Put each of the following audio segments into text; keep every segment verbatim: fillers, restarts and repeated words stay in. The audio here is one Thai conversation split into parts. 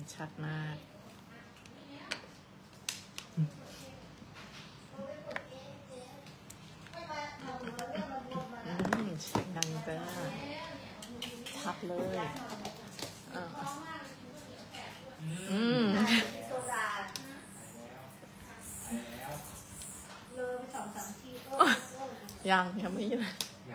ชัดมากเสียงดังจ้าชัดเลยอืมยังยังไม่ยัง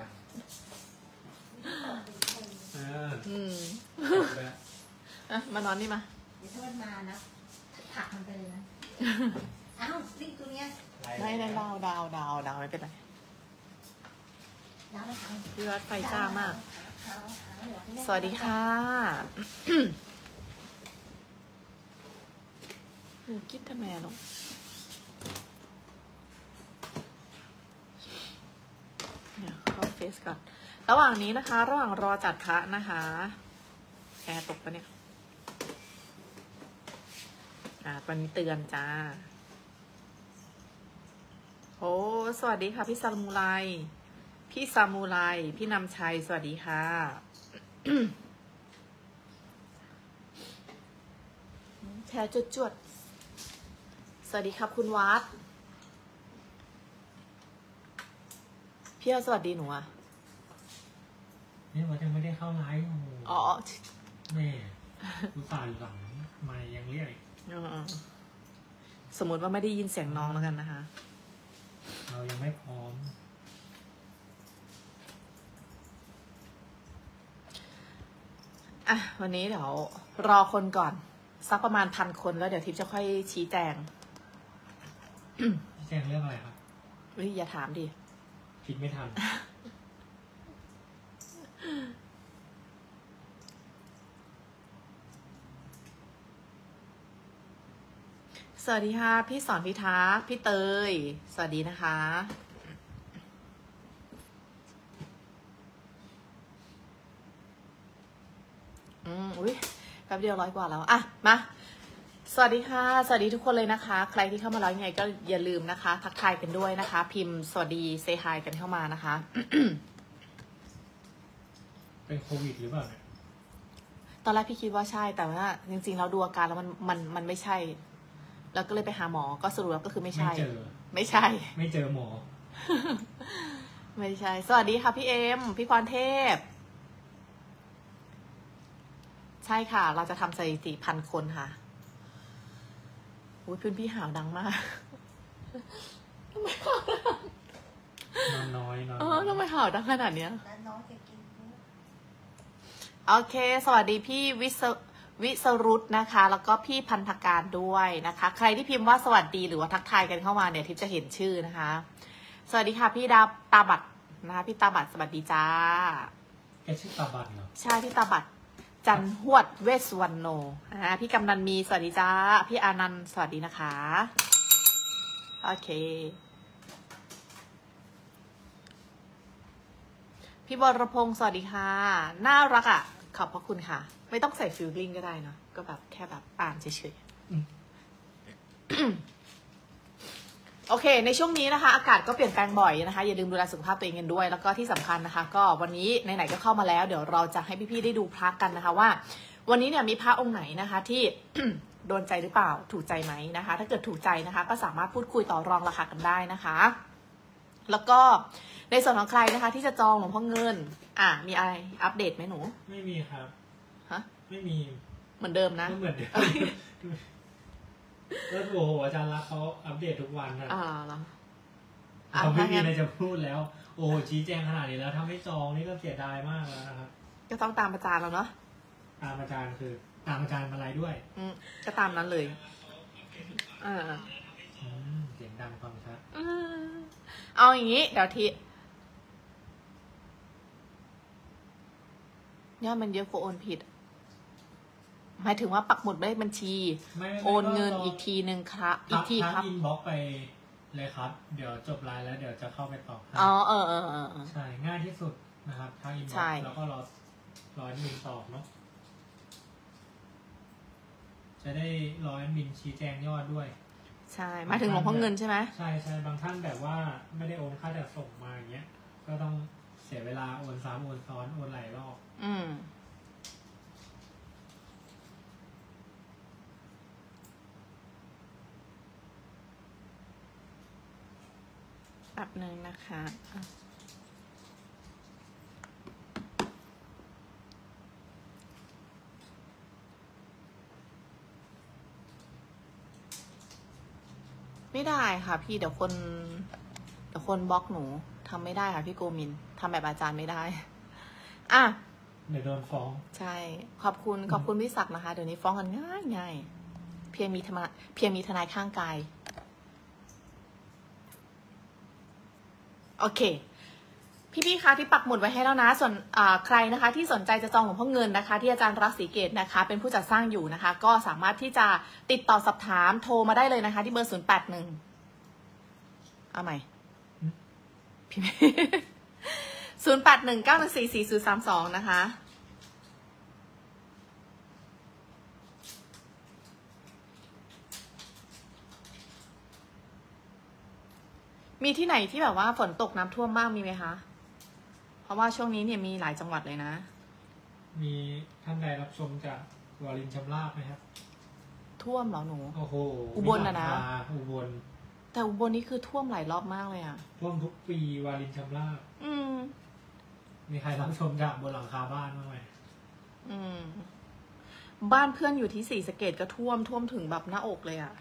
อืมอ่ะมานอนนี่มาเดี๋ยวถ้ามันมานะผักมันไปเลยนะอ้าวลิงตัวเนี้ยไม่ได้ดาวดาวดาวดาวไม่เป็นไรดาวไม่ทันพี่วัดไฟจ้ามากสวัสดีค่ะหนูคิดทำไมลูกเนี่ยเข้าเฟซก่อนระหว่างนี้นะคะระหว่างรอจัดพระนะคะแอร์ตกปะเนี่ยอ่าวันนี้เตือนจ้าโอ้สวัสดีค่ะพี่ซามูไรพี่ซามูไรพี่นำชัยสวัสดีค่ะ แชร์จวดจวดสวัสดีครับคุณวัดพี่เอาสวัสดีหนูอ่ะนี่มันยังไม่ได้เข้าไลฟ์อ๋อแม่กูสายหลังมายังเรียกสมมติว่าไม่ได้ยินเสียงน้องแล้วกันนะคะเรายังไม่พร้อมอ่ะวันนี้เดี๋ยวรอคนก่อนสักประมาณพันคนแล้วเดี๋ยวทิพย์จะค่อยชี้แจงชี้แจงเรื่องอะไรครับเฮ้ยอย่าถามดิคิดไม่ทันสวัสดีค่ะพี่สอนพิทักษ์พี่เตยสวัสดีนะคะอืมอุ้ยแป๊บเดียวร้อยกว่าแล้วอ่ะมาสวัสดีค่ะสวัสดีทุกคนเลยนะคะใครที่เข้ามาแล้วยังไงก็อย่าลืมนะคะทักทายกันด้วยนะคะพิมพ์สวัสดีเซฮายกันเข้ามานะคะเป็นโควิดหรือเปล่าเนี่ยตอนแรกพี่คิดว่าใช่แต่ว่าจริงๆเราดูอาการแล้วมันมันมันไม่ใช่แล้วก็เลยไปหาหมอก็สรุปแล้วก็คือไม่ใช่ไม่เจอไม่ใช่ไม่เจอหมอไม่ใช่สวัสดีค่ะพี่เอ็มพี่พรเทพใช่ค่ะเราจะทำสถิติพันคนค่ะอุ้ยพื้นพี่หาวดังมากทำไมหาวดังนอนน้อยนอนเออทำไมหาวดังขนาดเนี้ยน้องจะกินโอเคสวัสดีพี่วิศวิสรุตนะคะแล้วก็พี่พันธการด้วยนะคะใครที่พิมพ์ว่าสวัสดีหรือว่าทักทายกันเข้ามาเนี่ยทิพย์จะเห็นชื่อนะคะสวัสดีค่ะพี่ดาตาบัตรนะคะพี่ตาบัตรสวัสดีจ้าแกชื่อตาบัตรเหรอใช่พี่ตาบัตรจันหวดเวสวรรณโนนะพี่กำนันมีสวัสดีจ้าพี่อานันต์สวัสดีนะคะโอเคพี่บรพงศ์สวัสดีค่ะน่ารักอ่ะขอบพระคุณค่ะไม่ต้องใส่ฟิลลิ่งก็ได้นะก็แบบแค่แบบอ่านเฉยๆโอเคในช่วงนี้นะคะอากาศก็เปลี่ยนแปลงบ่อยนะคะอย่าลืมดูแลสุขภาพตัวเองกันด้วยแล้วก็ที่สำคัญนะคะก็วันนี้ไหนๆก็เข้ามาแล้วเดี๋ยวเราจะให้พี่ๆได้ดูพระกันนะคะว่าวันนี้เนี่ยมีพระองค์ไหนนะคะที่ โดนใจหรือเปล่าถูกใจไหมนะคะถ้าเกิดถูกใจนะคะก็สามารถพูดคุยต่อรองราคากันได้นะคะแล้วก็ในส่วนของใครนะคะที่จะจองหลวงพ่อเงินอ่ะมีอะไรอัปเดตไหมหนูไม่มีครับฮะไม่มีเหมือนเดิมนะเหมือนเดิมแล้วโอ้โหอาจารย์รักเขาอัปเดตทุกวันนะอ่าเหรอเขาไม่มีอะไรจะพูดแล้วโอ้ชี้แจงขนาดนี้แล้วถ้าไม่จองนี่ก็เสียดายมากแล้วนะครับก็ต้องตามอาจารย์แล้วเนาะตามอาจารย์คือตามอาจารย์มาอะไรด้วยอืมก็ตามนั้นเลยอ่าเสียงดังฟังชัดเอาอย่างนี้เดี๋ยวทีเนี่ยมันเยอะกว่าโอนผิดหมายถึงว่าปักหมุดเลขบัญชีโอนเงินอีกทีหนึ่งครับอีกทีครับอินบ็อกไปเลยครับเดี๋ยวจบไลน์แล้วเดี๋ยวจะเข้าไปตอบอ๋อเออเออเออใช่ง่ายที่สุดนะครับทางอินบ็อกแล้วก็รอรอแอดมินตอบเนาะจะได้รอแอดมินชี้แจงยอดด้วยใช่หมายถึงหลวงพ่อเงินใช่ไหมใช่ใช่บางท่านแบบว่าไม่ได้โอนค่าจัดส่งมาอย่างเงี้ยก็ต้องเสียเวลาโอนซ้ำโอนซ้อนโอนหลายรอบอืมแป๊บนึงนะคะอ่ะไม่ได้ค่ะพี่เดี๋ยวคนเดี๋ยวคนบล็อกหนูทำไม่ได้ค่ะพี่โกมินทำแบบอาจารย์ไม่ได้อ่ะเดี๋ยวโดนฟ้องใช่ขอบคุณขอบคุณพี่ศักดิ์นะคะเดี๋ยวนี้ฟ้องกันง่ายง่ายเพียงมีทนายเพียงมีทนายข้างกายโอเคพี่ๆคะที่ปักหมุดไว้ให้แล้วนะส่วนใครนะคะที่สนใจจะจองหลวงพ่อเงินนะคะที่อาจารย์รักศรีเกตนะคะเป็นผู้จัดสร้างอยู่นะคะก็สามารถที่จะติดต่อสอบถามโทรมาได้เลยนะคะที่เบอร์ศูนย์แปดหนึ่งเอาใหม่พี่ศูนย์แปดหนึ่งเก้าหนึ่งสี่สี่ศูนย์สามสองนะคะมีที่ไหนที่แบบว่าฝนตกน้ำท่วมมากมีไหมคะเพราะว่าช่วงนี้เนี่ยมีหลายจังหวัดเลยนะมีท่านใดรับชมจากวารินชำราบไหมครับท่วมเหรอหนูโอ้โหอุบลนะนะอุบลแต่อุบลนี่คือท่วมหลายรอบมากเลยอะท่วมทุกปีวารินชำราบอืมมีใครรับชมจากบนหลังคาบ้านบ้างไหมอืมบ้านเพื่อนอยู่ที่ศรีสะเกษก็ท่วมท่วมถึงแบบหน้าอกเลยอะ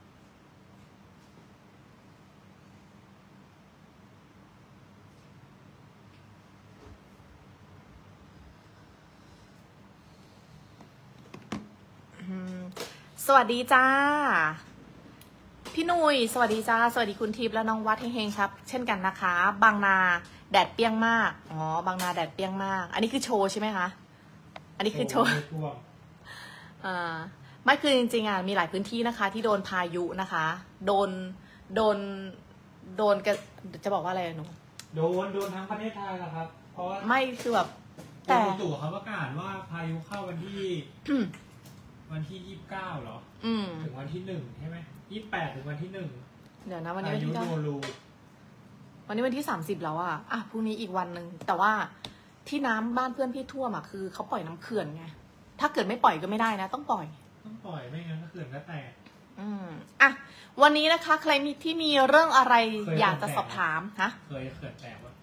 สวัสดีจ้าพี่นุยสวัสดีจ้าสวัสดีคุณทิพย์และน้องวัดเฮงๆครับเช่นกันนะคะบางนาแดดเปรี้ยงมากอ๋อบางนาแดดเปรี้ยงมากอันนี้คือโชว์ใช่ไหมคะอันนี้คือโชว์อ่าไม่คือจริงๆอ่ะมีหลายพื้นที่นะคะที่โดนพายุนะคะโดนโดนโดนกจะบอกว่าอะไรหนูโดนโดนทั้งประเทศไทยนะครับเพราะไม่คือแบบแต่ตู่เขาประกาศว่าพายุเข้าวันที่วันที่ยี่สิบเก้าเหรออืมถึงวันที่หนึ่งใช่ไหมยี่สิบแปดถึงวันที่หนึ่งเดี๋ยวนะวันนี้วันที่โนรูวันนี้วันที่สามสิบแล้วอ่ะอ่ะพรุ่งนี้อีกวันหนึ่งแต่ว่าที่น้ำบ้านเพื่อนพี่ท่วมอ่ะคือเขาปล่อยน้ำเขื่อนไงถ้าเกิดไม่ปล่อยก็ไม่ได้นะต้องปล่อยต้องปล่อยไม่งั้นก็เขื่อนก็แตกอืมอ่ะวันนี้นะคะใครมีที่มีเรื่องอะไรอยากจะสอบถามฮะเคยเขื่อนแตกวะ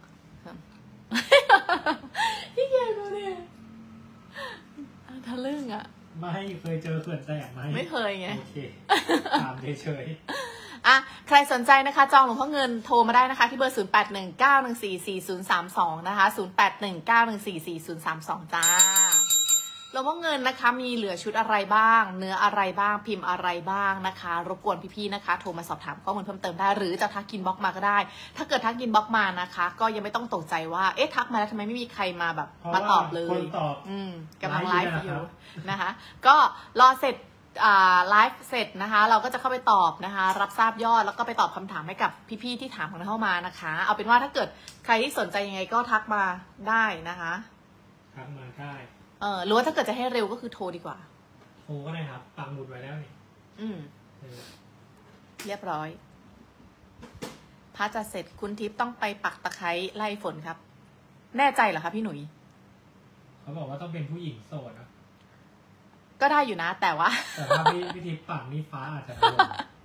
พี่เกียร์ดูเนี่ยทะลึ่งอ่ะไม่เคยเจอเขื่อนแตกไหมไม่เคยไงโอเคถามเฉยๆอ่ะใครสนใจนะคะจองหลวงพ่อเงินโทรมาได้นะคะที่เบอร์ศูนย์แปดหนึ่งเก้าหนึ่งสี่สี่ศูนย์สามสองนะคะศูนย์แปดหนึ่งเก้าหนึ่งสี่สี่ศูนย์สามสองจ้าหลวงพ่อเงินนะคะมีเหลือชุดอะไรบ้างเนื้ออะไรบ้างพิมพ์อะไรบ้างนะคะรบกวนพี่ๆนะคะโทรมาสอบถามข้อมูลเพิ่มเติมได้หรือจะทักกินบล็อกมาก็ได้ถ้าเกิดทักกินบล็อกมานะคะก็ยังไม่ต้องตกใจว่าเอ๊ะทักมาแล้วทำไมไม่มีใครมาแบบมาตอบเลยอืมกำลังไลฟ์อยู่นะคะก็รอเสร็จไลฟ์เสร็จนะคะเราก็จะเข้าไปตอบนะคะรับทราบยอดแล้วก็ไปตอบคำถามให้กับพี่ๆที่ถามกันเข้ามานะคะเอาเป็นว่าถ้าเกิดใครที่สนใจยังไงก็ทักมาได้นะคะทักมาได้เออหรือว่าถ้าเกิดจะให้เร็วก็คือโทรดีกว่าโทรก็ได้ครับปังหมุดไว้แล้วนี่อืมเรียบร้อยพระจะเสร็จคุณทิพย์ต้องไปปักตะไคร้ไล่ฝนครับแน่ใจเหรอคะพี่หนุ่ยเขาบอกว่าต้องเป็นผู้หญิงโสดนะก็ได้อยู่นะแต่ว่าแต่ถ้าพี่พี่ทิพย์ปักนี่ฟ้าอาจจะรั่ว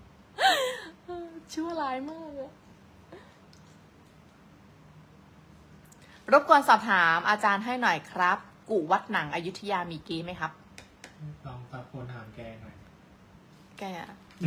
ชั่วร้ายมากเลยรบกวนสอบถามอาจารย์ให้หน่อยครับกู่วัดหนังอยุธยามีเกไหมครับลองตะโกนถามแกหน่อยแก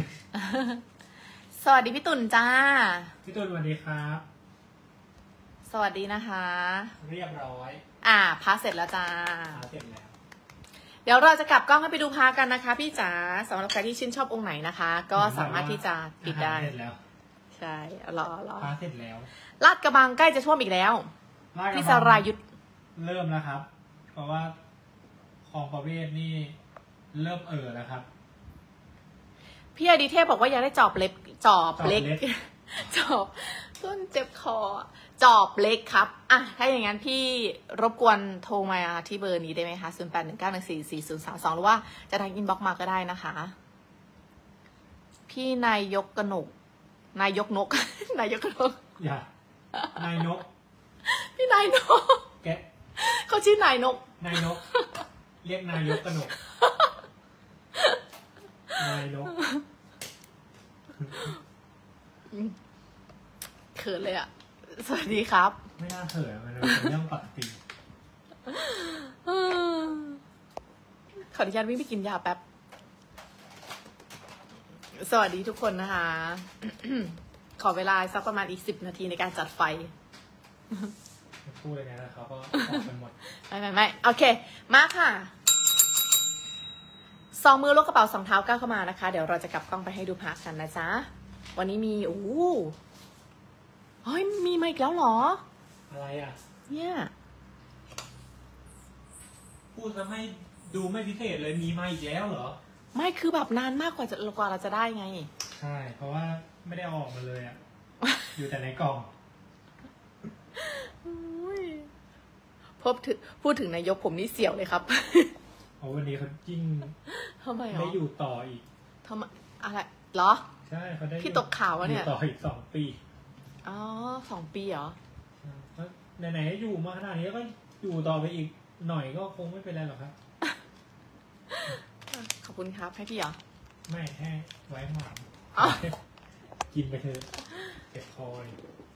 สวัสดีพี่ตุ่นจ้าพี่ตุ่นสวัสดีครับสวัสดีนะคะเรียบร้อยอ่าพาเสร็จแล้วจ้าพาเสร็จแล้วเดี๋ยวเราจะกลับกล้องให้ไปดูพากันนะคะพี่จ๋าสำหรับใครที่ชื่นชอบองค์ไหนนะคะก็สามารถที่จะปิดได้เสร็จแล้วใช่รอรอพาเสร็จแล้วลาดกระบังใกล้จะท่วมอีกแล้วที่สรายุทธเริ่มแล้วครับเพราะว่าคลองประเวศนี่เริ่มเอ่อแล้วครับพี่อดีเทพบอกว่าอยากได้จอบเล็กจอบเล็กจอบต้นเจ็บคอจอบเล็กครับอ่ะถ้าอย่างนั้นพี่รบกวนโทรมาที่เบอร์นี้ได้ไหมคะศูนย์แปดหนึ่งเก้าหนึ่งสี่สี่ศูนย์สามสองหรือว่าจะทางอินบ็อกซ์มาก็ได้นะคะพี่นายยกกระหนกนายยกนกนายยกกระหนกอย่านายนกพี่นายนกแกเขาชื่อนายนกนายนกเรียกนายกกระหนกนายนกเขิขินเลยอะสวัสดีครับไม่น่าเขินมันเป็นเรื่องปกติขออนุญาตวิ่งไปกินยาแป๊บ สวัสดีทุกคนนะคะ ขอเวลาสักประมาณอีกสิบนาทีในการจัดไฟพูดอะไรกันแล้วเขาก็ออกกันหมดไม่ไม่ไม่โอเค มาค่ะสองมือลกกระเป๋าสองเท้าก้าวเข้ามานะคะ เดี๋ยวเราจะกลับกล้องไปให้ดูพักกันนะจ๊ะ วันนี้มีโอ้โหเฮ้ยมีมาอีกแล้วเหรออะไรอ่ะเนี่ยพูดแล้วไม่ดูไม่พิเศษเลยมีมาอีกแล้วเหรอไม่คือแบบนานมากกว่าจะกว่าเราจะได้ไงใช่ เพราะว่าไม่ได้เอาออกมาเลยอ่ะ อยู่แต่ในกล่องพบถึงพูดถึงนายกผมนี่เสียวเลยครับเพราะวันนี้เขายิ่งทำไมหรอได้อยู่ต่ออีกทำไมอะไรเหรอใช่เขาได้ที่ตกข่าววะเนี่ยอยู่ต่ออีกสองปีอ๋อสองปีเหรอแล้วไหนๆอยู่มาขนาดนี้ก็อยู่ต่อไปอีกหน่อยก็คงไม่เป็นไรหรอกครับขอบคุณครับให้พี่เหรอไม่ให้ไว้หวานอ๋อกินไปเถอะเจ็บคอเลย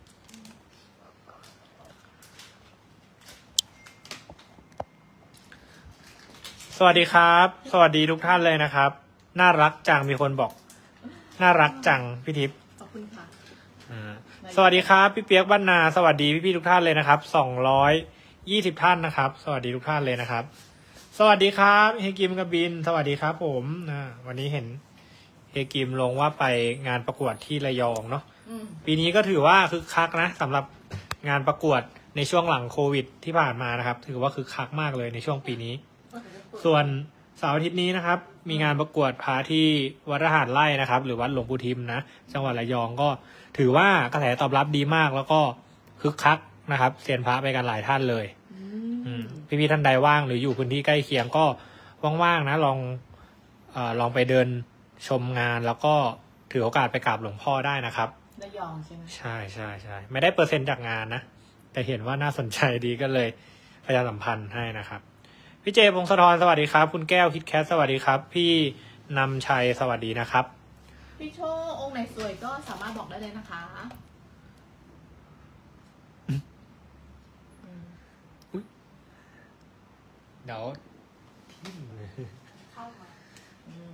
สวัสดีครับ สวัสดีทุกท่านเลยนะครับ น่ารักจังมีคนบอก น่ารักจังพี่ทิพย์ขอบคุณค่ะอ่าสวัสดีครับพี่เปียกบ้านนาสวัสดีพี่ๆทุกท่านเลยนะครับสองร้อยยี่สิบท่านนะครับ สวัสดีทุกท่านเลยนะครับ สวัสดีครับเฮกิมกับบิน สวัสดีครับผมอ่าวันนี้เห็นเฮกิมลงว่าไปงานประกวดที่ระยองเนาะอืมปีนี้ก็ถือว่าคึกคักนะสำหรับงานประกวดในช่วงหลังโควิดที่ผ่านมานะครับ ถือว่าคึกคักมากเลยในช่วงปีนี้ ส่วนเสาร์อาทิตย์นี้นะครับ มีงานประกวดพาที่วัดทหารไร่นะครับ หรือวัดหลวงปู่ทิมนะจังหวัดระยองก็ถือว่ากระแสตอบรับดีมากแล้วก็คึกคักนะครับเซียนพระไปกันหลายท่านเลยอืมพี่พี่ๆท่านใดว่างหรืออยู่พื้นที่ใกล้เคียงก็ว่างๆนะลองเอ่อลองไปเดินชมงานแล้วก็ถือโอกาสไปกราบหลวงพ่อได้นะครับระยองใช่ไหมใช่ใช่ใช่ไม่ได้เปอร์เซ็นต์จากงานนะ แต่เห็นว่าน่าสนใจดีก็เลยประชาสัมพันธ์ให้นะครับพี่เจพงศธรสวัสดีครับคุณแก้วคิดแคทสวัสดีครับ พี่นำชัยสวัสดีนะครับพี่โชว์องค์ไหนสวยก็สามารถบอกได้เลยนะคะอืมอืมเดี๋ยวเข้ามาอืม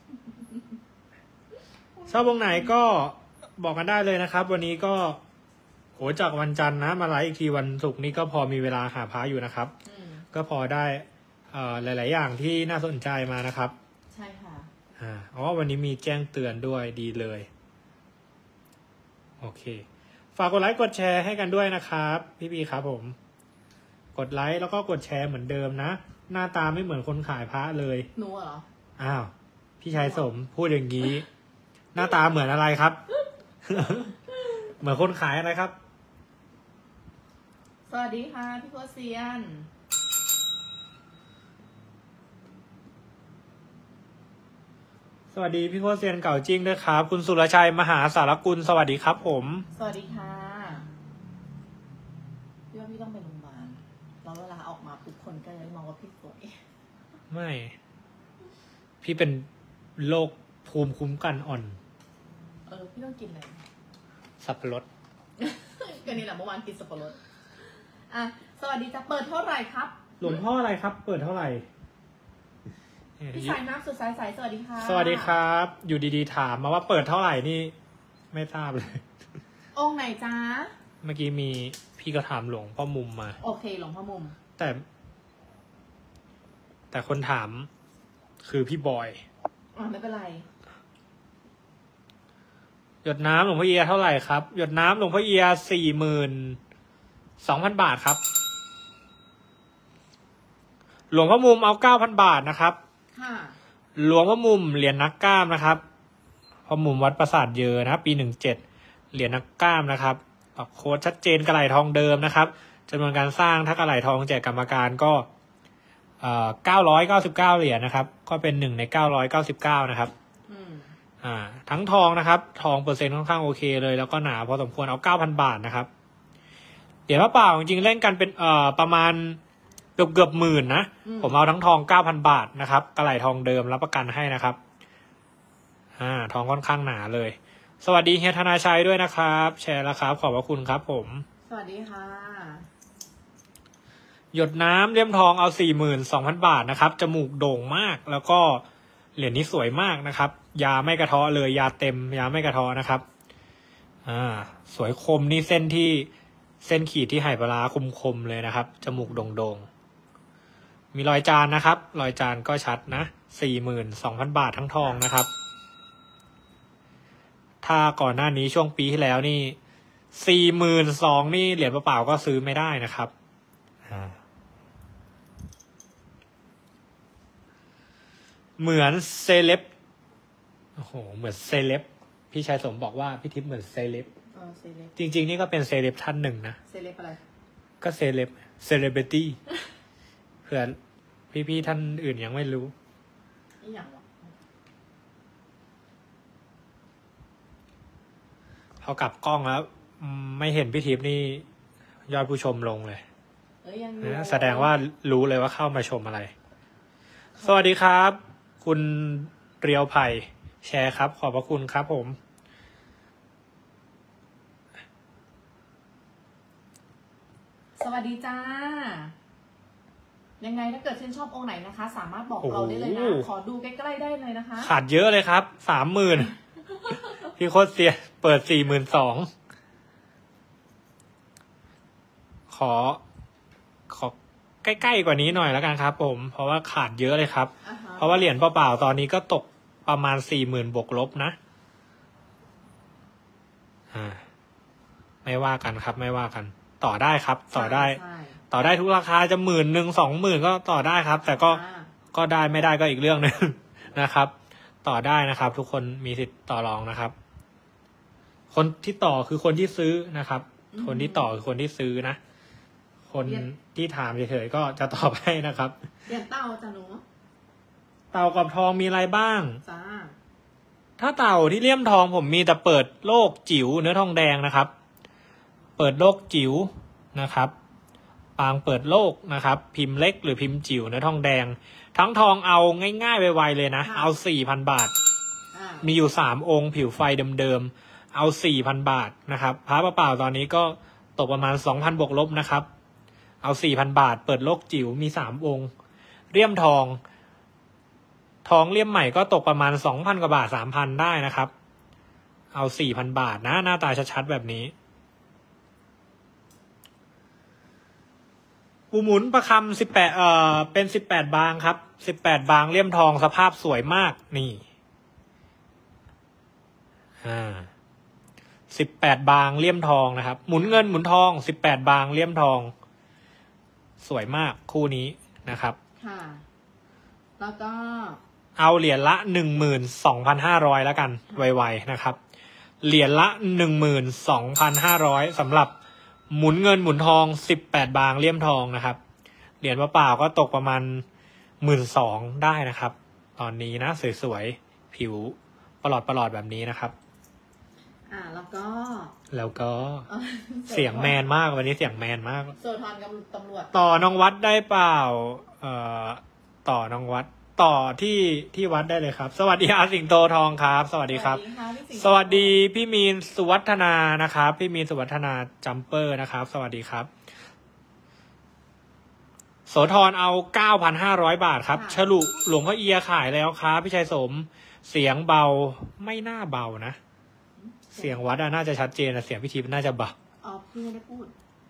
ชอบวงไหนก็บอกกันได้เลยนะครับ วันนี้ก็โหจากวันจันทร์นะมาไลฟ์อีกทีวันศุกร์นี้ก็พอมีเวลาหาพระอยู่นะครับอืมก็พอได้เอ่อหลาย ๆ อย่างที่น่าสนใจมานะครับใช่ค่ะอ่าอ๋อวันนี้มีแจ้งเตือนด้วยดีเลย โอเค ฝากกดไลค์กดแชร์ให้กันด้วยนะครับ พี่ๆครับผม กดไลค์แล้วก็กดแชร์เหมือนเดิมนะ หน้าตาไม่เหมือนคนขายพระเลยหนูเหรออ้าว พี่ชายสมพูดอย่างนี้ หน้าตาเหมือนอะไรครับ เหมือนคนขายอะไรครับสวัสดีค่ะพี่โคเซียนสวัสดีพี่โคตรเซียนเก่าจริงด้วยครับ คุณสุรชัยมหาสารกุลสวัสดีครับผมสวัสดีค่ะพี่ว่าพี่ต้องไปโรงพยาบาลแล้วเวลาออกมาปุ๊บคนก็จะมองว่าพี่สวยไม่ พี่เป็นโรคภูมิคุ้มกันอ่อนเออพี่ต้องกินอะไรสับปะรดก็นี่แหละเมื่อวานกินสับปะรดอ่ะสวัสดีจ้ะเปิดเท่าไหร่ครับหลวงพ่ออะไรครับ เปิดเท่าไหร่พี่ชายน้ำสุดสายใสสวัสดีค่ะสวัสดีครับ อยู่ดีๆถามมาว่าเปิดเท่าไหร่นี่ ไม่ทราบเลยองค์ไหนจ้าเมื่อกี้มีพี่ก็ถามหลวงพ่อมุมมาโอเคหลวงพ่อมุมแต่ แต่คนถามคือพี่บอยอ่ะไม่เป็นไรหยดน้ำหลวงพ่อเอียเท่าไหร่ครับ หยดน้ำหลวงพ่อเอียสี่หมื่นสองพันบาทครับ หลวงพ่อมุมเอาเก้าพันบาทนะครับค่ะหลวงพ่อมุมเหรียญนักกล้ามนะครับพ่อมุมวัดปราสาทเยอนะครับ ปีหนึ่งเจ็ดเหรียญนักกล้ามนะครับปักโค้ดชัดเจนกระไหล่ทองเดิมนะครับจำนวนการสร้างถ้ากระไหล่ทองแจกกรรมการก็เอ่อเก้าร้อยเก้าสิบเก้าเหรียญนะครับ ก็เป็นหนึ่งในเก้าร้อยเก้าสิบเก้านะครับอืมอ่า ทั้งทองนะครับ ทองเปอร์เซ็นต์ค่อนข้างโอเคเลยแล้วก็หนาพอสมควรเอาเก้าพันบาทนะครับเหรียญพระเปล่าจริงๆเล่นกันเป็นเอ่อประมาณเกือบเกือบหมื่นนะผมเอาทั้งทองเก้าพันบาทนะครับกระไหล่ทองเดิมรับประกันให้นะครับอ่าทองค่อนข้างหนาเลยสวัสดีเฮียธนาชัยด้วยนะครับ แชร์แล้วครับขอบพระคุณครับผมสวัสดีค่ะหยดน้ำเลี่ยมทองเอา สี่หมื่นสองพัน บาทนะครับจมูกโด่งมากแล้วก็เหรียญนี้สวยมากนะครับยาไม่กระเทาะเลยยาเต็มยาไม่กระเทาะนะครับอ่าสวยคมนี่เส้นที่เส้นขีดที่ไหปลาร้าคมๆเลยนะครับจมูกโด่งๆมีรอยจานนะครับรอยจานก็ชัดนะ สี่หมื่นสองพัน บาททั้งทองนะครับถ้าก่อนหน้านี้ช่วงปีที่แล้วนี่ สี่หมื่นสองพัน นี่เหรียญเปล่าๆก็ซื้อไม่ได้นะครับอ่าเหมือนเซเลบโอ้โหเหมือนเซเลบพี่ชายสมบอกว่าพี่ทิพย์เหมือนเซเลบเออเซเลบจริงๆนี่ก็เป็นเซเลบท่านหนึ่งนะเซเลบอะไรก็เซเลบเซเลบริตี้ เผื่อพี่ๆท่านอื่นยังไม่รู้นี่อย่างวะพอกลับกล้องแล้วอืมไม่เห็นพี่ทิพย์นี่ยอดผู้ชมลงเลยเอ้ยยังอยู่นะแสดงว่ารู้เลยว่าเข้ามาชมอะไร สวัสดีครับ คุณเรียวไผ่แชร์ครับ ขอบพระคุณครับผมสวัสดีจ้า ยังไงถ้าเกิดชื่นชอบองค์ไหนนะคะ สามารถบอกเราได้เลยนะโอ้โหขอดูใกล้ๆได้เลยนะคะขาดเยอะเลยครับสามหมื่น พี่โคตรเสียเปิดสี่หมื่นสองขอ ขอใกล้ๆกว่านี้หน่อยแล้วกันครับผม เพราะว่าขาดเยอะเลยครับอ่าฮะเพราะว่าเหรียญเปล่าๆตอนนี้ก็ตกประมาณสี่หมื่นบวกลบนะอ่าไม่ว่ากันครับ ไม่ว่ากัน ต่อได้ครับ ต่อได้ใช่ต่อได้ทุกราคาจะหมื่นหนึ่งสองหมื่นก็ต่อได้ครับ แต่ก็อ่าก็ได้ไม่ได้ก็อีกเรื่องหนึ่ง นะครับ ต่อได้นะครับ ทุกคนมีสิทธิ์ต่อรองนะครับ คนที่ต่อคือคนที่ซื้อนะครับ คนที่ต่อคือคนที่ซื้อนะ คนที่ถามเฉยๆก็จะตอบให้นะครับเหรียญเต้าจ้ะหนูเต่ากับทองมีอะไรบ้างจ้าถ้าเต่าที่เลี่ยมทองผมมีแต่เปิดโลกจิ๋วเนื้อทองแดงนะครับ เปิดโลกจิ๋วนะครับ ปางเปิดโลกนะครับ พิมพ์เล็กหรือพิมพ์จิ๋วเนื้อทองแดง ทั้งทองเอาง่ายๆไวๆเลยนะ เอาสี่พันบาทอ่ามีอยู่สามองค์ผิวไฟเดิมๆ เอาสี่พันบาทนะครับพระเปล่าๆตอนนี้ก็ตกประมาณสองพันบวกลบนะครับ เอาสี่พันบาท เปิดโลกจิ๋วมีสามองค์เลี่ยมทอง ทองเลี่ยมใหม่ก็ตกประมาณสองพันกว่าบาทสามพันได้นะครับ เอาสี่พันบาทนะหน้าตาชัดๆแบบนี้ปูหมุนประคำสิบแปดเอ่อเป็นสิบแปดบางครับสิบแปดบางเลี่ยมทองสภาพสวยมากนี่อ่าสิบแปดบางเลี่ยมทองนะครับหมุนเงินหมุนทองสิบแปดบางเลี่ยมทอง สวยมากคู่นี้นะครับค่ะ แล้วก็เอาเหรียญละหนึ่งหมื่นสองพันห้าร้อยแล้วกันไวๆนะครับเหรียญละหนึ่งหมื่นสองพันห้าร้อยสำหรับหมุนเงินหมุนทองสิบแปดบางเลี่ยมทองนะครับเหรียญเปล่าๆก็ตกประมาณหมื่นสองได้นะครับ ตอนนี้นะสวยๆผิวประหลอดประหลอดแบบนี้นะครับอ่า แล้วก็แล้วก็เอ่อเสียงแมนมากวันนี้เสียงแมนมากโซทอนกับตำรวจต่อน้องวัดได้เปล่าเอ่อต่อน้องวัดต่อที่ที่วัดได้เลยครับ สวัสดีอาสิงโตทองครับ สวัสดีครับสวัสดีค่ะพี่สิงห์สวัสดีพี่มีนสุวัฒนานะครับพี่มีนสุวัฒนาจัมเปอร์นะครับ สวัสดีครับโสธรเอา เก้าพันห้าร้อย บาทครับฉลุหลวงพ่อเอียขายแล้วครับพี่ชัยสมเสียงเบาไม่น่าเบานะเสียงวัดน่าจะชัดเจนนะเสียงพี่ทิพย์น่าจะเบาอ๋อพี่ไม่ได้พูด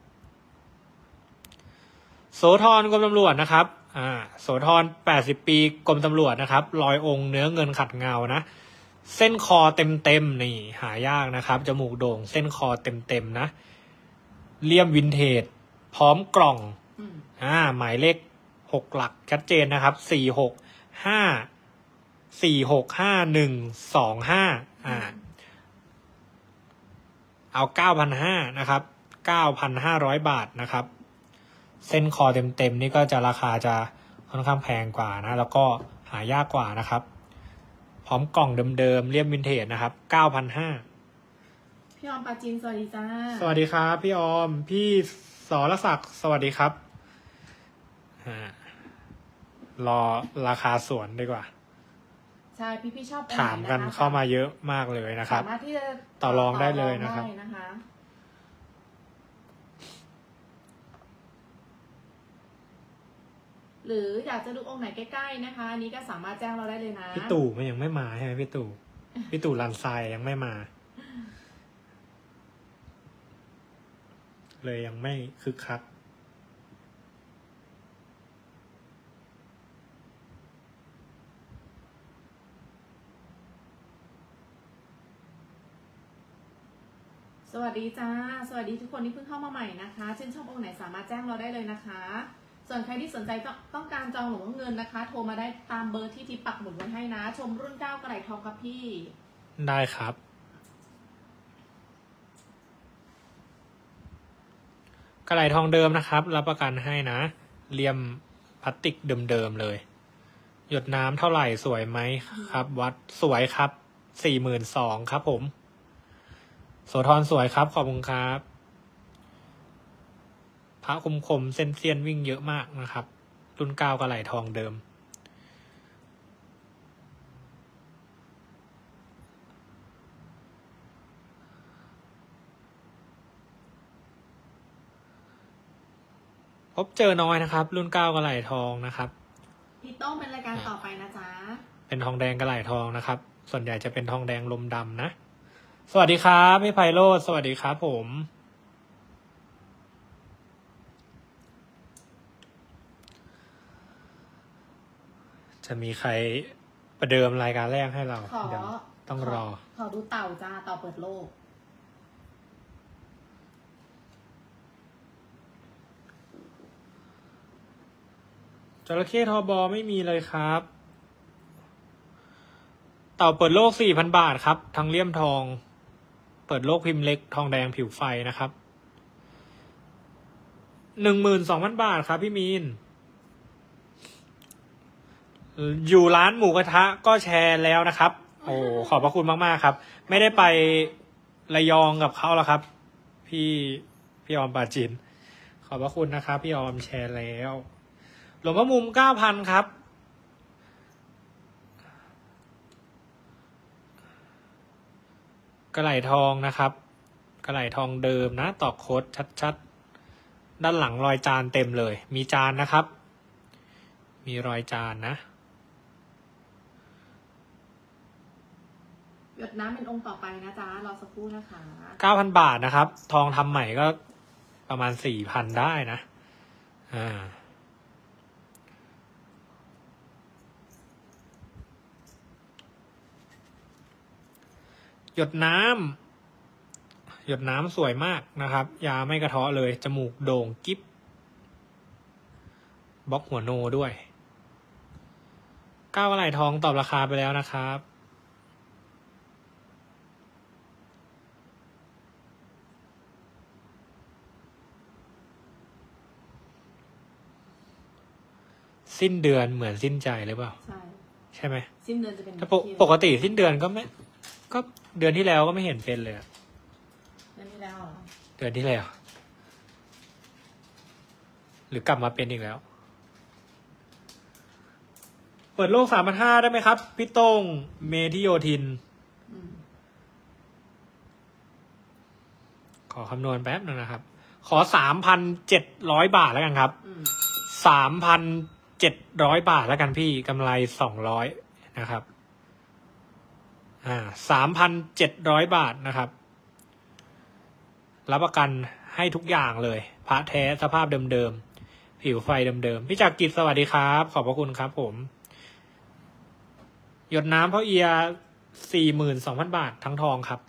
โสธรกรมตำรวจนะครับ อ่า โสธรแปดสิบปีกรมตำรวจนะครับรอยองค์เนื้อเงินขัดเงานะ เส้นคอเต็มเต็มนี่หายากนะครับ จมูกโด่งเส้นคอเต็มเต็มนะเลี่ยมวินเทจพร้อมกล่องอืมอ่า หมายเลขหกหลักชัดเจนนะครับ สี่หกห้า สี่หกห้าหนึ่งสองห้า อ่า เอา เก้าพันห้าร้อย นะครับ เก้าพันห้าร้อย บาทนะครับ เส้นคอเต็มๆนี่ก็จะราคาจะค่อนข้างแพงกว่านะ แล้วก็หายากกว่านะครับ พร้อมกล่องเดิมๆเลี่ยมวินเทจนะครับ เก้าพันห้าร้อยพี่ออมปาจินสวัสดีจ้าสวัสดีครับพี่ออม พี่สรศักดิ์สวัสดีครับอ่ารอราคาสวนดีกว่าใช่พี่ๆชอบองค์ถามกันไหะคะเข้ามาเยอะมากเลยนะครับสามารถที่จะต่อรองได้เลยนะครับต่อองได้นะคะ หรืออยากจะดูองค์ไหนใกล้ๆนะคะอันนี้ก็สามารถแจ้งเราได้เลยนะพี่ตู่มันยังไม่มาใช่ไหมพี่ตู่พี่ตู่ลันทรายยังไม่มา เลยยังไม่คึกคักสวัสดีจ้าสวัสดีทุกคนที่เพิ่งเข้ามาใหม่นะคะชื่นชอบองค์ไหนสามารถแจ้งเราได้เลยนะคะ ส่วนใครที่สนใจต้องต้องการจองหลวงพ่อเงินนะคะ โทรมาได้ตามเบอร์ที่ทิปปักหมุดไว้ให้นะ ชมรุ่นเก้ากระไหล่ทองครับพี่ได้ครับกระไหล่ทองเดิมนะครับรับประกันให้นะเลี่ยมพลาสติกเดิมๆเลย หยดน้ำเท่าไหร่สวยไหมครับ วัดสวยครับสี่หมื่นสองครับผมโสธรสวยครับขอบคุณครับพระคมคมเส้นเซียนวิ่งเยอะมากนะครับ รุ่นเก้ากระไหล่ทองเดิมพบเจอน้อยนะครับ รุ่นเก้ากระไหล่ทองนะครับพี่โต้งเป็นรายการต่อไปนะจ๊ะเป็นทองแดงกระไหล่ทองนะครับ ส่วนใหญ่จะเป็นทองแดงลมดำนะสวัสดีครับพี่ไพโรจน์สวัสดีครับผมจะมีใครประเดิมรายการแรกให้เราขอเดี๋ยวต้องรอขอดูเต่าจ้าเต่าเปิดโลกจระเข้ทอบอไม่มีเลยครับ เต่าเปิดโลกสี่พันบาทครับทั้งเลี่ยมทอง เปิดโลกพิมพ์เล็กทองแดงผิวไฟนะครับหนึ่งหมื่นสองพันบาทครับพี่มีนอยู่ร้านหมูกระทะก็แชร์แล้วนะครับ โอ้ขอบพระคุณมากๆครับ ไม่ได้ไประยองกับเขาแล้วครับ พี่พี่ออมปาจินขอบพระคุณนะครับพี่ออมแชร์แล้วหลวงพ่อมุมเก้าพันครับกระไหล่ทองนะครับกระไหล่ทองเดิมนะตอกโค้ดชัดๆด้านหลังรอยจานเต็มเลยมีจานนะครับมีรอยจานนะหยดน้ำเป็นองค์ต่อไปนะจ๊ะรอสักครู่นะคะเก้าพันบาทนะครับทองทำใหม่ก็ประมาณสี่พันได้นะอ่าหยดน้ำหยดน้ำสวยมากนะครับยาไม่กระเทาะเลยจมูกโด่งกิ๊บบล็อกหัวโนด้วยเก้ากระไหล่ทองตอบราคาไปแล้วนะครับสิ้นเดือนเหมือนสิ้นใจหรือเปล่าใช่ใช่ไหมสิ้นเดือนจะเป็นแต่ปกปกติสิ้นเดือนก็ไม่ก็เดือนที่แล้วก็ไม่เห็นเป็นเลยอะเดือนที่แล้วเหรอเดือนที่แล้ว หรือกลับมาเป็นอีกแล้ว เปิดโลกสามพันห้าได้ไหมครับ พี่โต้งเมธิโยธินอืมขอคำนวณแป๊บหนึงนะครับ ขอสามพันเจ็ดร้อยบาทแล้วกันครับอืมสามพันเจ็ดร้อยบาทแล้วกันพี่กำไรสองร้อยนะครับ อ่าสามพันเจ็ดร้อยบาทนะครับ รับประกันให้ทุกอย่างเลย พระแท้สภาพเดิมๆ ผิวไฟเดิมๆ พี่จักรกิจสวัสดีครับ ขอบพระคุณครับผม หยดน้ำเพราะเอียสี่หมื่นสองพันบาททั้งทองครับ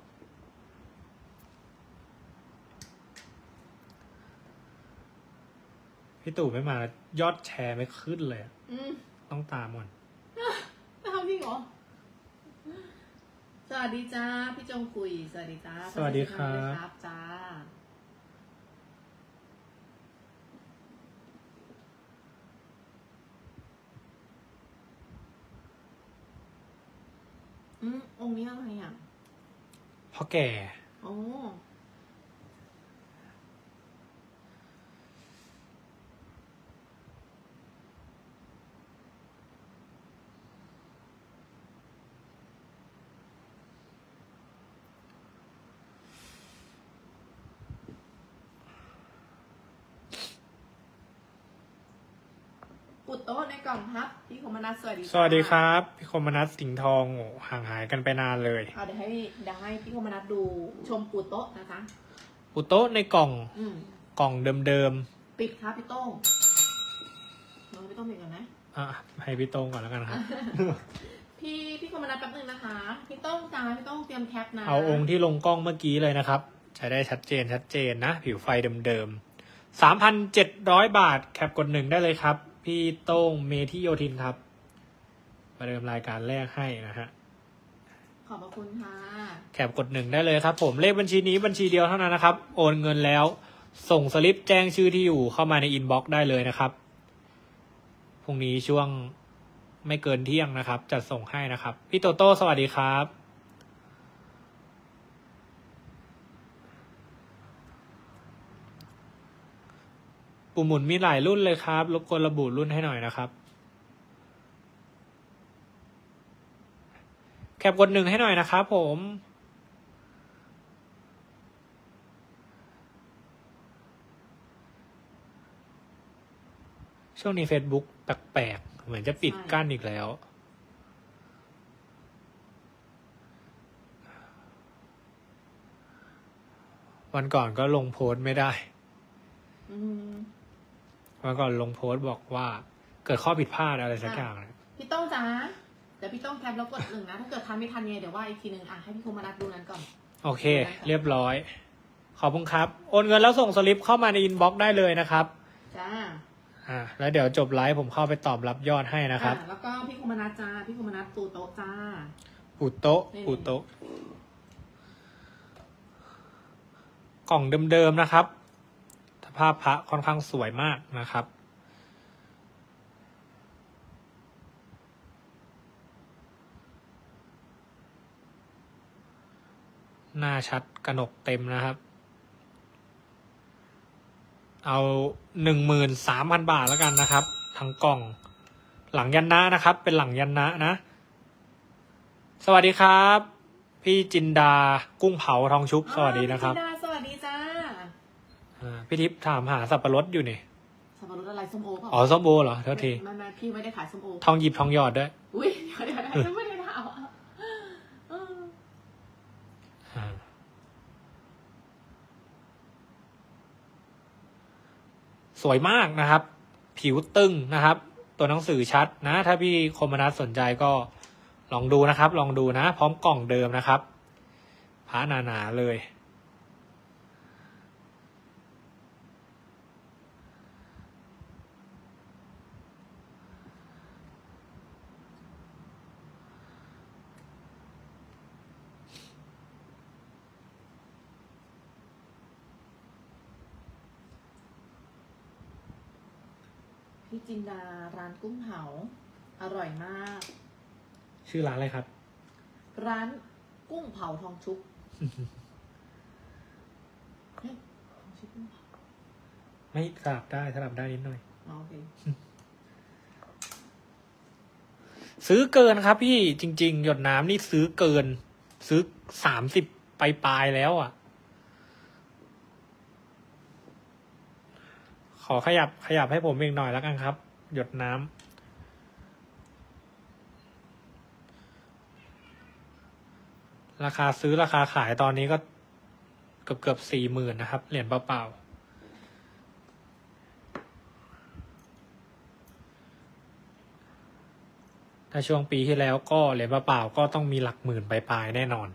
พี่ตู่ไม่มายอดแชร์ไม่ขึ้นเลยอะอืมต้องตามก่อนทำจริงเหรอ สวัสดีจ้าพี่จงคุย สวัสดีจ้าสวัสดีครับสวัสดีครับจ้า อืมองค์นี้อะไรอ่ะเพราะแก่โอ้ปุตโต้ในกล่องครับพี่คมนัสสวัสดีสวัสดีครับพี่คมนัสสิงห์ทองโอ้ห่างหายกันไปนานเลยเอาเดี๋ยวให้เดี๋ยวให้พี่คมนัสดูชมปุตโต้นะคะปุโตะในกล่องอืมกล่องเดิมปิดครับพี่โต้งเราไม่ต้องปิดก่อนนะๆอ่ะให้พี่โต้งก่อนแล้วกันครับพี่พี่คมนัสแป๊บนึงนะคะพี่โต้งจ้าพี่โต้งเตรียมแคปนะเอาองค์ที่ลงกล้องเมื่อกี้เลยนะครับจะได้ชัดเจนชัดเจนนะ ผิวไฟเดิมๆสามพันเจ็ดร้อยบาทแคปกดหนึ่งได้เลยครับ พี่โต้งเมธิโยธินครับประเดิมรายการแรกให้นะฮะขอบพระคุณค่ะแคปกดหนึ่งได้เลยครับผมเลขบัญชีนี้บัญชีเดียวเท่านั้นนะครับ โอนเงินแล้วส่งสลิปแจ้งชื่อที่อยู่เข้ามาในอินบ็อกซ์ได้เลยนะครับพรุ่งนี้ช่วงไม่เกินเที่ยงนะครับจัดส่งให้นะครับพี่โตโต้สวัสดีครับปุ่มหมุนมีหลายรุ่นเลยครับรบกวนระบุรุ่นให้หน่อยนะครับแคปกดหนึ่งให้หน่อยนะครับผมช่วงนี้ Facebook แปลกๆเหมือนจะปิดกั้นอีกแล้ววันก่อนก็ลงโพสต์ไม่ได้อืมวันก่อนลงโพสต์บอกว่าเกิดข้อผิดพลาดอะไรสักอย่างนะพี่โต้งจ้าเดี๋ยวพี่โต้งแคปแล้วกดหนึ่งนะถ้าเกิดทันไม่ทันไงเดี๋ยวว่าอีกทีหนึ่งอ่ะให้พี่คมนัสดูนั้นก่อนโอเค เรียบร้อย ขอบคุณครับ โอนเงินแล้วส่งสลิปเข้ามาในอินบ็อกซ์ได้เลยนะครับจ้าอ่าแล้วเดี๋ยวจบไลฟ์ผมเข้าไปตอบรับยอดให้นะครับอ่ะแล้วก็พี่คมนัสจ้าพี่คมนัสปูโต๊ะจ้าปูโต๊ะนี่ปูโต๊ะกล่องเดิมๆนะครับสภาพพระค่อนข้างสวยมากนะครับ หน้าชัดกระหนกเต็มนะครับ เอาหนึ่งหมื่นสามพันบาทแล้วกันนะครับ ทั้งกล่อง หลังยันนะนะครับ เป็นหลังยันนะนะ สวัสดีครับ พี่จินดากุ้งเผาทองชุบ สวัสดีนะครับพี่จินดาสวัสดีจ้าอ่าพี่ทิพย์ถามหาสับปะรดอยู่นี่สับปะรดอะไรส้มโอเปล่าอ๋อส้มโอเหรอโทษทีไม่ไม่พี่ไม่ได้ขายส้มโอทองหยิบทองหยอดด้วยอุ้ยเดี๋ยวเดี๋ยวเดี๋ยวไม่ได้ถามอ่ะเอออ่าสวยมากนะครับ ผิวตึงนะครับ ตัวหนังสือชัดนะ ถ้าพี่คมนัสสนใจก็ลองดูนะครับ ลองดูนะ พร้อมกล่องเดิมนะครับพระหนาๆเลยพี่จินดาร้านกุ้งเผาอร่อยมากชื่อร้านอะไรครับร้านกุ้งเผาทองชุบเฮ้ยทองชุบกุ้งเผาไม่สลับได้สลับได้นิดหน่อยอ๋อโอเคซื้อเกินครับพี่จริง ๆ หยดน้ำนี่ซื้อเกิน ซื้อสามสิบปลายๆแล้วอ่ะ ขอขยับขยับให้ผมอีกหน่อยแล้วกันครับ หยดน้ำราคาซื้อราคาขายตอนนี้ก็เกือบเกือบสี่หมื่นนะครับ เหรียญเปล่าๆถ้าช่วงปีที่แล้วก็เหรียญเปล่าๆก็ต้องมีหลักหมื่นปลายๆแน่นอน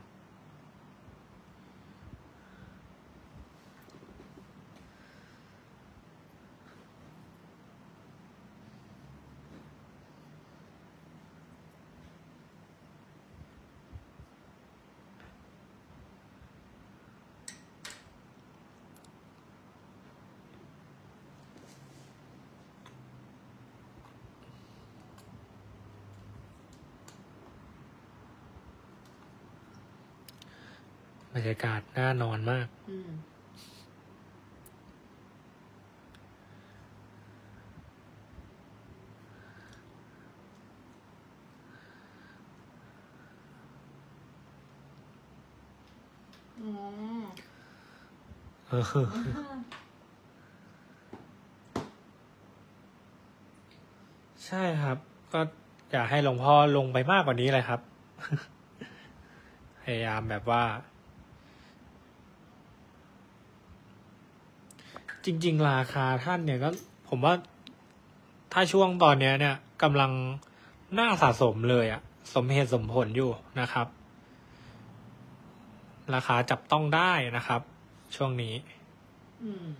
บรรยากาศน่านอนมากอืมอืมเออใช่ครับ ก็อยากให้หลวงพ่อลงไปมากกว่านี้เลยครับ พยายามแบบว่า จริงๆราคาท่านเนี่ยก็ผมว่าถ้าช่วงตอนเนี้ยเนี่ยกำลังน่าสะสมเลยอะสมเหตุสมผลอยู่นะครับ ราคาจับต้องได้นะครับ ช่วงนี้อืม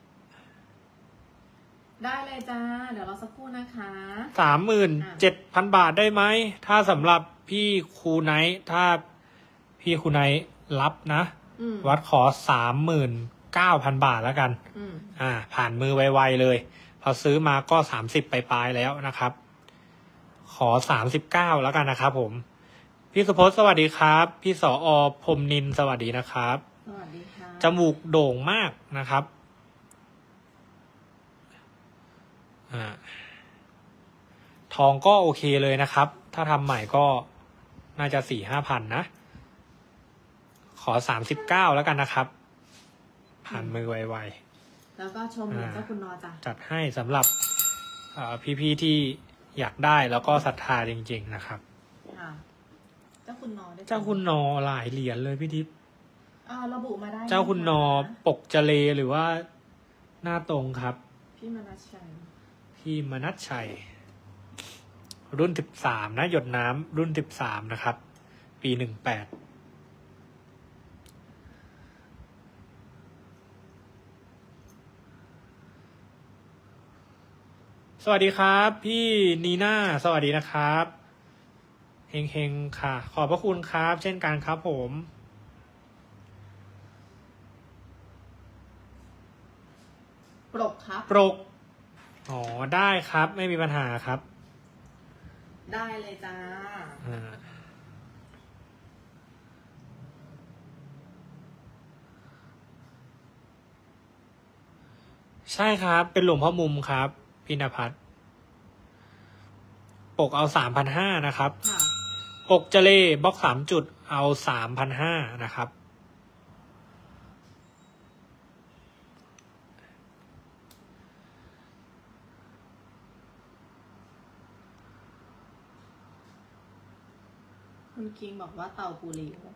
ได้เลยจ้า เดี๋ยวเราสักครู่นะคะสามหมื่นเจ็ดพันบาทได้ไหม ถ้าสำหรับพี่ครูไนท์ถ้าพี่ครูไนท์รับนะอืมวัดขอสามหมื่นเก้าพันบาทแล้วกันอืมอ่า ผ่านมือไวๆเลย พอซื้อมาก็สามสิบปลายๆแล้วนะครับ ขอสามสิบเก้าแล้วกันนะครับผม พี่สุพจน์สวัสดีครับ พี่สออพรหมนินทร์สวัสดีนะครับสวัสดีค่ะจมูกโด่งมากนะครับ อ่า ทองก็โอเคเลยนะครับ ถ้าทำใหม่ก็น่าจะสี่ห้าพันนะ ขอสามสิบเก้าแล้วกันนะครับ ผ่านมือไวแล้วก็ชมเหรียญเจ้าคุณนอจ้ะๆ จัดให้สำหรับพี่ๆที่อยากได้แล้วก็ศรัทธาจริงๆนะครับค่ะ เจ้าคุณนอได้เจ้าคุณนอหลายเหรียญเลยพี่ทิพย์อ่าระบุมาได้เจ้าคุณนอนะคะปกเจเลหรือว่าหน้าตรงครับพี่มนัสชัยพี่มนัสชัย รุ่นสิบสามนะ หยดน้ำรุ่นสิบสามนะครับ ปีหนึ่งแปด สวัสดีครับ พี่นีน่าสวัสดีนะครับเฮงๆค่ะ ขอบพระคุณครับ เช่นกันครับผมปรกครับปรก อ๋อ ได้ครับ ไม่มีปัญหาครับได้เลยจ้าอ่า ใช่ครับ เป็นหลวงพ่อมุมครับ พินภัทรปกเอาสามพันห้านะครับค่ะปกเจเลบล็อกสามจุดเอาสามพันห้านะครับคุณคิงบอกว่าเตาปูหลิว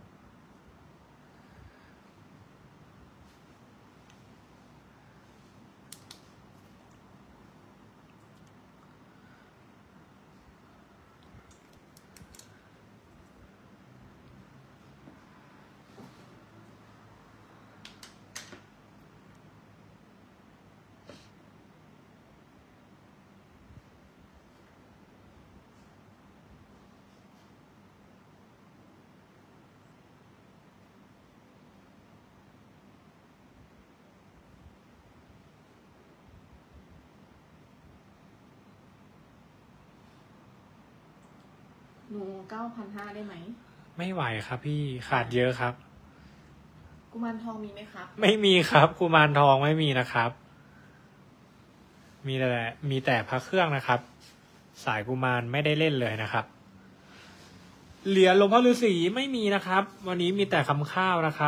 หนูเก้าพันห้าได้ไหมไม่ไหวครับพี่ขาดเยอะครับกุมารทองมีไหมครับไม่มีครับกุมารทองไม่มีนะครับ มีแต่มีแต่พระเครื่องนะครับ สายกุมารไม่ได้เล่นเลยนะครับ เหรียญหลวงพ่อฤาษีไม่มีนะครับ วันนี้มีแต่คำข้าวนะครับ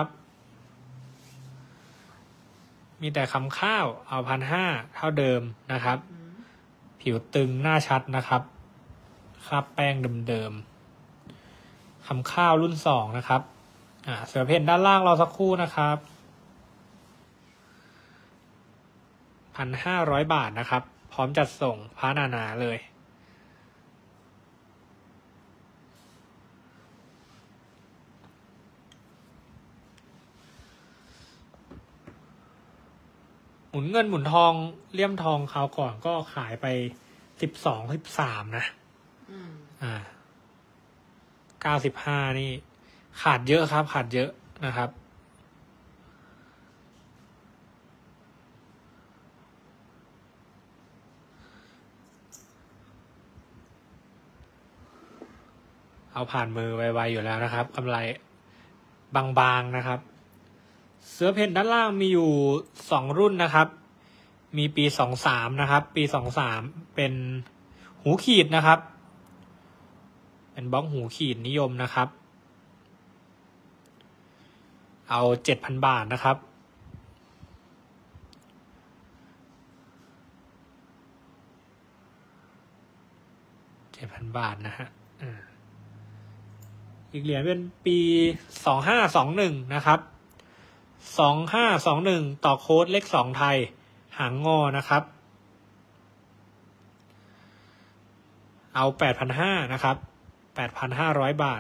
มีแต่คำข้าวเอาพันห้าเท่าเดิมนะครับอืมผิวตึงหน้าชัดนะครับคราบแป้งเดิมๆคำข้าวรุ่นสองนะครับ อ่า เสือเพ่นด้านล่างรอสักครู่นะครับพันห้าร้อยบาทนะครับ พร้อมจัดส่งพระนานาเลย หมุนเงินหมุนทองเลี่ยมทองคราวก่อนก็ขายไปสิบสองสิบสามนะอืมอ่า เก้าสิบห้านี่ ขาดเยอะครับ ขาดเยอะนะครับ เอาผ่านมือไวๆอยู่แล้วนะครับกำไรบางๆนะครับ เสือเพ่นด้านล่างมีอยู่สองรุ่นนะครับ มีปีสองสามนะครับ ปีสองสามเป็นหูขีดนะครับ เป็นบล็อกหูขีดนิยมนะครับ เอาเจ็ดพันบาทนะครับ ปจ็ดพันบาทนะฮะอ่าอีกเหรียญเป็นปีสองห้าสองหนึ่งนะครับสองห้าสองหนึ่งต่อโค้ดเลขสองไทยหางงอนะครับเอาแปดพันห้านะครับแปดพันห้าร้อยบาท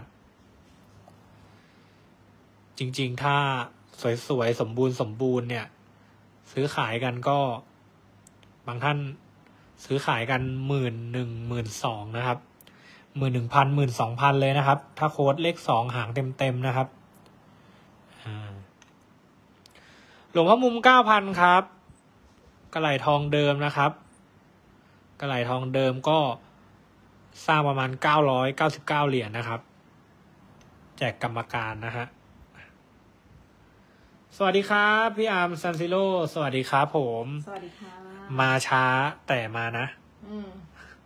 จริงๆถ้าสวยๆสมบูรณ์สมบูรณ์เนี่ยซื้อขายกันก็บางท่านซื้อขายกันหมื่นหนึ่งหมื่นสองนะครับหมื่นหนึ่งพันหมื่นสองพันเลยนะครับถ้าโค้ดเลขสองหางเต็มๆนะครับหลวงพ่อมุมเก้าพันครับกระไหล่ทองเดิมนะครับกระไหล่ทองเดิมก็สร้างประมาณเก้าร้อยเก้าสิบเก้าเหรียญนะครับแจกกรรมการนะฮะสวัสดีครับพี่อาร์มซันซิโร่สวัสดีครับผมสวัสดีค่ะมาช้าแต่มานะอืม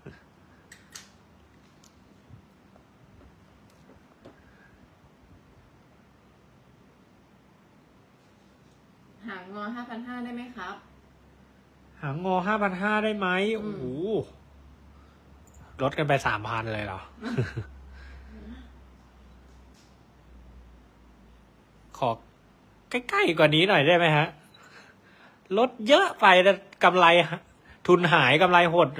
หางงอห้าพันห้าได้ไหมครับหางงอห้าพันห้าได้ไหมโอ้โหลดกันไปสามพันเลยเหรอ ขอใกล้ๆกว่านี้หน่อยได้ไหมฮะลดเยอะไปแต่กำไรทุนหายกำไรหด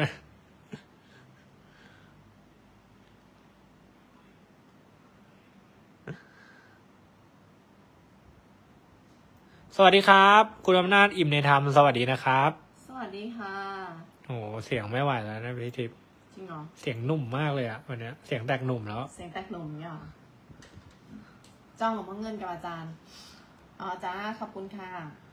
สวัสดีครับคุณอำนาจอิ่มในธรรมสวัสดีนะครับสวัสดีค่ะโอ้เสียงไม่ไหวแล้วนะพี่ทิพย์จริงเหรอเสียงนุ่มมากเลยอะวันนี้เสียงแตกหนุ่มแล้วเสียงแตกหนุ่มเนี่ยจ้องหลวงพ่อเงินกับอาจารย์อ๋อจ้าขอบคุณค่ะ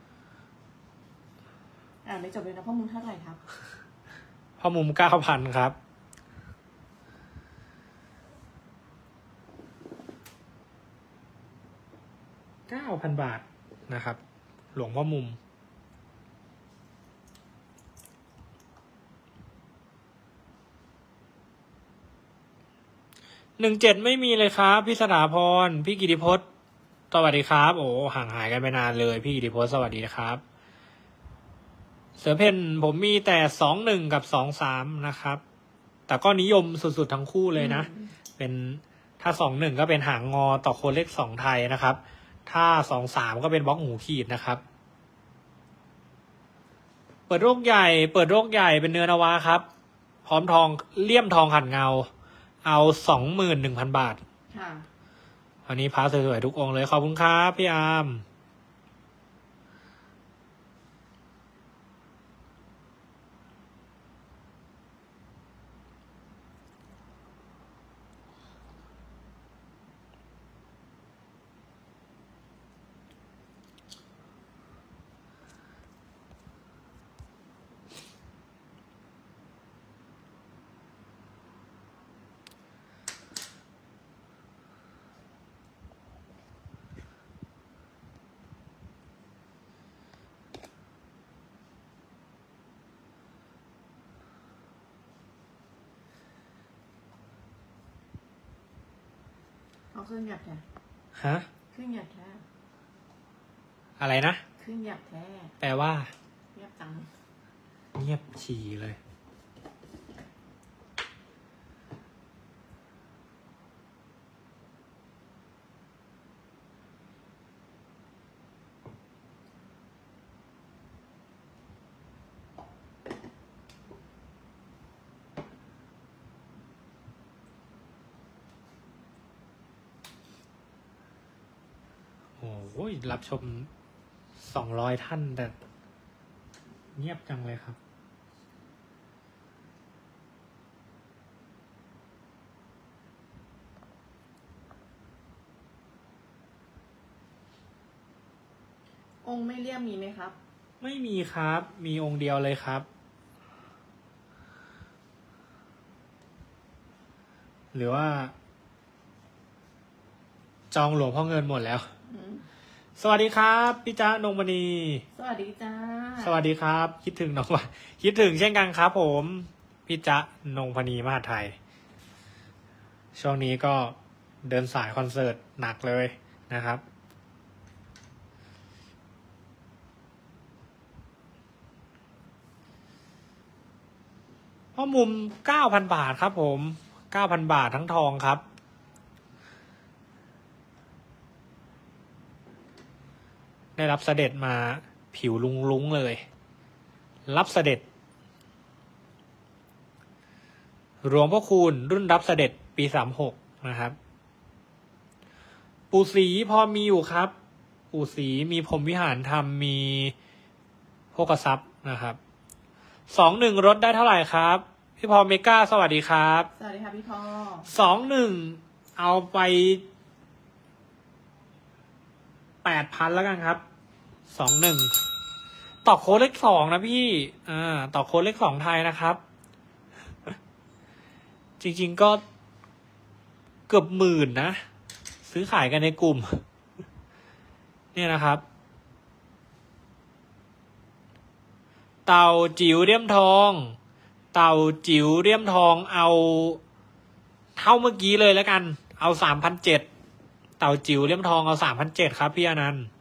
อ่าไม่จบเลยนะพ่อมุมเท่าไหร่ครับพ่อมุมเก้าพันครับเก้าพันบาทนะครับหลวงพ่อมุมหนึ่งเจ็ดไม่มีเลยครับพี่สถาพรพี่กิติพจน์สวัสดีครับโอ้ห่างหายกันไปนานเลยพี่กิติพจน์สวัสดีครับเสือเพ่นผมมีแต่สองหนึ่งกับสองสามนะครับแต่ก็นิยมสุดๆทั้งคู่เลยนะเป็นถ้าสองหนึ่งก็เป็นหางงอต่อโค้ดเลขสองไทยนะครับถ้าสองสามก็เป็นบล็อกหูขีดนะครับเปิดโรคใหญ่เปิดโรคใหญ่เป็นเนื้อนวะครับพร้อมทองเลี่ยมทองขัดเงาเอาสองหมื่นหนึ่งพันบาทค่ะวันนี้พาสวยๆทุกองค์เลยขอบคุณครับพี่อาร์มเอาเครื่องหยับแท้ฮะเครื่องหยับแท้อะไรนะเครื่องหยับแท้แปลว่าเงียบจังเงียบฉี่เลยโอ้ยรับชมสองร้อยท่านแต่เงียบจังเลยครับองค์ไม่เลี่ยมมีไหมครับไม่มีครับมีองค์เดียวเลยครับหรือว่าจองหลวงพ่อเงินหมดแล้วสวัสดีครับพี่จ๊ะนงมณีสวัสดีจ้าสวัสดีครับคิดถึงน้องว่าคิดถึงเช่นกันครับผมพี่จ๊ะนงพณีมหาไทยช่วงนี้ก็เดินสายคอนเสิร์ตหนักเลยนะครับพ่อมุม เก้าพัน บาทครับผมเก้าพันบาททั้งทองครับได้รับเสด็จมาผิวลุ้งๆเลยรับเสด็จหลวงพ่อคูณรุ่นรับเสด็จปีสามหกนะครับปู่ศรีพอมีอยู่ครับปู่ศรีมีพรหมวิหารธรรมมีโภคทรัพย์นะครับสองหนึ่งลดได้เท่าไหร่ครับพี่พอเมกาสวัสดีครับสวัสดีค่ะพี่พอสองหนึ่งเอาไปแปดพันแล้วกันครับสองหนึ่งต่อโค้ดเลขสองนะพี่อ่าต่อโค้ดเลขสองไทยนะครับ จริงๆก็เกือบหมื่นนะซื้อขายกันในกลุ่ม เนี่ยนะครับเต่าจิ๋วเลี่ยมทองเต่าจิ๋วเลี่ยมทองเอาเท่าเมื่อกี้เลยแล้วกันเอาสามพันเจ็ดเต่าจิ๋วเลี่ยมทองเอาสามพันเจ็ดครับพี่อนันต์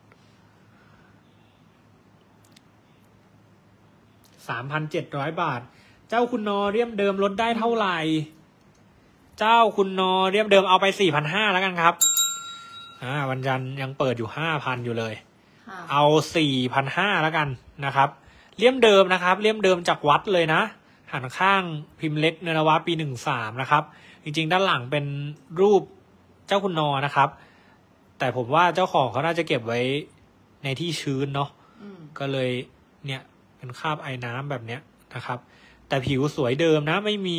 สามพันเจ็ดร้อยบาทเจ้าคุณนอเลี่ยมเดิมลดได้เท่าไหร่เจ้าคุณนอเลี่ยมเดิมเอาไปสี่พันห้าแล้วกันครับอ่าวันจันทร์ยังเปิดอยู่ห้าพันอยู่เลยเอาสี่พันห้าแล้วกันนะครับเลี่ยมเดิมนะครับเลี่ยมเดิมจากวัดเลยนะหันข้างพิมพ์เล็กเนรวะปีหนึ่งสามนะครับจริงๆด้านหลังเป็นรูปเจ้าคุณนอนะครับแต่ผมว่าเจ้าของเขาน่าจะเก็บไว้ในที่ชื้นเนาะก็เลยเนี่ยเป็นคราบไอ้น้ำแบบเนี้ยนะครับแต่ผิวสวยเดิมนะไม่มี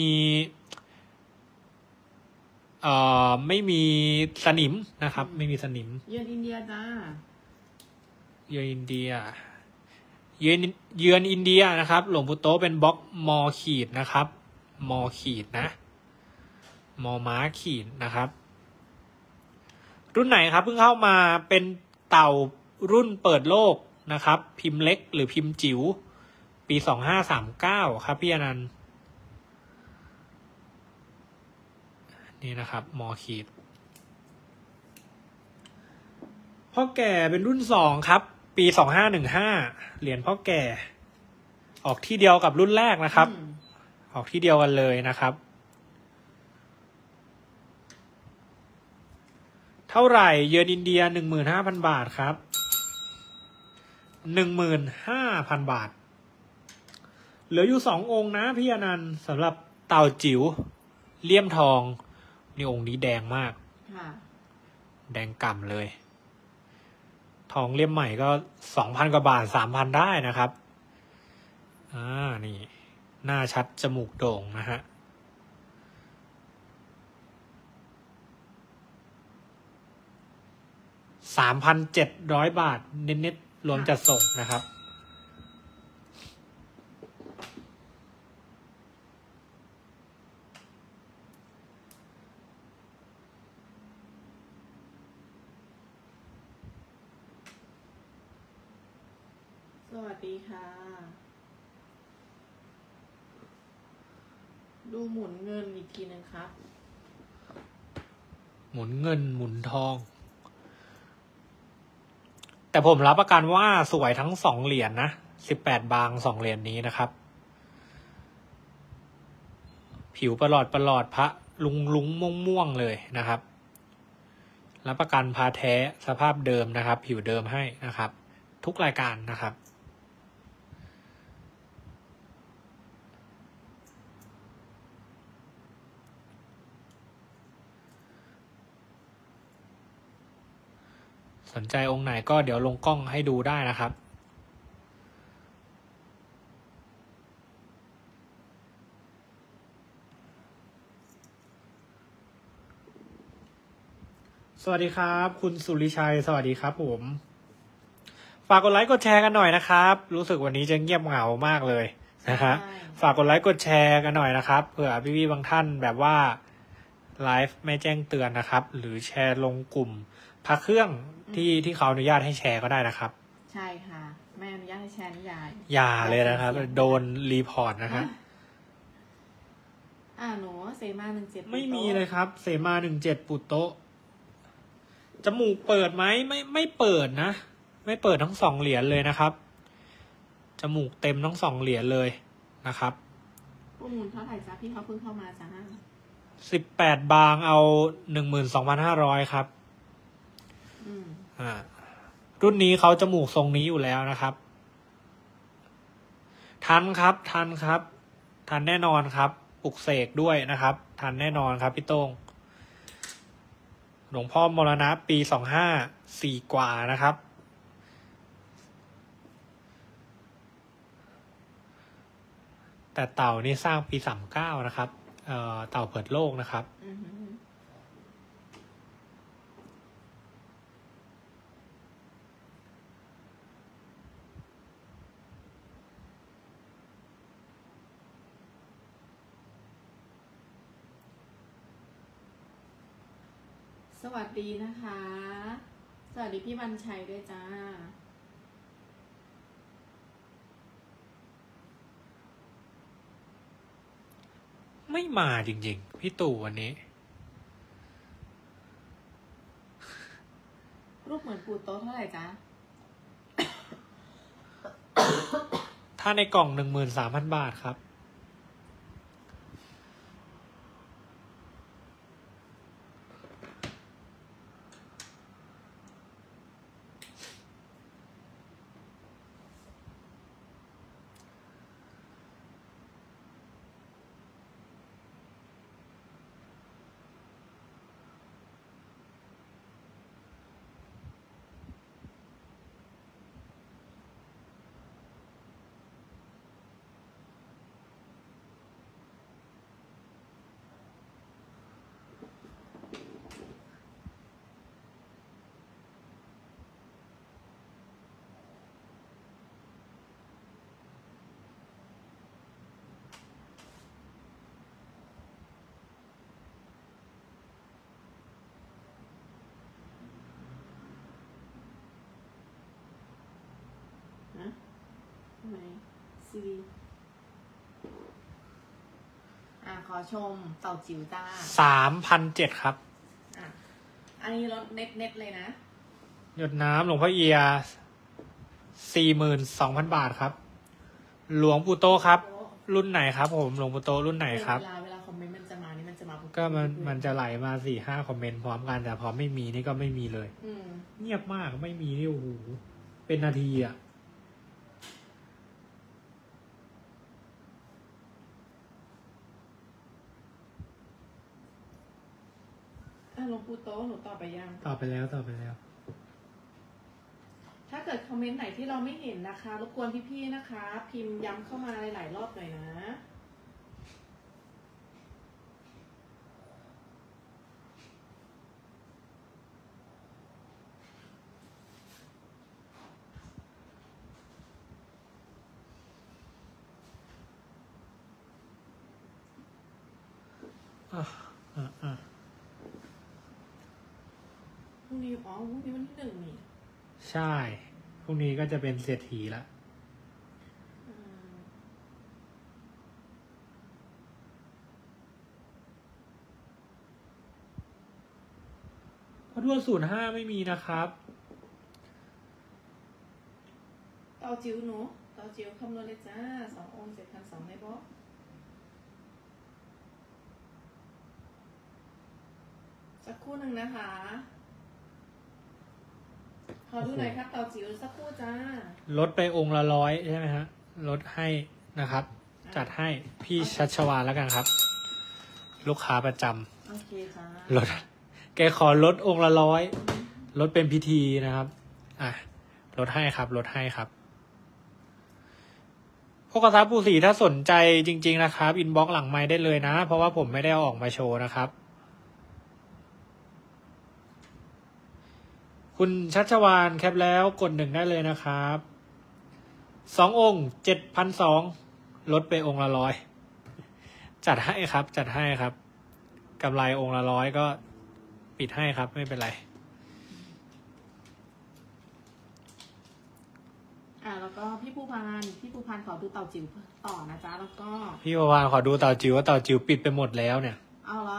เอ่อไม่มีสนิมนะครับไม่มีสนิมเยือนอินเดียจ้าเยือนอินเดียเยือนเยือนอินเดียนะครับหลวงปู่โตเป็นบล็อกมอขีดนะครับมอขีดนะมอม้าขีดนะครับรุ่นไหนครับเพิ่งเข้ามาเป็นเต่ารุ่นเปิดโลกนะครับพิมพ์เล็กหรือพิมพ์จิ๋วปีสองห้าสามเก้าครับพี่อนันต์นี่นะครับมอขีดพ่อแก่เป็นรุ่นสองครับปีสองห้าหนึ่งห้าเหรียญพ่อแก่ออกที่เดียวกับรุ่นแรกนะครับออกที่เดียวกันเลยนะครับเท่าไหร่เยือนอินเดียหนึ่งหมื่นห้าพันบาทครับหนึ่งหมื่นห้าพันบาทเหลืออยู่สององค์นะพี่อนันต์สำหรับเต่าจิ๋วเลี่ยมทองนี่องค์นี้แดงมากแดงก่ำเลยทองเลี่ยมใหม่ก็สองพันกว่าบาทสามพันได้นะครับอ่านี่หน้าชัดจมูกโด่งนะฮะสามพันเจ็ดร้อยบาทเน็ตๆรวมจัดส่งนะครับสวัสดีค่ะดูหมุนเงินอีกทีนึงครับหมุนเงินหมุนทองแต่ผมรับประกันว่าสวยทั้งสองเหรียญ นะสิบแปดบางสองเหรียญ นี้นะครับผิวประหลอดประหลอดพระลุงลุงม่วงม่วงเลยนะครับรับประกันพาแท้สภาพเดิมนะครับผิวเดิมให้นะครับทุกรายการนะครับสนใจองค์ไหนก็เดี๋ยวลงกล้องให้ดูได้นะครับสวัสดีครับคุณสุริชัยสวัสดีครับผมฝากกดไลค์กดแชร์กันหน่อยนะครับรู้สึกวันนี้จะเงียบเหงามากเลยนะครับฝากกดไลค์กดแชร์กันหน่อยนะครับเผื่อพี่ๆบางท่านแบบว่าไลฟ์ไม่แจ้งเตือนนะครับหรือแชร์ลงกลุ่มพระเครื่องที่ที่เขาอนุญาตให้แชร์ก็ได้นะครับใช่ค่ะไม่อนุญาตให้แชร์นิยายอย่าเลยนะครับโดนรีพอร์ตนะครับอ่าหนูเซมาหนึ่งเจ็ดไม่มีเลยครับเซมาหนึ่งเจ็ดปุตโตจมูกเปิดไหมไม่ไม่เปิดนะไม่เปิดทั้งสองเหรียญเลยนะครับจมูกเต็มทั้งสองเหรียญเลยนะครับประมูลเท่าไหร่จ้าพี่เขาเพิ่งเข้ามาจ้าสิบแปดบางเอาหนึ่งหมื่นสองพันห้าร้อยครับอืมอ่า รุ่นนี้เขาจมูกทรงนี้อยู่แล้วนะครับ ทันครับ ทันครับ ทันแน่นอนครับ ปลุกเสกด้วยนะครับ ทันแน่นอนครับพี่โต้ง หลวงพ่อมรณะปีสองห้าสี่กว่านะครับ แต่เต่านี่สร้างปีสามเก้านะครับ เอ่อ เต่าเปิดโลกนะครับอืมสวัสดีนะคะ สวัสดีพี่วันชัยด้วยจ้าไม่มาจริงๆ พี่ตู่วันนี้รูปเหมือนปูโต๊ะเท่าไหร่จ๊ะถ้าในกล่องหนึ่งหมื่นสามพันบาทครับนะทำไมซีดีอ่ะขอชมเต่าจิ๋วจ้าสามพันเจ็ดครับอ่ะ อันนี้รถเน็ตเน็ตเลยนะหยดน้ำหลวงพ่อเอียสี่หมื่นสองพันบาทครับ หลวงปู่โตครับ รุ่นไหนครับผม หลวงปู่โตรุ่นไหนครับเวลาเวลาคอมเมนต์มันจะมา นี่มันจะมาปุ๊บก็มันมันจะไหลมาสี่ห้าคอมเมนต์พร้อมกัน แต่พอไม่มีนี่ก็ไม่มีเลยอืมเงียบมากไม่มีนี่โอ้โหเป็นนาทีอ่ะอ่ะหลวงปู่โต๊ะหนูตอบไปยังตอบไปแล้วตอบไปแล้วถ้าเกิดคอมเมนต์ไหนที่เราไม่เห็นนะคะรบกวนพี่ๆนะคะ พิมพ์ย้ำเข้ามาหลายๆรอบหน่อยนะอ่ะอ่ะอ่ะพรุ่งนี้อ๋อพรุ่งนี้วันที่หนึ่งนี่ใช่ พรุ่งนี้ก็จะเป็นเศรษฐีละอืมเพราะทวนศูนย์ห้าไม่มีนะครับเต่าจิ๋วหนูเต่าจิ๋วคำนวณเลยจ้าสององค์เจ็ดพันสองในบล็อกสักครู่หนึ่งนะคะ ขอดูหน่อยครับเต่าจิ๋วสักครู่จ้าลดไปองค์ละร้อยใช่ไหมฮะ ลดให้นะครับ จัดให้พี่ชัชวานแล้วกันครับ ลูกค้าประจโอเคจ้าำลด แกขอลดองค์ละร้อย ลดเป็นพิธีนะครับ อ่ะ ลดให้ครับ ลดให้ครับ พวกกระทะปูสีถ้าสนใจจริง ๆ นะครับ อินบ็อกซ์หลังไมค์ได้เลยนะ เพราะว่าผมไม่ได้เอาออกมาโชว์นะครับ คุณชัชวานแคปแล้วกดหนึ่งได้เลยนะครับ สององค์เจ็ดพันสองลดไปองค์ละร้อย จัดให้ครับ จัดให้ครับกำไรองค์ละร้อยก็ปิดให้ครับ ไม่เป็นไรอ่าแล้วก็พี่ภูพานพี่ภูพานขอดูเต่าจิ๋วต่อนะจ๊ะแล้วก็พี่ประวานขอดูเต่าจิ๋วว่าเต่าจิ๋วปิดไปหมดแล้วเนี่ยเอาละ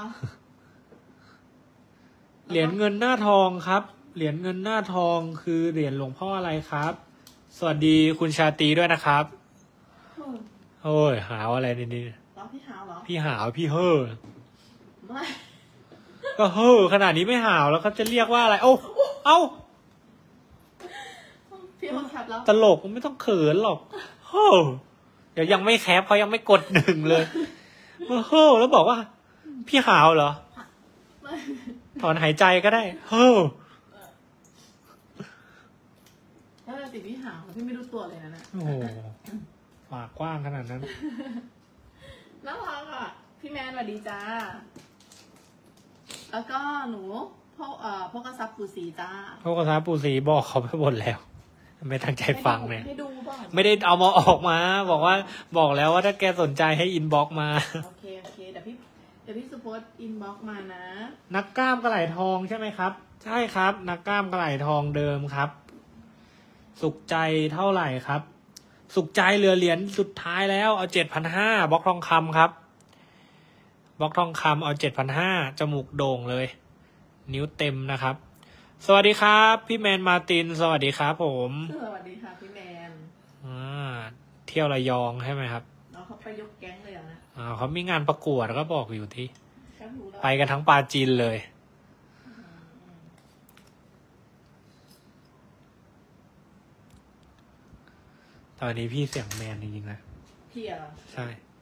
เหรียญเงินหน้าทองครับ เหรียญเงินหน้าทองคือเหรียญหลวงพ่ออะไรครับ สวัสดีคุณชาตรีด้วยนะครับเฮ้ยโอ้ยหาวอะไรนี่นี่เหรอพี่หาวเหรอพี่หาวพี่เฮ่อไม่ไม่ก็เฮ้อขนาดนี้ไม่หาวแล้วเขาจะเรียกว่าอะไร โอ้เอ้าพี่เขาแคปแล้วตลกไม่ต้องเขินหรอกเฮ้อเดี๋ยวยังไม่แคปเขายังไม่กดหนึ่งเลยมาเฮ้อแล้วบอกว่า พี่หาวเหรอ ถอนหายใจก็ได้ เฮ้อแล้วแต่ติพี่หาวพี่ไม่รู้ตัวเลยนะเนี่ยโอ้โหปากกว้างขนาดนั้นน่ารักอ่ะพี่แมนสวัสดีจ้าแล้วก็หนูพวกเอ่อพวกกระซับปูสีจ้าพวกกระทาปูสีบอกเขาไปหมดแล้ว ไม่ตั้งใจฟังเนี่ยให้ดูบ้างไม่ได้เอามาออกมา บอกว่าบอกแล้วว่าถ้าแกสนใจให้อินบ็อกมาโอเคโอเคเดี๋ยวพี่เดี๋ยวพี่สุพจน์อินบ็อกมานะนักกล้ามกระไหล่ทองใช่ไหมครับ ใช่ครับ นักกล้ามกระไหล่ทองเดิมครับ สุขใจเท่าไหร่ครับ สุขใจเหลือเหรียญสุดท้ายแล้วเอาเจ็ดพันห้าบล็อกทองคำครับบล็อกทองคำเอาเจ็ดพันห้าจมูกโด่งเลย นิ้วเต็มนะครับ สวัสดีครับ พี่แมนมาร์ติน สวัสดีครับผมสวัสดีค่ะพี่แมนอ่าเที่ยวระยองใช่ไหมครับเราเขาไปยกแก๊งเลยเหรอนะอ่าเขามีงานประกวดก็บอกอยู่ที่แก๊งหนูเราไปกันทั้งปาจีนเลย ตอนนี้พี่เสียงแมนจริงๆนะพี่เหรอใช่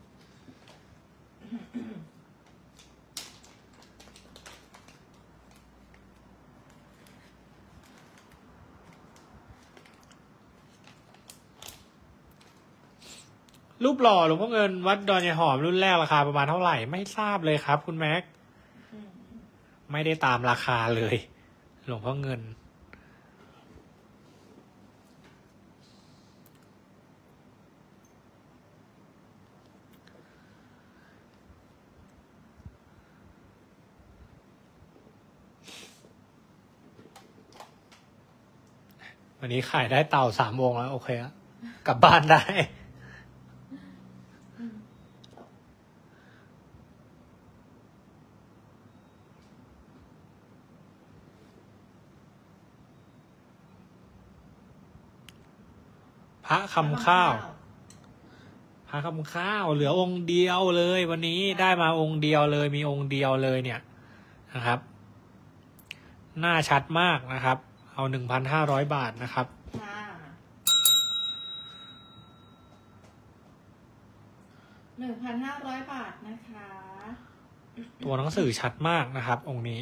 รูปหล่อหลวงพ่อเงินวัดดอนยายหอมรุ่นแรกราคาประมาณเท่าไหร่ไม่ทราบเลยครับ คุณแม็กอืมไม่ได้ตามราคาเลย หลวงพ่อเงิน วันนี้ขายได้เต่าสามวงแล้ว โอเคอะกลับบ้านได้ พระคำข้าว พระคำข้าวเหลือองค์เดียวเลย วันนี้ได้มาองค์เดียวเลย มีองค์เดียวเลยเนี่ยนะครับ หน้าชัดมากนะครับ เอาหนึ่งพันห้าร้อยบาทนะครับค่ะหนึ่งพันห้าร้อยบาทนะคะตัวหนังสือชัดมากนะครับ องค์นี้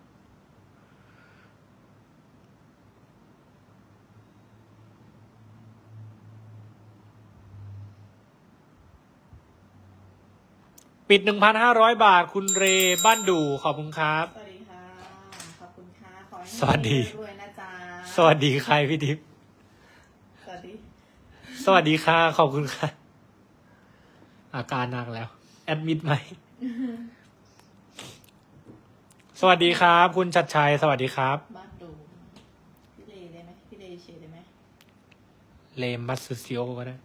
ปิดหนึ่งพันห้าร้อยบาท คุณเรบ้านดูขอบคุณครับสวัสดีค่ะขอบคุณค่ะขอให้สวัสดีรวยๆนะจ๊ะสวัสดีใครพี่ทิพย์สวัสดีสวัสดีค่ะขอบคุณค่ะ อาการหนักแล้ว แอดมิดไหม สวัสดีครับ คุณชัดชัย สวัสดีครับบ้านดูพี่เลได้ไหมพี่เลเชได้ไหมเลมมัตสึซิโอก็ได้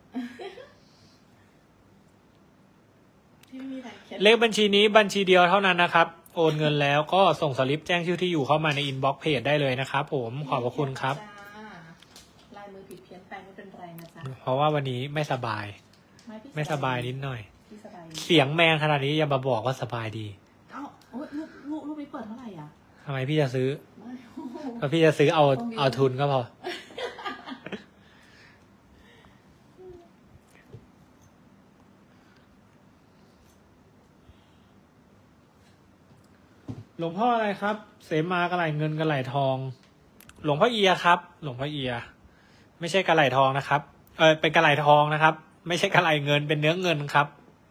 พี่ไม่มีอะไรเขียนเลขบัญชีนี้บัญชีเดียวเท่านั้นนะครับ โอนเงินแล้วก็ส่งสลิปแจ้งชื่อที่อยู่เข้ามาในอินบ็อกซ์เพจได้เลยนะครับผมขอบพระคุณครับจ้าลายมือผิดเพี้ยนไปไม่เป็นไรนะจ๊ะเพราะว่าวันนี้ไม่สบายพี่ไม่สบายนิดหน่อยพี่สบายดีเสียงแมงขนาดนี้อย่ามาบอกว่าสบายดีเอ้าโอ้ยลูกลูกลูกนี้เปิดเท่าไหร่อ่ะทำไมพี่จะซื้อไม่โอ้โหก็พี่จะซื้อเอาเอาทุนก็พอ หลวงพ่ออะไรครับ เสมากระไหลเงินกระไหลทอง หลวงพ่อเอียครับ หลวงพ่อเอีย ไม่ใช่กระไหลทองนะครับ เออเป็นกระไหลทองนะครับ ไม่ใช่กระไหลเงินเป็นเนื้อเงินครับ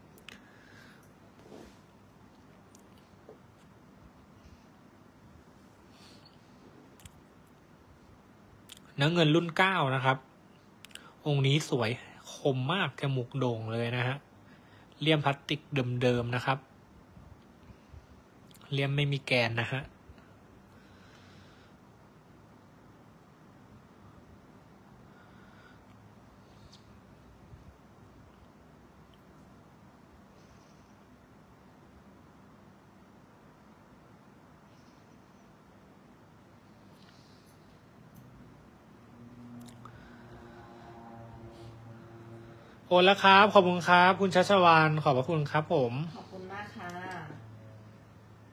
เนื้อเงินรุ่นเก้านะครับ องค์นี้สวยคมมากจมูกโด่งเลยนะฮะเลี่ยมพลาสติกเดิมๆนะครับเลี่ยมไม่มีแกนนะฮะโอนแล้วครับขอบคุณครับคุณชัชวานขอบพระคุณครับผมขอบคุณมากค่ะ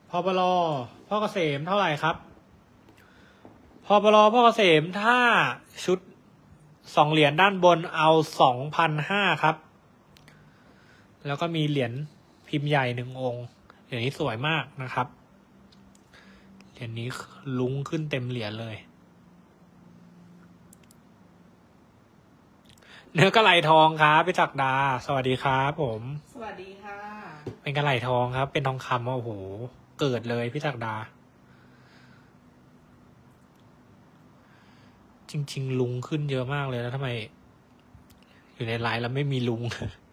พปลพ่อเกษมเท่าไหร่ครับพปลพ่อเกษมถ้าชุดสองเหรียญด้านบนเอาสองพันห้าครับ แล้วก็มีเหรียญพิมพ์ใหญ่หนึ่งองค์เหรียญนี้สวยมากนะครับเหรียญนี้ลุ้งขึ้นเต็มเหรียญเลยเนื้อกระไหลทองครับพี่จักรดาสวัสดีครับผมสวัสดีค่ะเป็นกระไหลทองครับเป็นทองคำโอ้โหเกิดเลยพี่จักรดาจริงๆลุงขึ้นเยอะมากเลยแล้วทำไมอยู่ในไลน์แล้วไม่มีลุง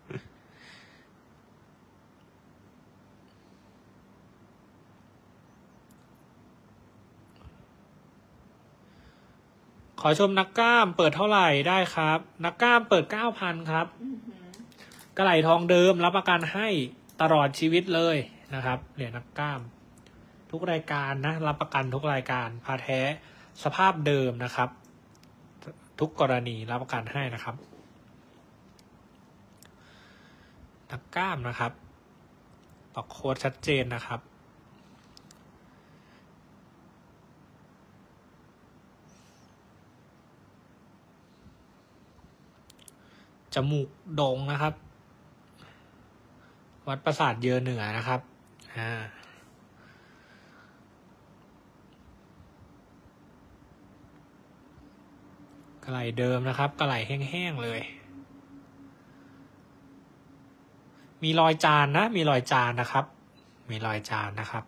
ขอชมนักกล้ามเปิดเท่าไหร่ได้ครับนักกล้ามเปิดเก้าพันครับกระไหลทองเดิมรับประกันให้ตลอดชีวิตเลยนะครับเหรียญนักกล้ามทุกรายการนะรับประกันทุกรายการพาแท้สภาพเดิมนะครับทุกกรณีรับประกันให้นะครับนักกล้ามนะครับต่อโค้ดชัดเจนนะครับจมูกโด่งนะครับวัดปราสาทเยอเหนือนะครับอ่ากระไหล่เดิมนะครับกระไหล่แห้งๆเลยมีรอยจานนะมีรอยจานนะครับมีรอยจานนะครับ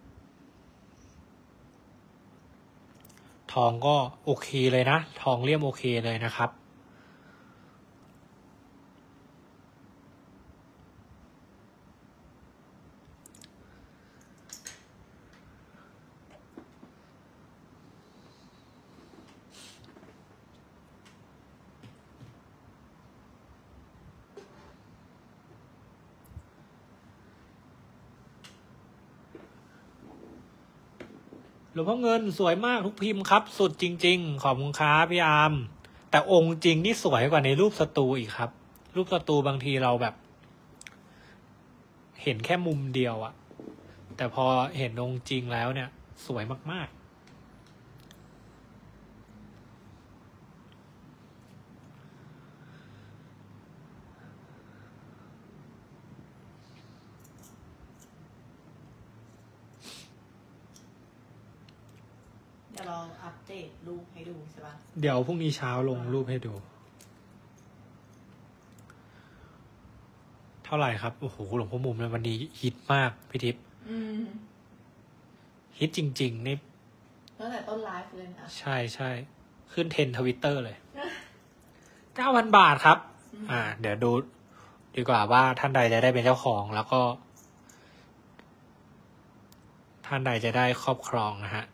ทองก็โอเคเลยนะทองเลี่ยมโอเคเลยนะครับหลวงพ่อเงินสวยมากทุกพิมพ์ครับสุดจริงๆขอบคุณครับพี่อาร์มแต่องค์จริงนี่สวยกว่าในรูปสตูอีกครับรูปสตูบางทีเราแบบเห็นแค่มุมเดียวอะแต่พอเห็นองค์จริงแล้วเนี่ยสวยมากเดี๋ยวเราอัปเดตรูปให้ดูใช่ปะเดี๋ยวพรุ่งนี้เช้าลงรูปให้ดูเท่าไหร่ครับโอ้โหหลวงพ่อมุมในวันนี้ฮิตมากพี่ทิพย์ฮิตจริงๆนี่ตั้งแต่ต้นไลฟ์เลยนะใช่ใช่ขึ้นเทรนทวิตเตอร์เลยเก้าพันบาทครับอ่าเดี๋ยวดูดีกว่าว่าท่านใดจะได้เป็นเจ้าของแล้วก็ท่านใดจะได้ครอบครองนะฮะ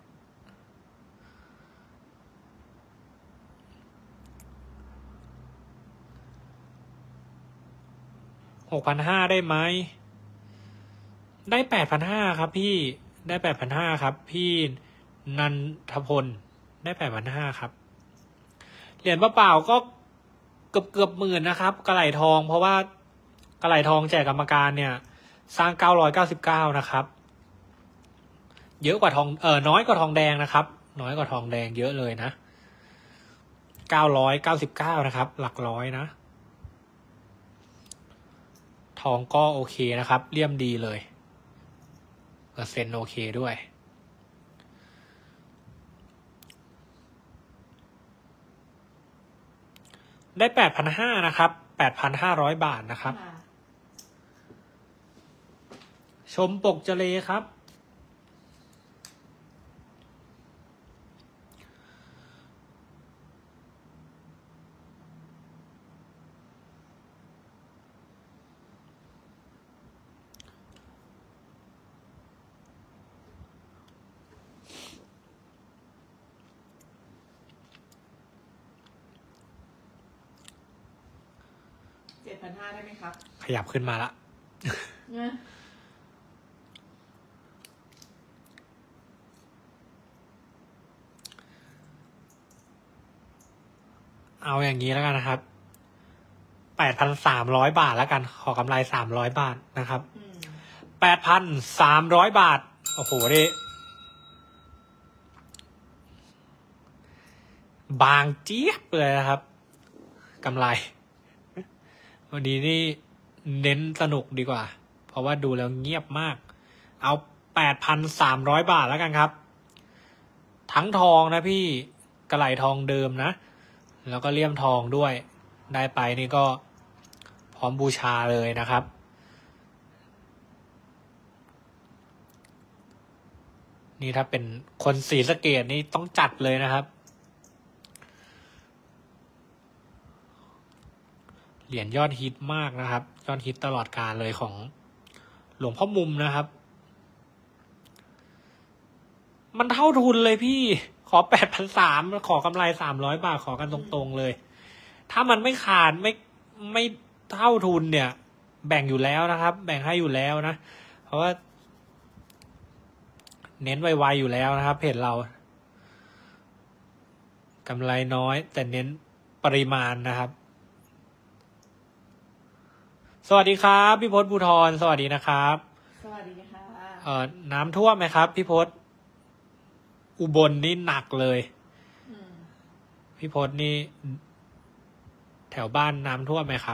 หกพันห้าได้ไหมได้แปดพันห้าครับพี่ได้แปดพันห้าครับพี่นันทพลได้แปดพันห้าครับเหรียญเปล่าๆก็เกือบเกือบหมื่นนะครับกระไหลทองเพราะว่ากระไหลทองแจกกรรมการเนี่ยสร้างเก้าร้อยเก้าสิบเก้านะครับเยอะกว่าทองเออน้อยกว่าทองแดงนะครับน้อยกว่าทองแดงเยอะเลยนะเก้าร้อยเก้าสิบเก้านะครับหลักร้อยนะทองก็โอเคนะครับเลี่ยมดีเลยเปอร์เซ็นต์โอเคด้วยได้แปดพันห้านะครับแปดพันห้าร้อยบาทนะครับชมปกเจเลครับเจ็ดพันห้าได้ไหมครับขยับขึ้นมาละเอาอย่างนี้แล้วกันนะครับแปดพันสามร้อยบาทแล้วกันขอกำไรสามร้อยบาทนะครับแปดพันสามร้อยบาทโอ้โหนี่บางเจี๊ยบเลยนะครับกำไรวันนี้นี่เน้นสนุกดีกว่าเพราะว่าดูแล้วเงียบมากเอา แปดพันสามร้อย บาทแล้วกันครับทั้งทองนะพี่กระไหลทองเดิมนะแล้วก็เลี่ยมทองด้วยได้ไปนี่ก็พร้อมบูชาเลยนะครับนี่ถ้าเป็นคนศรีสะเกษนี่ต้องจัดเลยนะครับเหรียญยอดฮิตมากนะครับยอดฮิตตลอดกาลเลยของหลวงพ่อมุมนะครับมันเท่าทุนเลยพี่ขอ แปดพันสามร้อย ขอกำไรสามร้อยบาทขอกันตรงๆเลยถ้ามันไม่ขาดไม่ไม่เท่าทุนเนี่ยแบ่งอยู่แล้วนะครับแบ่งให้อยู่แล้วนะเพราะว่าเน้นไวๆอยู่แล้วนะครับเพจเรากำไรน้อยแต่เน้นปริมาณนะครับสวัสดีครับพี่พจน์ภูธรสวัสดีนะครับสวัสดีค่ะเอ่อน้ำท่วมไหมครับพี่พจน์อุบลนี่หนักเลยพี่พจน์นี่แถวบ้านน้ำท่วมไหมครับ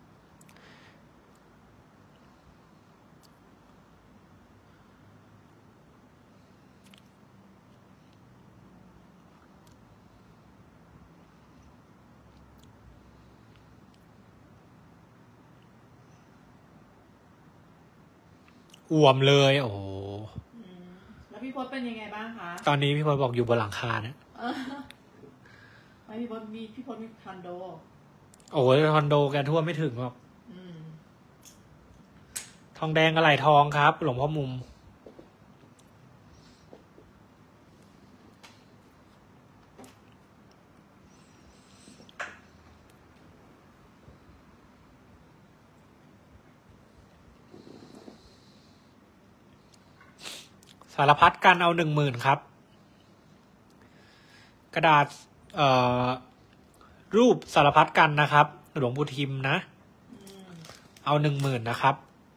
อ่วมเลยโอ้โหแล้วพี่พจน์เป็นยังไงบ้างคะตอนนี้พี่พจน์บอกอยู่บนหลังคาเนี่ยไม่พี่พจน์มีพี่พจน์มีคอนโดโอ้ยคอนโดแกท่วมไม่ถึงหรอกทองแดงกระไหลทองครับหลวงพ่อมุมสารพัดกันเอาหนึ่งหมื่นครับกระดาษเอ่อรูปสารพัดกันนะครับหลวงปู่ทิมนะเอาหนึ่งหมื่นนะครับ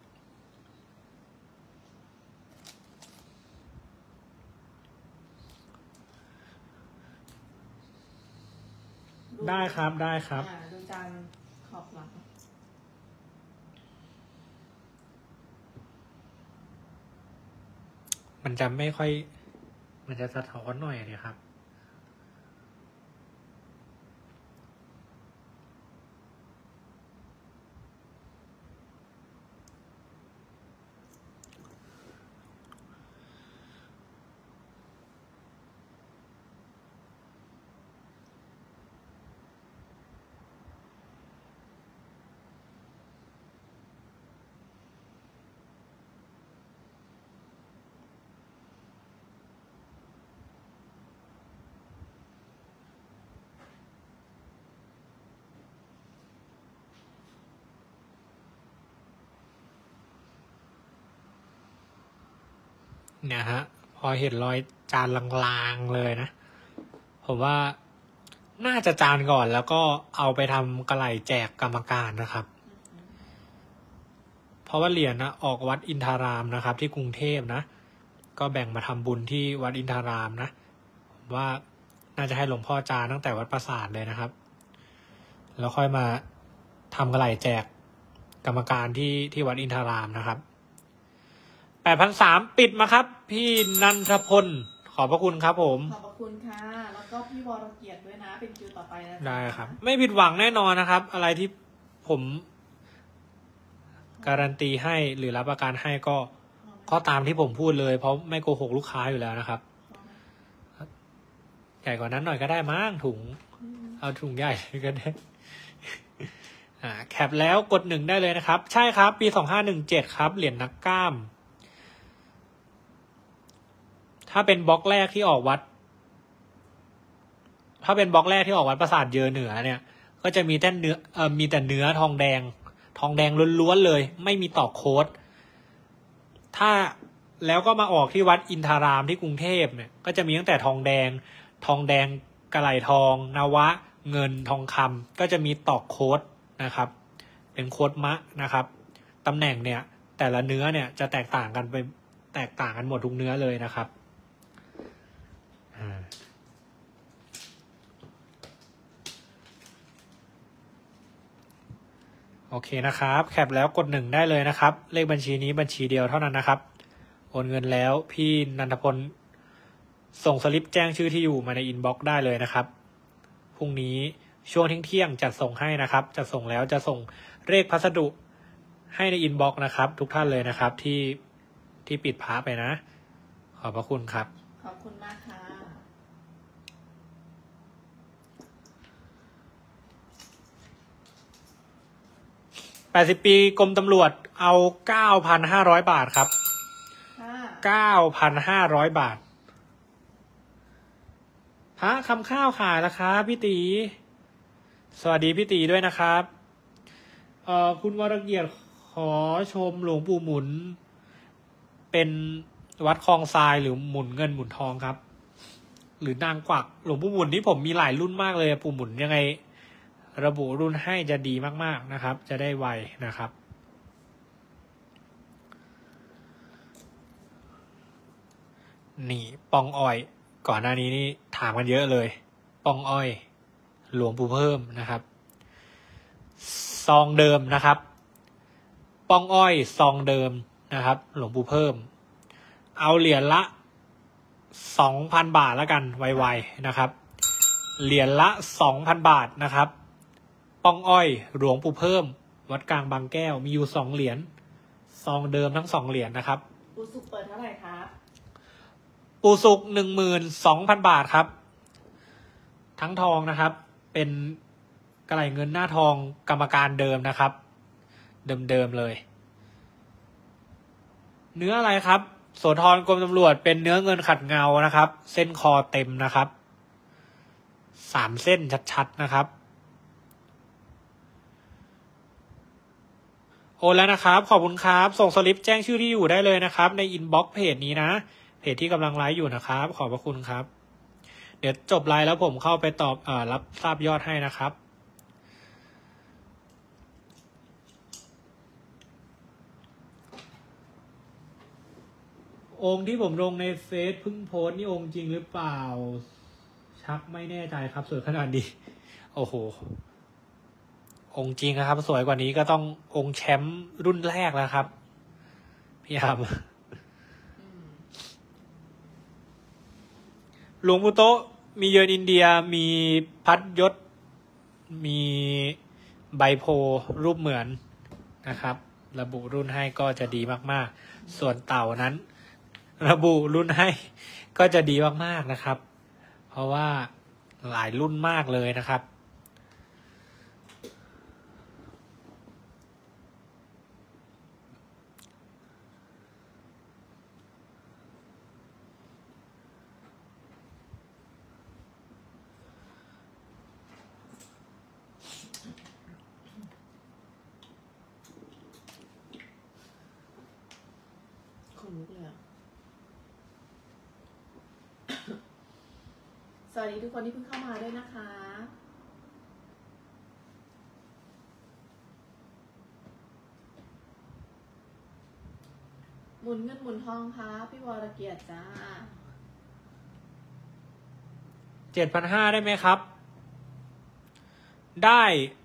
ได้ครับได้ครับดูจานขอบหลังมันจะไม่ค่อยมันจะสะท้อนหน่อยเลยครับเนี่ยฮะพอเห็นรอยจานลางๆเลยนะผมว่าน่าจะจานก่อนแล้วก็เอาไปทำกระไหล่แจกกรรมการนะครับเพราะว่าเหรียญนะออกวัดอินทารามนะครับที่กรุงเทพนะก็แบ่งมาทำบุญที่วัดอินทารามนะผมว่าน่าจะให้หลวงพ่อจานตั้งแต่วัดปราสาทเลยนะครับแล้วค่อยมาทำกระไหล่แจกกรรมการที่ที่วัดอินทารามนะครับแปดพันสามปิดมาครับพี่นันทพลขอบพระคุณครับผมขอบพระคุณค่ะแล้วก็พี่วรเกียรติด้วยนะเป็นคิวต่อไปนะได้ครับไม่ผิดหวังแน่นอนนะครับอะไรที่ผมการันตีให้หรือรับประกันให้ก็ก็ตามที่ผมพูดเลยเพราะไม่โกหกลูกค้าอยู่แล้วนะครับใหญ่กว่านั้นหน่อยก็ได้มั้งถุงเอาถุงใหญ่ก็ได้อ่าแคปแล้วกดหนึ่งได้เลยนะครับใช่ครับปีสองห้าหนึ่งเจ็ดครับเหรียญนักกล้ามถ้าเป็นบล็อกแรกที่ออกวัดถ้าเป็นบล็อกแรกที่ออกวัดปราสาทเยอเหนือเนี่ยก็จะมีแต่เนื้อเอ่อมีแต่เนื้อทองแดงทองแดงล้วนๆเลยไม่มีตอกโค้ดถ้าแล้วก็มาออกที่วัดอินทารามที่กรุงเทพเนี่ยก็จะมีตั้งแต่ทองแดงทองแดงกระไหล่ทองนวะเงินทองคำก็จะมีตอกโค้ดนะครับเป็นโค้ดมะนะครับตำแหน่งเนี่ยแต่ละเนื้อเนี่ยจะแตกต่างกันไปแตแตกต่างกันหมดทุกเนื้อเลยนะครับโอเคนะครับแคปแล้วกดหนึ่งได้เลยนะครับเลขบัญชีนี้บัญชีเดียวเท่านั้นนะครับโอนเงินแล้วพี่นันทพลส่งสลิปแจ้งชื่อที่อยู่มาในอินบ็อกซ์ได้เลยนะครับพรุ่งนี้ช่วงเที่ยงๆจัดส่งให้นะครับจะส่งแล้วจะส่งเลขพัสดุให้ในอินบ็อกซ์นะครับทุกท่านเลยนะครับที่ที่ปิดพาร์ทไปนะขอบพระคุณครับขอบคุณมากค่ะแปดสิบปีกรมตำรวจเอา เก้าพันห้าร้อย บาทครับ เก้าพันห้าร้อย บาทพระคำข้าวขายราคาพี่ตีสวัสดีพี่ตีด้วยนะครับเอ่อคุณวรเกียรติขอชมหลวงปู่หมุนเป็นวัดคลองทรายหรือหมุนเงินหมุนทองครับหรือนางกวักหลวงปู่หมุนนี่ผมมีหลายรุ่นมากเลยปู่หมุนยังไงระบุรุ่นให้จะดีมากๆนะครับจะได้ไวนะครับนี่ปองอ้อยก่อนหน้านี้นี่ถามกันเยอะเลยปองอ้อยหลวงปู่เพิ่มนะครับซองเดิมนะครับปองอ้อยซองเดิมนะครับหลวงปู่เพิ่มเอาเหรียญละสองพันบาทแล้วกันไวๆนะครับเหรียญละสองพันบาทนะครับปองอ้อยหลวงปู่เพิ่มวัดกลางบางแก้วมีอยู่สองเหรียญซองเดิมทั้งสองเหรียญนะครับปูสุกเปิดเท่าไหร่ครับปูสุกหนึ่งหมื่นสองพันบาทครับทั้งทองนะครับเป็นกระไหลเงินหน้าทองกรรมการเดิมนะครับเดิมๆเลยเนื้ออะไรครับโสธรกรมตำรวจเป็นเนื้อเงินขัดเงานะครับเส้นคอเต็มนะครับสามเส้นชัดๆนะครับโอนแล้วนะครับขอบคุณครับส่งสลิปแจ้งชื่อที่อยู่ได้เลยนะครับในอินบ็อกซ์เพจนี้นะเพจที่กำลังไลฟ์อยู่นะครับขอบพระคุณครับเดี๋ยวจบไลฟ์แล้วผมเข้าไปตอบเอ่อรับทราบยอดให้นะครับองค์ที่ผมลงในเฟซเพิ่งโพสต์นี่องค์จริงหรือเปล่าชักไม่แน่ใจครับสวยขนาดนี้โอ้โหองค์จริงนะครับสวยกว่านี้ก็ต้ององค์แชมป์รุ่นแรกแล้วครับพี่ยามหลวงปู่โตมีเยือนอินเดียมีพัดยศมีใบโพรูปเหมือนนะครับระบุรุ่นให้ก็จะดีมากๆส่วนเต่านั้นระบุรุ่นให้ก็จะดีมากๆนะครับเพราะว่าหลายรุ่นมากเลยนะครับสวัสดีทุกคนที่เพิ่งเข้ามาด้วยนะคะหมุนเงินหมุนทองค่ะพี่วรเกียรติจ้าเจ็ดพันห้าได้ไหมครับได้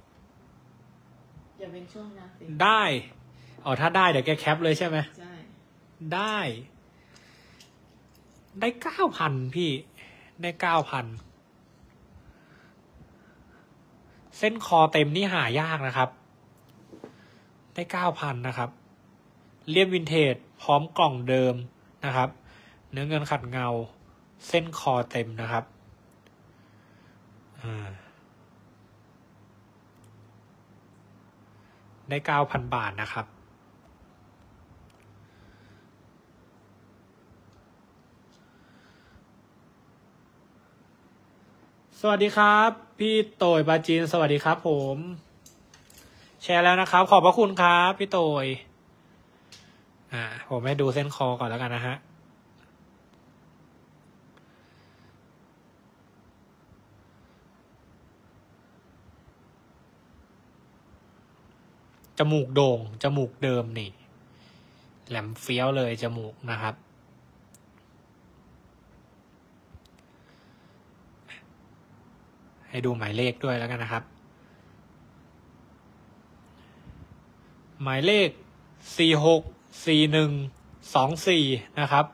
อย่าเป็นช่วงนะสิได้อ๋อถ้าได้เดี๋ยวแกแคปเลยใช่ไหมใช่ได้ได้เก้าพันพี่ได้เก้าพันเส้นคอเต็มนี่หายากนะครับได้เก้าพันนะครับเลี่ยมวินเทจพร้อมกล่องเดิมนะครับเนื้อเงินขัดเงาเส้นคอเต็มนะครับได้เก้าพันบาทนะครับสวัสดีครับพี่โตยบาจีนสวัสดีครับผมแชร์แล้วนะครับขอบพระคุณครับพี่โตยอ่าผมให้ดูเส้นคอก่อนแล้วกันนะฮะจมูกโด่งจมูกเดิมนี่แหลมเฟี้ยวเลยจมูกนะครับให้ดูหมายเลขด้วยแล้วกันนะครับหมายเลขสี่หกสี่หนึ่งสองสี่นะครับ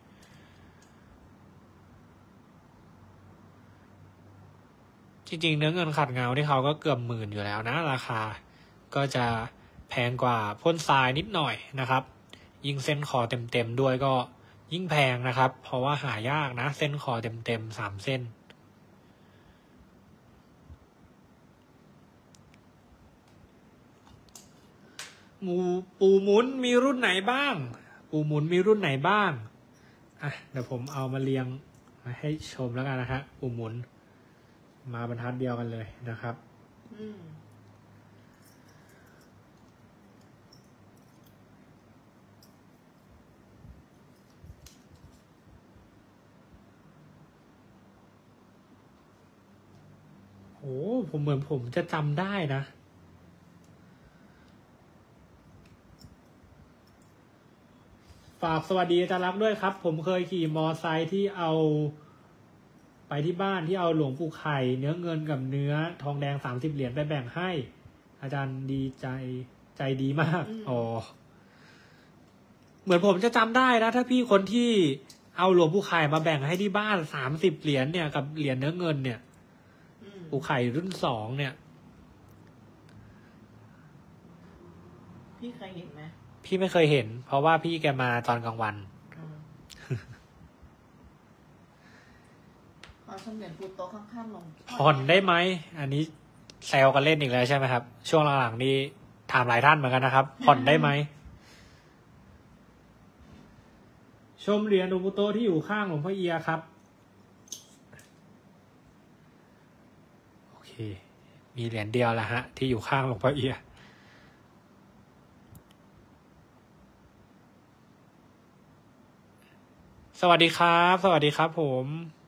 จริงๆเนื้อเงินขัดเงาที่เขาก็เกือบหมื่นอยู่แล้วนะราคาก็จะแพงกว่าพ่นทรายนิดหน่อยนะครับยิ่งเส้นคอเต็มๆด้วยก็ยิ่งแพงนะครับเพราะว่าหายากนะเส้นคอเต็มๆสามเส้นหมูปูหมุนมีรุ่นไหนบ้างปูหมุนมีรุ่นไหนบ้างอ่ะเดี๋ยวผมเอามาเรียงมาให้ชมแล้วกันนะฮะปูหมุนมาบรรทัดเดียวกันเลยนะครับอืมโอ้ผมเหมือนผมจะจำได้นะฝากสวัสดีอาจารย์รักด้วยครับผมเคยขี่มอไซค์ที่เอาไปที่บ้านที่เอาหลวงปู่ไข่เนื้อเงินกับเนื้อทองแดงสามสิบเหรียญไปแบ่งให้อาจารย์ดีใจใจดีมากอ๋อเหมือนผมจะจำได้นะถ้าพี่คนที่เอาหลวงปู่ไข่มาแบ่งให้ที่บ้านสามสิบเหรียญเนี่ยกับเหรียญเนื้อเงินเนี่ยปู่ไข่รุ่นสองเนี่ยพี่เคยเห็นไหมพี่ไม่เคยเห็นเพราะว่าพี่แกมาตอนกลางวันเอาชมเหรียญปูโตข้างๆลงผ่อนได้ไหมอันนี้แซวกันเล่นอีกแล้วใช่ไหมครับช่วงหลังๆนี้ถามหลายท่านเหมือนกันนะครับผ่อนได้ไหมชมเหรียญหลวงปู่โตที่อยู่ข้างหลวงพ่อเอียครับโอเคมีเหรียญเดียวแหละฮะที่อยู่ข้างหลวงพ่อเอียสวัสดีครับสวัสดีครับผม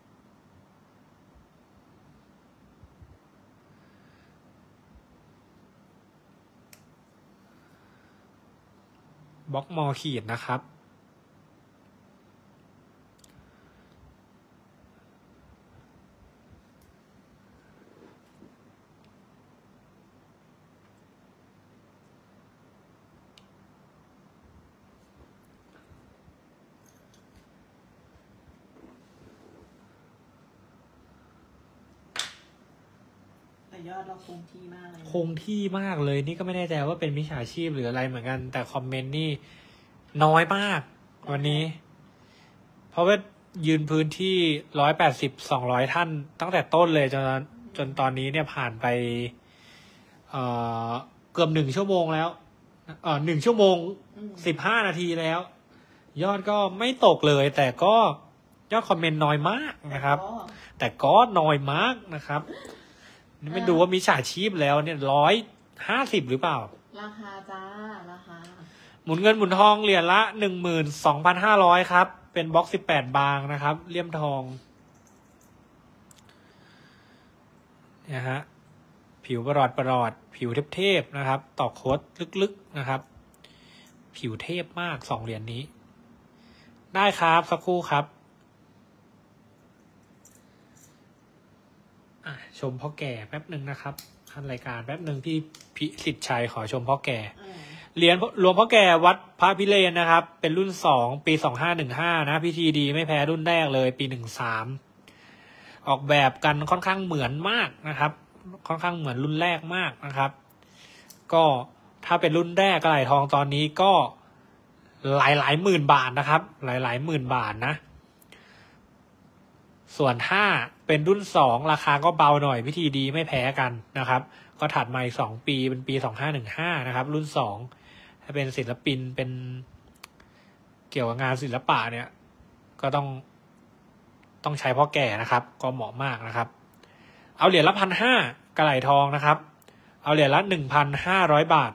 บล็อกมอขีดนะครับแต่ยอดเราคงที่มากเลยคงที่มากเลยนี่ก็ไม่แน่ใจว่าเป็นมิจฉาชีพหรืออะไรเหมือนกันแต่คอมเมนต์นี่น้อยมากวันนี้เพราะว่ายืนพื้นที่ร้อยแปดสิบสองร้อยท่านตั้งแต่ต้นเลยจนจนตอนนี้เนี่ยผ่านไปเอ่อเกือบหนึ่งชั่วโมงแล้วเอ่อหนึ่งชั่วโมงสิบห้านาทีแล้วยอดก็ไม่ตกเลยแต่ก็ยอดคอมเมนต์น้อยมากนะครับแต่ก็น้อยมากนะครับนี่ไม่ดูว่ามิจฉาชีพแล้วเนี่ยร้อยห้าสิบหรือเปล่าราคาจ้าราคาหมุนเงินหมุนทองเหรียญละหนึ่งหมื่นสองพันห้าร้อยครับเป็นบล็อกสิบแปดบางนะครับเลี่ยมทองเนี่ยฮะผิวประหลอดประหลอดผิวเทพๆนะครับต่อโคตรลึกๆนะครับผิวเทพมากสองเหรียญนี้ได้ครับสักครู่ครับอ่ะชมพ่อแก่แป๊บหนึ่งนะครับท่านรายการแป๊บหนึ่งพี่พิสิทธิ์ชัยขอชมพ่อแก่เหรียญหลวงพ่อแก่วัดพระพิเรนนะครับเป็นรุ่นสองปีสองห้าหนึ่งห้านะพิธีดีไม่แพ้รุ่นแรกเลยปีหนึ่งสามออกแบบกันค่อนข้างเหมือนมากนะครับค่อนข้างเหมือนรุ่นแรกมากนะครับก็ถ้าเป็นรุ่นแรกกระไหล่ทองตอนนี้ก็หลายหลายหมื่นบาทนะครับหลายหลายหมื่นบาทนะส่วนถ้าเป็นรุ่นสองราคาก็เบาหน่อยพิธีดีไม่แพ้กันนะครับก็ถัดมาอีกสองปีเป็นปีสองห้าหนึ่งห้านะครับรุ่นสองถ้าเป็นศิลปินเป็นเกี่ยวกับงานศิลปะเนี่ยก็ต้องต้องใช้พ่อแก่นะครับก็เหมาะมากนะครับเอาเหรียญละพันห้ากระไหล่ทองนะครับเอาเหรียญละหนึ่งพันห้าร้อยบาท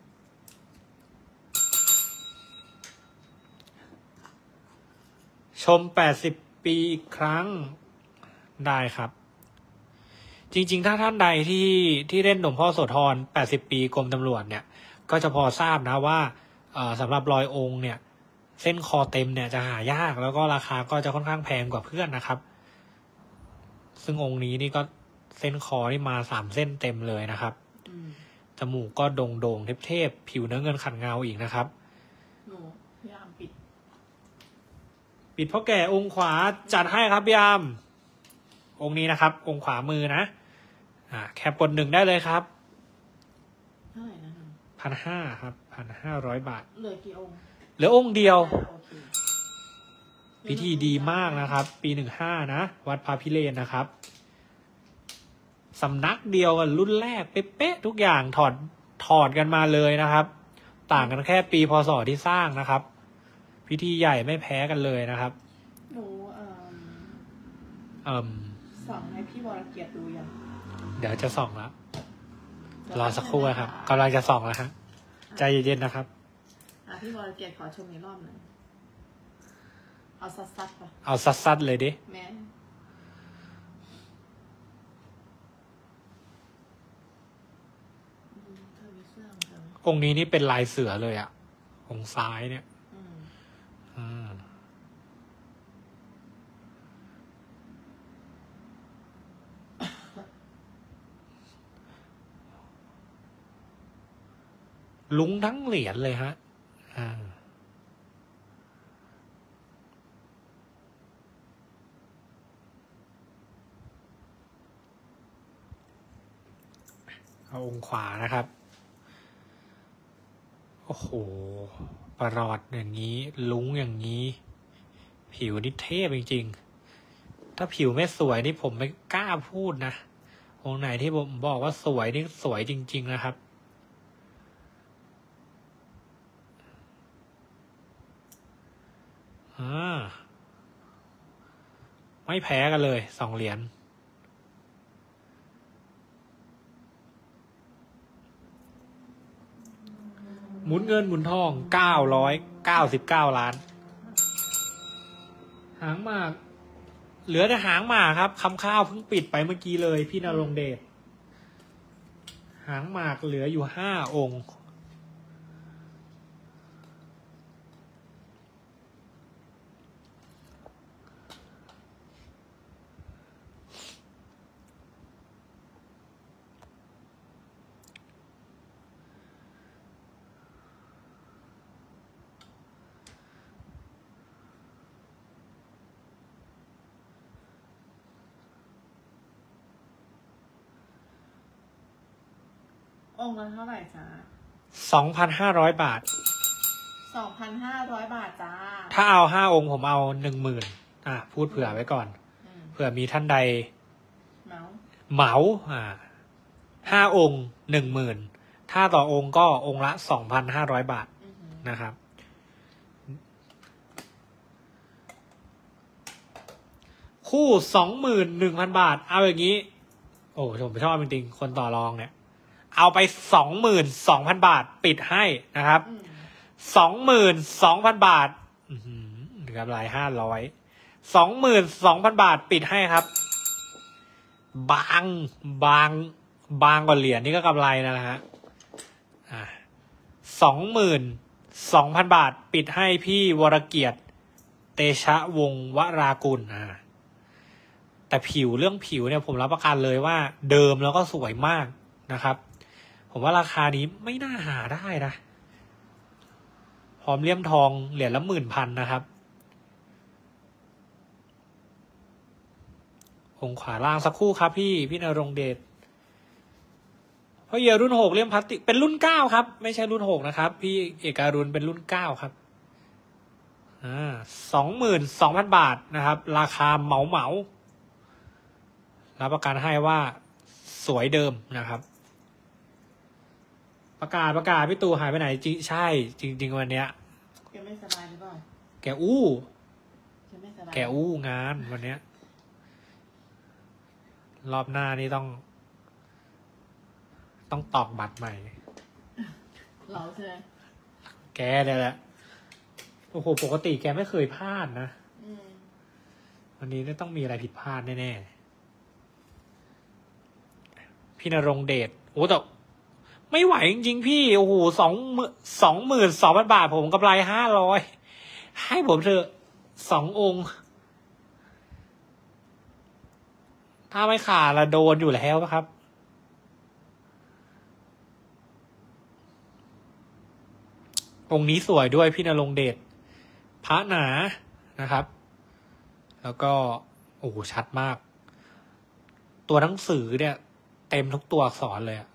ชมแปดสิบปีอีกครั้งได้ครับจริงๆถ้าท่านใดที่ที่เล่นหลวงพ่อโสธรแปดสิบปีกรมตำรวจเนี่ยก็จะพอทราบนะว่าเอ่อสำหรับรอยองค์เนี่ยเส้นคอเต็มเนี่ยจะหายากแล้วก็ราคาก็จะค่อนข้างแพงกว่าเพื่อนนะครับซึ่งองค์นี้นี่ก็เส้นคอนี่มาสามเส้นเต็มเลยนะครับอืมจมูกก็โด่งโด่งเทพๆผิวเนื้อเงินขัดเงาอีกนะครับหนูพยายามปิดปิดพ่อแก่องค์ขวาจัดให้ครับพี่อาร์มองค์นี้นะครับ องค์ขวามือนะอ่าแคปกดหนึ่งได้เลยครับเท่าไหร่นะพันห้าครับพันห้าร้อยบาทเหลือกี่องค์เหลือองค์เดียวอ่าโอเคพิธีดีมากนะครับ ปีหนึ่งห้านะ วัดพระพิเรนนะครับสำนักเดียวกันรุ่นแรกเป๊ะๆทุกอย่างถอดถอดกันมาเลยนะครับ ต่างกันแค่ปีพศที่สร้างนะครับ พิธีใหญ่ไม่แพ้กันเลยนะครับหนูเอ่อเอ่มส่องให้พี่วรเกียรติดูยังเดี๋ยวจะส่องแล้วรอสักครู่นะครับกำลังจะส่องแล้วฮะใจเย็นๆนะครับอ่ะพี่วรเกียรติขอชมอีกรอบหนึ่งเอาซัดๆไปเอาซัดๆเลยดิแม่อืมเธอมีเสื้อของเธอไหมองค์นี้นี่เป็นลายเสือเลยอะองค์ซ้ายเนี่ยอืมอืมลุ้งทั้งเหรียญเลยฮะอ่าเอาองค์ขวานะครับ โอ้โห ประหลอดอย่างนี้ ลุ้งอย่างนี้ ผิวนี่เทพจริงๆ ถ้าผิวไม่สวยนี่ผมไม่กล้าพูดนะ องค์ไหนที่ผมบอกว่าสวยนี่สวยจริงๆนะครับ อ่า ไม่แพ้กันเลย สองเหรียญ หมุนเงินหมุนทอง เก้าร้อยเก้าสิบเก้าล้าน หางหมาก เหลือแต่หางหมากครับ คำข้าวเพิ่งปิดไปเมื่อกี้เลย พี่นรงค์เดช หางหมากเหลืออยู่ห้าองค์องค์ละเท่าไหร่จ้าสองพันห้าร้อยบาทสองพันห้าร้อยบาทจ้าถ้าเอาห้าองค์ผมเอาหนึ่งหมื่นอ่ะ พูดเผื่อไว้ก่อนอืมเผื่อมีท่านใดเมาส์เหมาอ่าห้าองค์หนึ่งหมื่นถ้าต่อองค์ก็องค์ละสองพันห้าร้อยบาทอือหือนะครับ คู่สองหมื่นหนึ่งพันบาท เอาอย่างนี้ โอ้ผมชอบจริงๆคนต่อรองเนี่ย เอาไปสองหมื่นสองพันบาทปิดให้นะครับอืมสองหมื่นสองพันบาท อือหือกำไรห้าร้อยสองหมื่นสองพันบาทปิดให้ครับ บางบางบางกว่าเหรียญนี่ก็กำไรนะฮะอ่าสองหมื่นสองพันบาทปิดให้พี่วรเกียรติ เตชะวงศ์วรากุลอ่าแต่ผิวเรื่องผิวเนี่ยผมรับประกันเลยว่าเดิมแล้วก็สวยมากนะครับ ผมว่าราคานี้ไม่น่าหาได้นะ พร้อมเลี่ยมทองเหรียญละหมื่นพันนะครับ องค์ขวาล่างสักครู่ครับพี่พี่นรงค์เดชเพราะเยรุ่นหกเลี่ยมพลาสติกเป็นรุ่นเก้าครับ ไม่ใช่รุ่นหกนะครับ พี่เอการุณเป็นรุ่นเก้าครับอ่าสองหมื่นสองพันบาทนะครับ ราคาเหมาเหมารับประกันให้ว่าสวยเดิมนะครับ ประกาศประกาศพี่ตู่หายไปไหนจริงใช่ จริง ๆ วันเนี้ยแกไม่สบายหรือเปล่าแกอู้แกไม่สบายแกอู้งานวันเนี้ย รอบหน้านี่ต้อง ต้องตอกบัตรใหม่เราใช่ไหมแกเนี่ยแหละ โอ้โห ปกติแกไม่เคยพลาดนะอืมวันนี้ต้องมีอะไรผิดพลาดแน่ๆ พี่นรงค์เดช โอ้แต่ไม่ไหวจริงๆพี่ โอ้โห สองสองหมื่นสองพันบาทผมกำไรห้าร้อย ให้ผมเถอะสององค์ถ้าไม่ขาดละโดนอยู่แล้วครับ องค์นี้สวยด้วยพี่ณรงค์เดชพระหนานะครับ แล้วก็โอ้โหชัดมาก ตัวหนังสือเนี่ย เต็มทุกตัวอักษรเลยอะ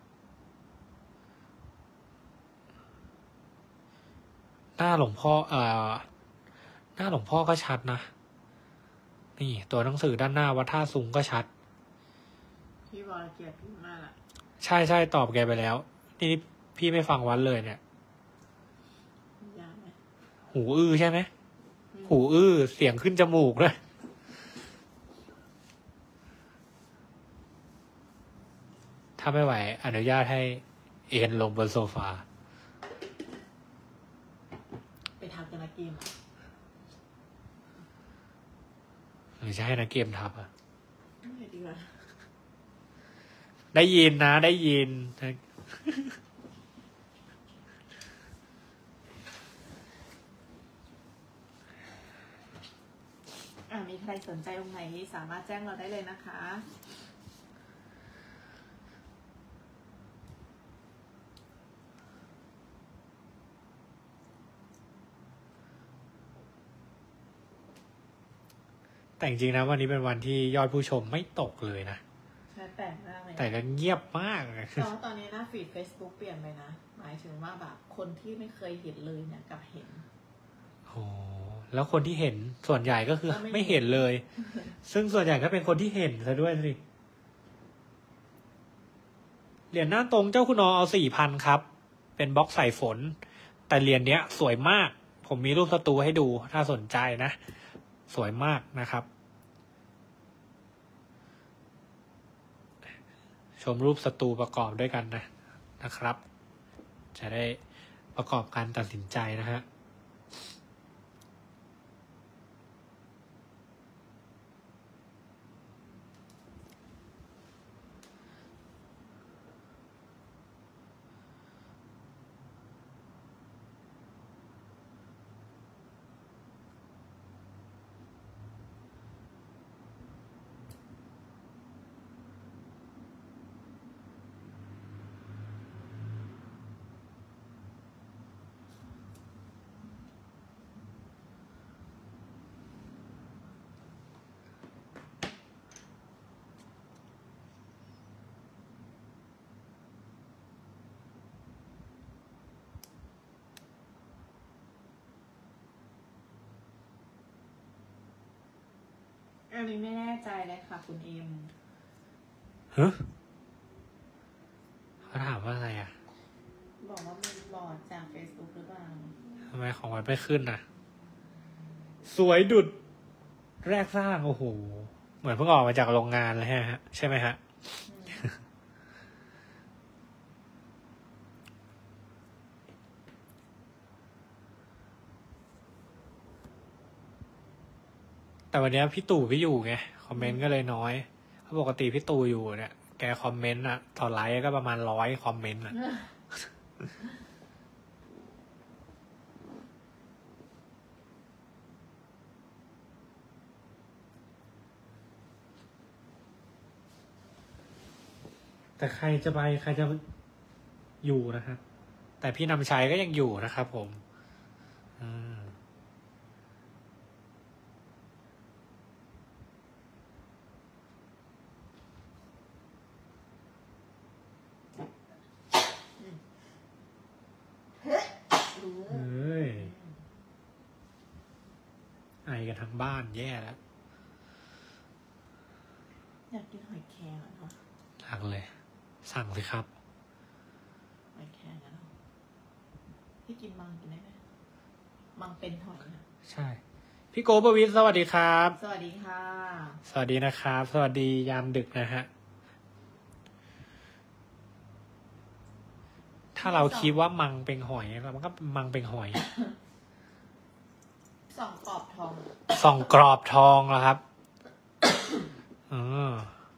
หน้าหลวงพ่อเอ่อหน้าหลวงพ่อก็ชัดนะนี่ตัวหนังสือด้านหน้าวัดท่าซุงก็ชัดพี่วรเกียรติพี่มากอ่ะใช่ใช่ตอบแกไปแล้ว นี่พี่ไม่ฟังวัดเลยเนี่ยยากไหมหูอื้อใช่ไหมหูอื้อเสียงขึ้นจมูกเลยถ้าไม่ไหวอนุญาตให้เอ็นลงบนโซฟาไปทำกันนะเกมหรือจะให้นักเกมทับอ่ะไม่ดีกว่าได้ยินนะได้ยินอ่ามีใครสนใจองค์ไหนสามารถแจ้งเราได้เลยนะคะแต่จริงๆนะวันนี้เป็นวันที่ยอดผู้ชมไม่ตกเลยนะใช่แปลกมากเลยแต่ก็เงียบมากเลยแต่ว่าตอนนี้หน้าฟีด Facebook เปลี่ยนไปนะ หมายถึงว่าแบบคนที่ไม่เคยเห็นเลยเนี่ยกลับเห็นโอ้แล้วคนที่เห็นส่วนใหญ่ก็คือก็ไม่ไม่เห็นเลย ซึ่งส่วนใหญ่ก็เป็นคนที่เห็นซะด้วยสิเหรียญหน้าตรงเจ้าคุณอเอาสี่พันครับ เป็นบล็อกใส่ฝน แต่เหรียญเนี้ย สวยมาก ผมมีรูปสตูให้ดูถ้าสนใจนะ สวยมากนะครับ ชมรูปสตูประกอบด้วยกันนะนะครับ จะได้ประกอบการตัดสินใจนะฮะอันนี้ไม่แน่ใจเลยค่ะคุณเอ็มฮะเขาถามว่าอะไรอ่ะบอกว่ามีบอร์ดจาก Facebook หรือเปล่าทำไมของมันไม่ขึ้นอ่ะ สวยดุดแรกสร้าง โอ้โห เหมือนเพิ่งออกมาจากโรงงานเลยฮะ ใช่ไหมฮะ แต่วันนี้พี่ตู่พี่อยู่ไง คอมเมนต์ก็เลยน้อยเพราะปกติพี่ตู่อยู่เนี่ย แกคอมเมนต์อะต่อไลค์ก็ประมาณร้อยคอมเมนต์อะ แต่ใครจะไปใครจะอยู่นะครับ แต่พี่นำชัยก็ยังอยู่นะครับผม อืม เฮ้ย ไอกันทั้งบ้านแย่แล้วอยากกินหอยแครงอ่ะเนาะสั่งเลย สั่งสิครับหอยแครงอะเนาะพี่กินมังกินได้ไหมมังเป็นหอยนะใช่ พี่โกประวิทย์สวัสดีครับสวัสดีค่ะสวัสดีนะครับ สวัสดียามดึกนะฮะ ถ้าเราคิดว่ามังเป็นหอยมันก็มังเป็นหอยสองกรอบทองส่องกรอบทองเหรอครับ เออ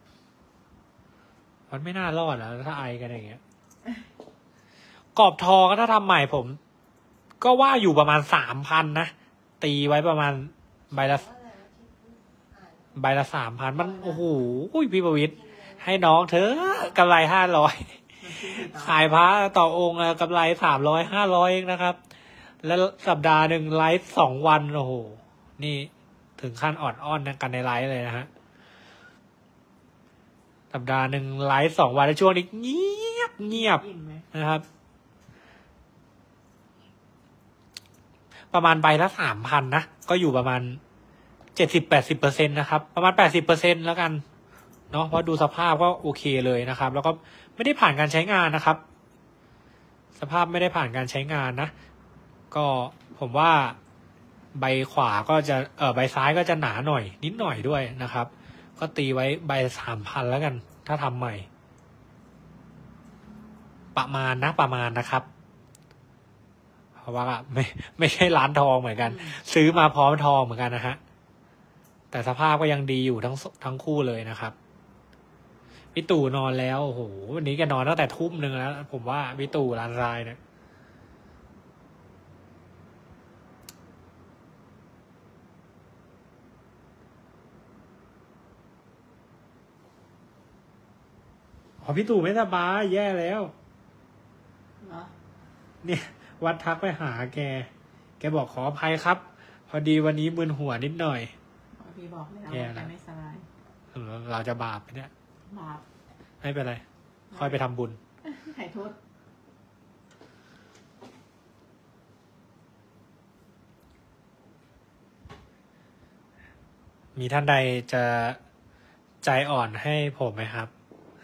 มันไม่น่ารอดแล้วถ้าไอกันอย่างเงี้ย กรอบทองก็ถ้าทำใหม่ผม ก็ว่าอยู่ประมาณสามพันนะ ตีไว้ประมาณใบละว่าอะไรวะที่อ่านใบละสามพันมันโอ้โหพี่ประวิตรให้น้องเธอกำไรห้าร้อยขายพระต่อองค์อะกำไรสามร้อยห้าร้อยเองนะครับ แล้วสัปดาห์หนึ่งไลฟ์สองวันโอ้โหนี่ถึงขั้นออดอ้อนกันในไลฟ์เลยนะฮะสัปดาห์หนึ่งไลฟ์สองวันในช่วงนี้เงียบเงียบนะครับ ประมาณใบละสามพันนะก็อยู่ประมาณเจ็ดสิบแปดสิบเปอร์เซ็นต์นะครับ ประมาณแปดสิบเปอร์เซ็นต์แล้วกันเนาะเพราะดูสภาพก็โอเคเลยนะครับ แล้วก็ไม่ได้ผ่านการใช้งานนะครับ สภาพไม่ได้ผ่านการใช้งานนะก็ผมว่าใบขวาก็จะเออใบซ้ายก็จะหนาหน่อยนิดหน่อยด้วยนะครับ ก็ตีไว้ใบสามพันแล้วกัน ถ้าทำใหม่ ประมาณนะประมาณนะครับเพราะว่าไม่ไม่ใช่ร้านทองเหมือนกัน ซื้อมาพร้อมทองเหมือนกันนะฮะแต่สภาพก็ยังดีอยู่ทั้งทั้งคู่เลยนะครับพี่ตู่นอนแล้วโอ้โหวันนี้แกนอนตั้งแต่ทุ่มหนึ่งแล้วผมว่าพี่ตู่ลานทรายเนี่ยอ๋อพี่ตู่ไม่สบายแย่แล้วเนี่ยวัดทักไปหาแกแกบอกขออภัยครับพอดีวันนี้มึนหัวนิดหน่อยพี่บอกแล้วแกไม่สบายเราจะบาปไหมเนี่ยบาปไม่เป็นไรค่อยไปทำบุญไถ่โทษมีท่านใดจะใจอ่อนให้ผมไหมครับ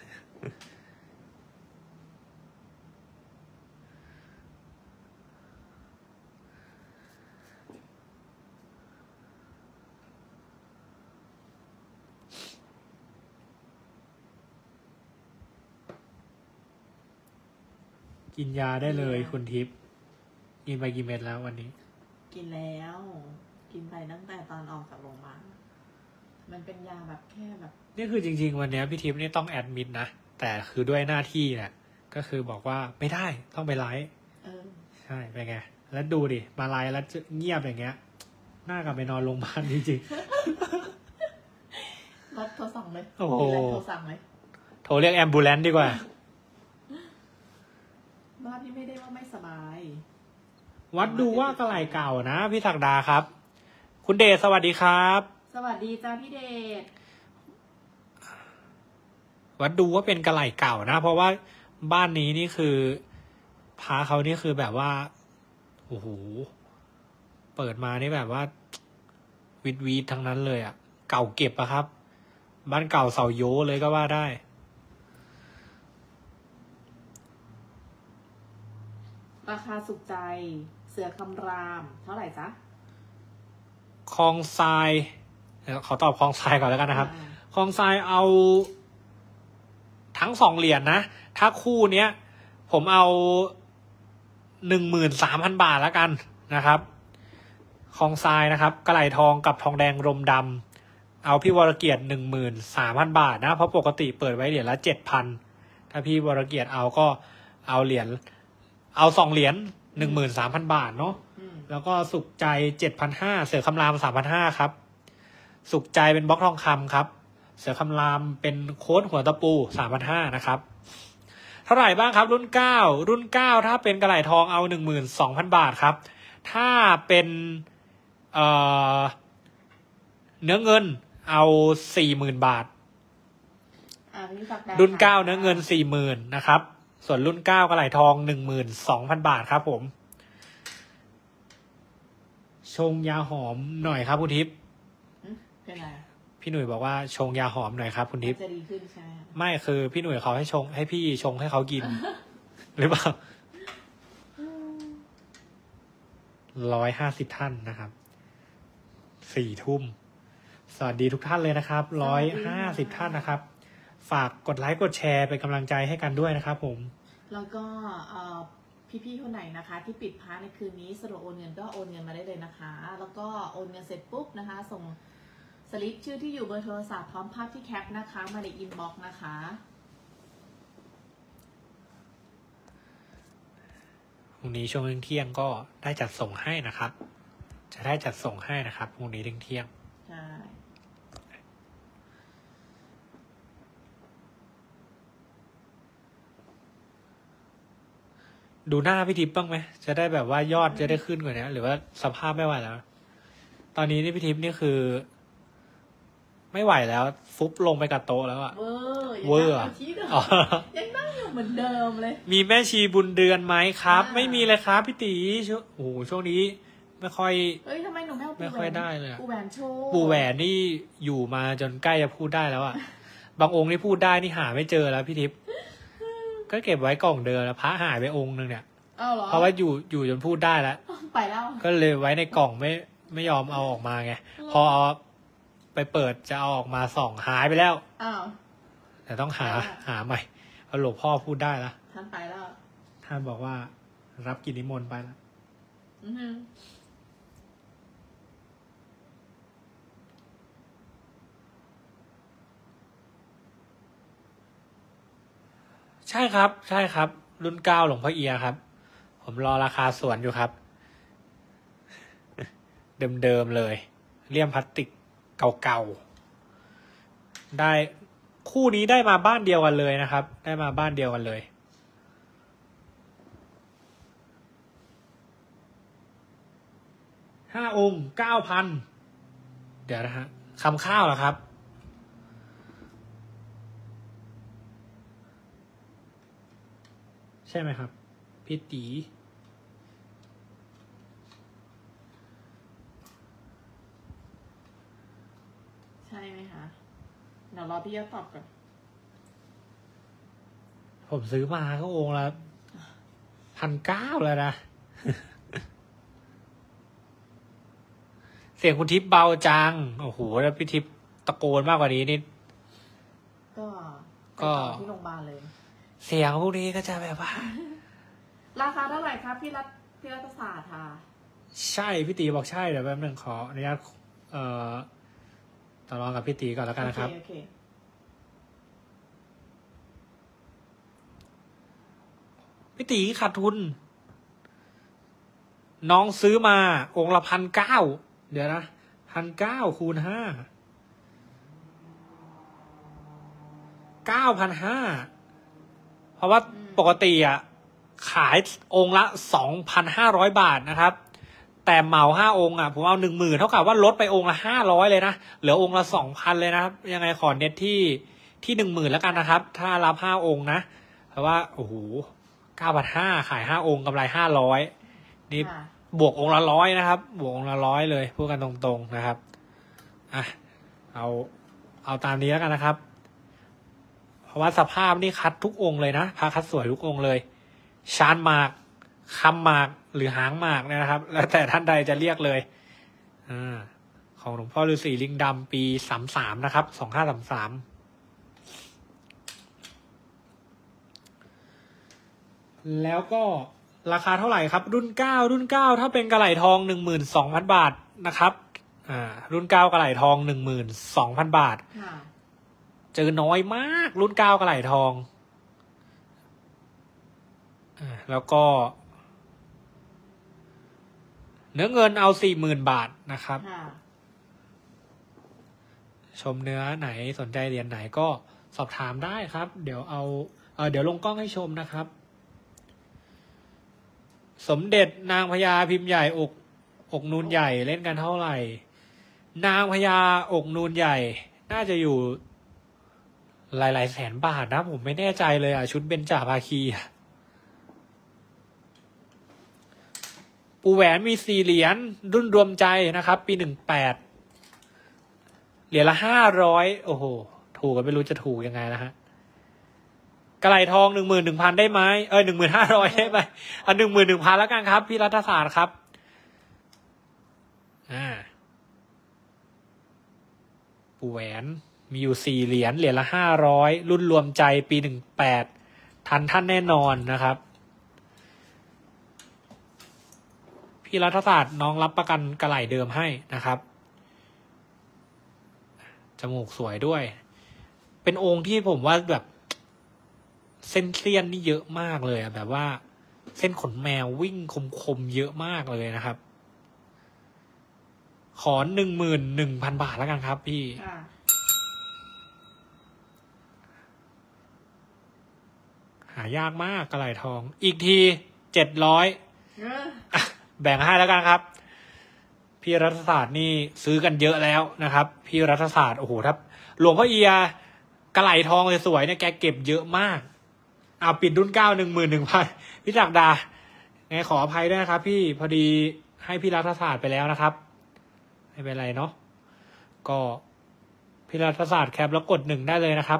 กินยาได้เลยคุณทิพย์กินไปกี่เม็ดแล้ววันนี้กินแล้วกินไปตั้งแต่ตอนออกจากโรงพยาบาลมันเป็นยาแบบแค่แบบนี่คือจริงๆวันนี้พี่ทิพย์นี่ต้องแอดมิดนะแต่คือด้วยหน้าที่เนี่ยก็คือบอกว่าไม่ได้ต้องไปไลฟ์ใช่เป็นไงแล้วดูดิมาไลฟ์แล้วเงียบอย่างเงี้ยน่ากลับไปนอนโรงพยาบาลจริงๆรถโทรสั่งเลยโอ้โหโทรสั่งเลยโทรเรียกแอมบูเลนซ์ดีกว่าบ้านที่ไม่ได้ว่าไม่สบายวัดดูว่ากระไหล่เก่านะพี่ศักดาครับคุณเดชสวัสดีครับสวัสดีจ้าพี่เดชวัดดูว่าเป็นกระไหล่เก่านะเพราะว่าบ้านนี้นี่คือพาเขานี่คือแบบว่าโอ้โหเปิดมานี่แบบว่าวิดวีดทั้งนั้นเลยอ่ะเก่าเก็บอะครับบ้านเก่าเสาโยเลยก็ว่าได้ราคาสุขใจเสือคำรามเท่าไหร่จ๊ะคลองทรายขอตอบคลองทรายก่อนแล้วกันนะครับคลองทรายเอาทั้งสองเหรียญ นะถ้าคู่เนี้ยผมเอาหนึ่งหมื่นสามพันบาทแล้วกันนะครับคลองทรายนะครับกระไหล่ทองกับทองแดงรมดำเอาพี่วรเกียรติหนึ่งหมื่นสามพันบาทนะเพราะปกติเปิดไว้เหรียญละเจ็ดพันถ้าพี่วรเกียรติเอาก็เอาเหรียญเอาสองเหรียญหนึ่งหมื่นสามพันบาทเนาะแล้วก็สุขใจเจ็ดพันห้าเสือคำรามสามพันห้าครับสุขใจเป็นบล็อกทองคำครับเสือคำรามเป็นโค้ดหัวตะปูสามพันห้านะครับเท่าไหร่บ้างครับรุ่นเก้ารุ่นเก้าถ้าเป็นกระไหล่ทองเอาหนึ่งหมื่นสองพันบาทครับถ้าเป็นเอ่อเนื้อเงินเอาสี่หมื่นบาทรุ่นเก้าเนื้อเงินสี่หมื่นนะครับส่วนรุ่นเก้ากระไหล่ทองหนึ่งหมื่นสองพันบาทครับผมชงยาหอมหน่อยครับคุณทิพย์เป็นไรพี่หนุ่ยบอกว่าชงยาหอมหน่อยครับคุณทิพย์จะดีขึ้นใช่ไหมไม่คือพี่หนุ่ยเขาให้ชงให้พี่ชงให้เขากิน หรือเปล่าร้อยห้าสิบท่านนะครับสี่ทุ่มสวัสดีทุกท่านเลยนะครับร้อยห้าสิบท่านนะครับฝากกดไลค์กดแชร์เป็นกำลังใจให้กันด้วยนะครับผมแล้วก็พี่ๆคนไหนนะคะที่ปิดพาร์ทในคืนนี้สะดวกโอนเงินก็โอนเงินมาได้เลยนะคะแล้วก็โอนเงินเสร็จปุ๊บนะคะส่งสลิปชื่อที่อยู่เบอร์โทรศัพท์พร้อมภาพที่แคปนะคะมาในอินบ็อกซ์นะคะพรุ่งนี้ช่วงเที่ยงก็ได้จัดส่งให้นะครับจะได้จัดส่งให้นะครับพรุ่งนี้เที่ยงใช่ดูหน้าพี่ทิพย์บ้างไหมจะได้แบบว่ายอดจะได้ขึ้นกว่านี้หรือว่าสภาพไม่ไหวแล้ว ตอนนี้นี่พี่ทิพย์นี่คือ ไม่ไหวแล้ว ฟุบลงไปกับโต๊ะแล้วอะเวอร์เวอร์อะ อ๋อยังนั่งอยู่เหมือนเดิมเลยมีแม่ชีบุญเดือนไหมครับอ่าไม่มีเลยครับพี่ตีช่วงโอ้โหช่วงนี้ ไม่ค่อยเอ้ยทำไมหนูไม่เอาปูไม่แหค่อวย นได้เลยอะปูแหวนโชว์ปู่แหวนนี่อยู่มาจนใกล้จะพูดได้แล้วอะบางองค์นี่พูดได้นี่หาไม่เจอแล้วพี่ทิพย์ก็เก็บไว้กล่องเดิมแล้วพระหายไปองค์นึงเนี่ยอ้าวเหรอเพราะว่าอยู่อยู่จนพูดได้แล้วไปแล้วก็เลยไว้ในกล่องไม่ไม่ยอมเอาออกมาไง พอเอาไปเปิดจะเอาออกมาส่องหายไปแล้วอ้าวแต่ต้องหาอ่าหาใหม่เพราะหลวงพ่อพูดได้ละท่านไปแล้วท่านบอกว่ารับกิจนิมนต์ไปแล้วอือฮึใช่ครับ ใช่ครับ รุ่นเก้าหลวงพ่อเอียครับ ผมรอราคาสวนอยู่ครับ เดิมๆเลยเลี่ยมพลาสติกเก่าๆได้คู่นี้ได้มาบ้านเดียวกันเลยนะครับ ได้มาบ้านเดียวกันเลยห้าองค์เก้าพันเดี๋ยวนะฮะคำข้าวเหรอครับ ใช่ไหมครับพี่ตีใช่ไหมคะเดี๋ยวรอพี่ยอดตอบก่อนผมซื้อมาก็องค์ละพันเก้าแล้วนะ เสียงคุณทิพย์เบาจัง โอ้โห แล้วพี่ทิพย์ตะโกนมากกว่านี้นี่ก็ก็ไปต่อที่โรงพยาบาลเลยเสียงพวกนี้ก็จะแบบว่าราคาเท่าไหร่ครับพี่รัฐพี่รัฐศาสตร์ค่ะใช่พี่ตีบอกใช่เดี๋ยวแป๊บนึงขออนุญาตเอ่อต่อรองกับพี่ตีก่อนแล้วกันนะครับโอเคโอเคพี่ตีขาดทุน น้องซื้อมา องค์ละพันเก้าเดี๋ยวนะพันเก้าคูณห้าเก้าพันห้าเพราะว่าปกติอ่ะขายองค์ละสองพันห้าร้อยบาทนะครับ แต่เหมาห้าองค์อ่ะผมเอาหนึ่งหมื่นเท่ากับว่าลดไปองค์ละห้าร้อยเลยนะเหลือองค์ละสองพันเลยนะครับ ยังไงขอเน็ตที่ที่หนึ่งหมื่นแล้วกันนะครับ ถ้ารับห้าองค์นะเพราะว่าโอ้โหเก้าพันห้าขายห้าองค์กำไรห้าร้อยนี่ค่ะบวกองค์ละร้อยนะครับ บวกองค์ละร้อยเลยพูดกันตรงๆนะครับอ่ะเอาเอาตามนี้แล้วกันนะครับ เพราะว่าสภาพนี่คัดทุกองค์เลยนะพาคัดสวยทุกองค์เลยชานหมากคำหมากหรือหางหมากเนี่ยนะครับ แล้วแต่ท่านใดจะเรียกเลยอ่าของหลวงพ่อฤาษีลิงดำปีสามสามนะครับสองห้าสามสามแล้วก็ราคาเท่าไหร่ครับ รุ่นเก้ารุ่นเก้าถ้าเป็นกระไหล่ทองหนึ่งหมื่นสองพันบาทนะครับอ่ารุ่นเก้ากระไหล่ทองหนึ่งหมื่นสองพันบาทค่ะเจอน้อยมาก รุ่นเก้ากระไหล่ทองอ่าแล้วก็ เนื้อเงินเอาสี่หมื่นบาทนะครับค่ะชมเนื้อไหนสนใจเหรียญไหนก็สอบถามได้ครับ เดี๋ยวเอาเออเดี๋ยวลงกล้องให้ชมนะครับ สมเด็จนางพญาพิมพ์ใหญ่อกอกนูนใหญ่เล่นกันเท่าไหร่ นางพญาอกนูนใหญ่ น่าจะอยู่หลายๆแสนบาทนะผมไม่แน่ใจเลยอ่ะชุดเบญจภาคีอะปูแหวนมีสี่เหรียญรุ่นรวมใจนะครับ ปีหนึ่งแปดเหรียญละห้าร้อยโอ้โห ถูกกันไม่รู้จะถูกยังไงนะฮะกระไหล่ทองหนึ่งหมื่นหนึ่งพันได้ไหมเอ้ยหนึ่งหมื่นห้าร้อยได้ไหมอันหนึ่งหมื่นหนึ่งพันแล้วกันครับ พี่รัฐศาสตร์ครับอ่าปูแหวนมีอยู่สี่เหรียญเหรียญละห้าร้อยรุ่นรวมใจปีหนึ่งแปดทันท่านแน่นอนนะครับ พี่รัฐศาสตร์น้องรับประกันกระไหล่เดิมให้นะครับจมูกสวยด้วย เป็นองค์ที่ผมว่าแบบเส้นเสี้ยนนี่เยอะมากเลยอะแบบว่าเส้นขนแมววิ่งคมๆเยอะมากเลยนะครับ ขอหนึ่งหมื่นหนึ่งพันบาทแล้วกันครับพี่ค่ะหายากมากกระไหล่ทอง อีกทีเจ็ดร้อยเออแบ่งให้แล้วกันครับพี่รัฐศาสตร์นี่ซื้อกันเยอะแล้วนะครับพี่รัฐศาสตร์โอ้โหถ้าหลวงพ่อเอียกระไหลทองสวยๆเนี่ยแกเก็บเยอะมากเอาปิดรุ่นเก้าหนึ่งหมื่นหนึ่งพันพี่ศักดาไงขออภัยด้วยนะครับพี่พอดีให้พี่รัฐศาสตร์ไปแล้วนะครับไม่เป็นไรเนาะก็พี่รัฐศาสตร์แคปแล้วกดหนึ่งได้เลยนะครับ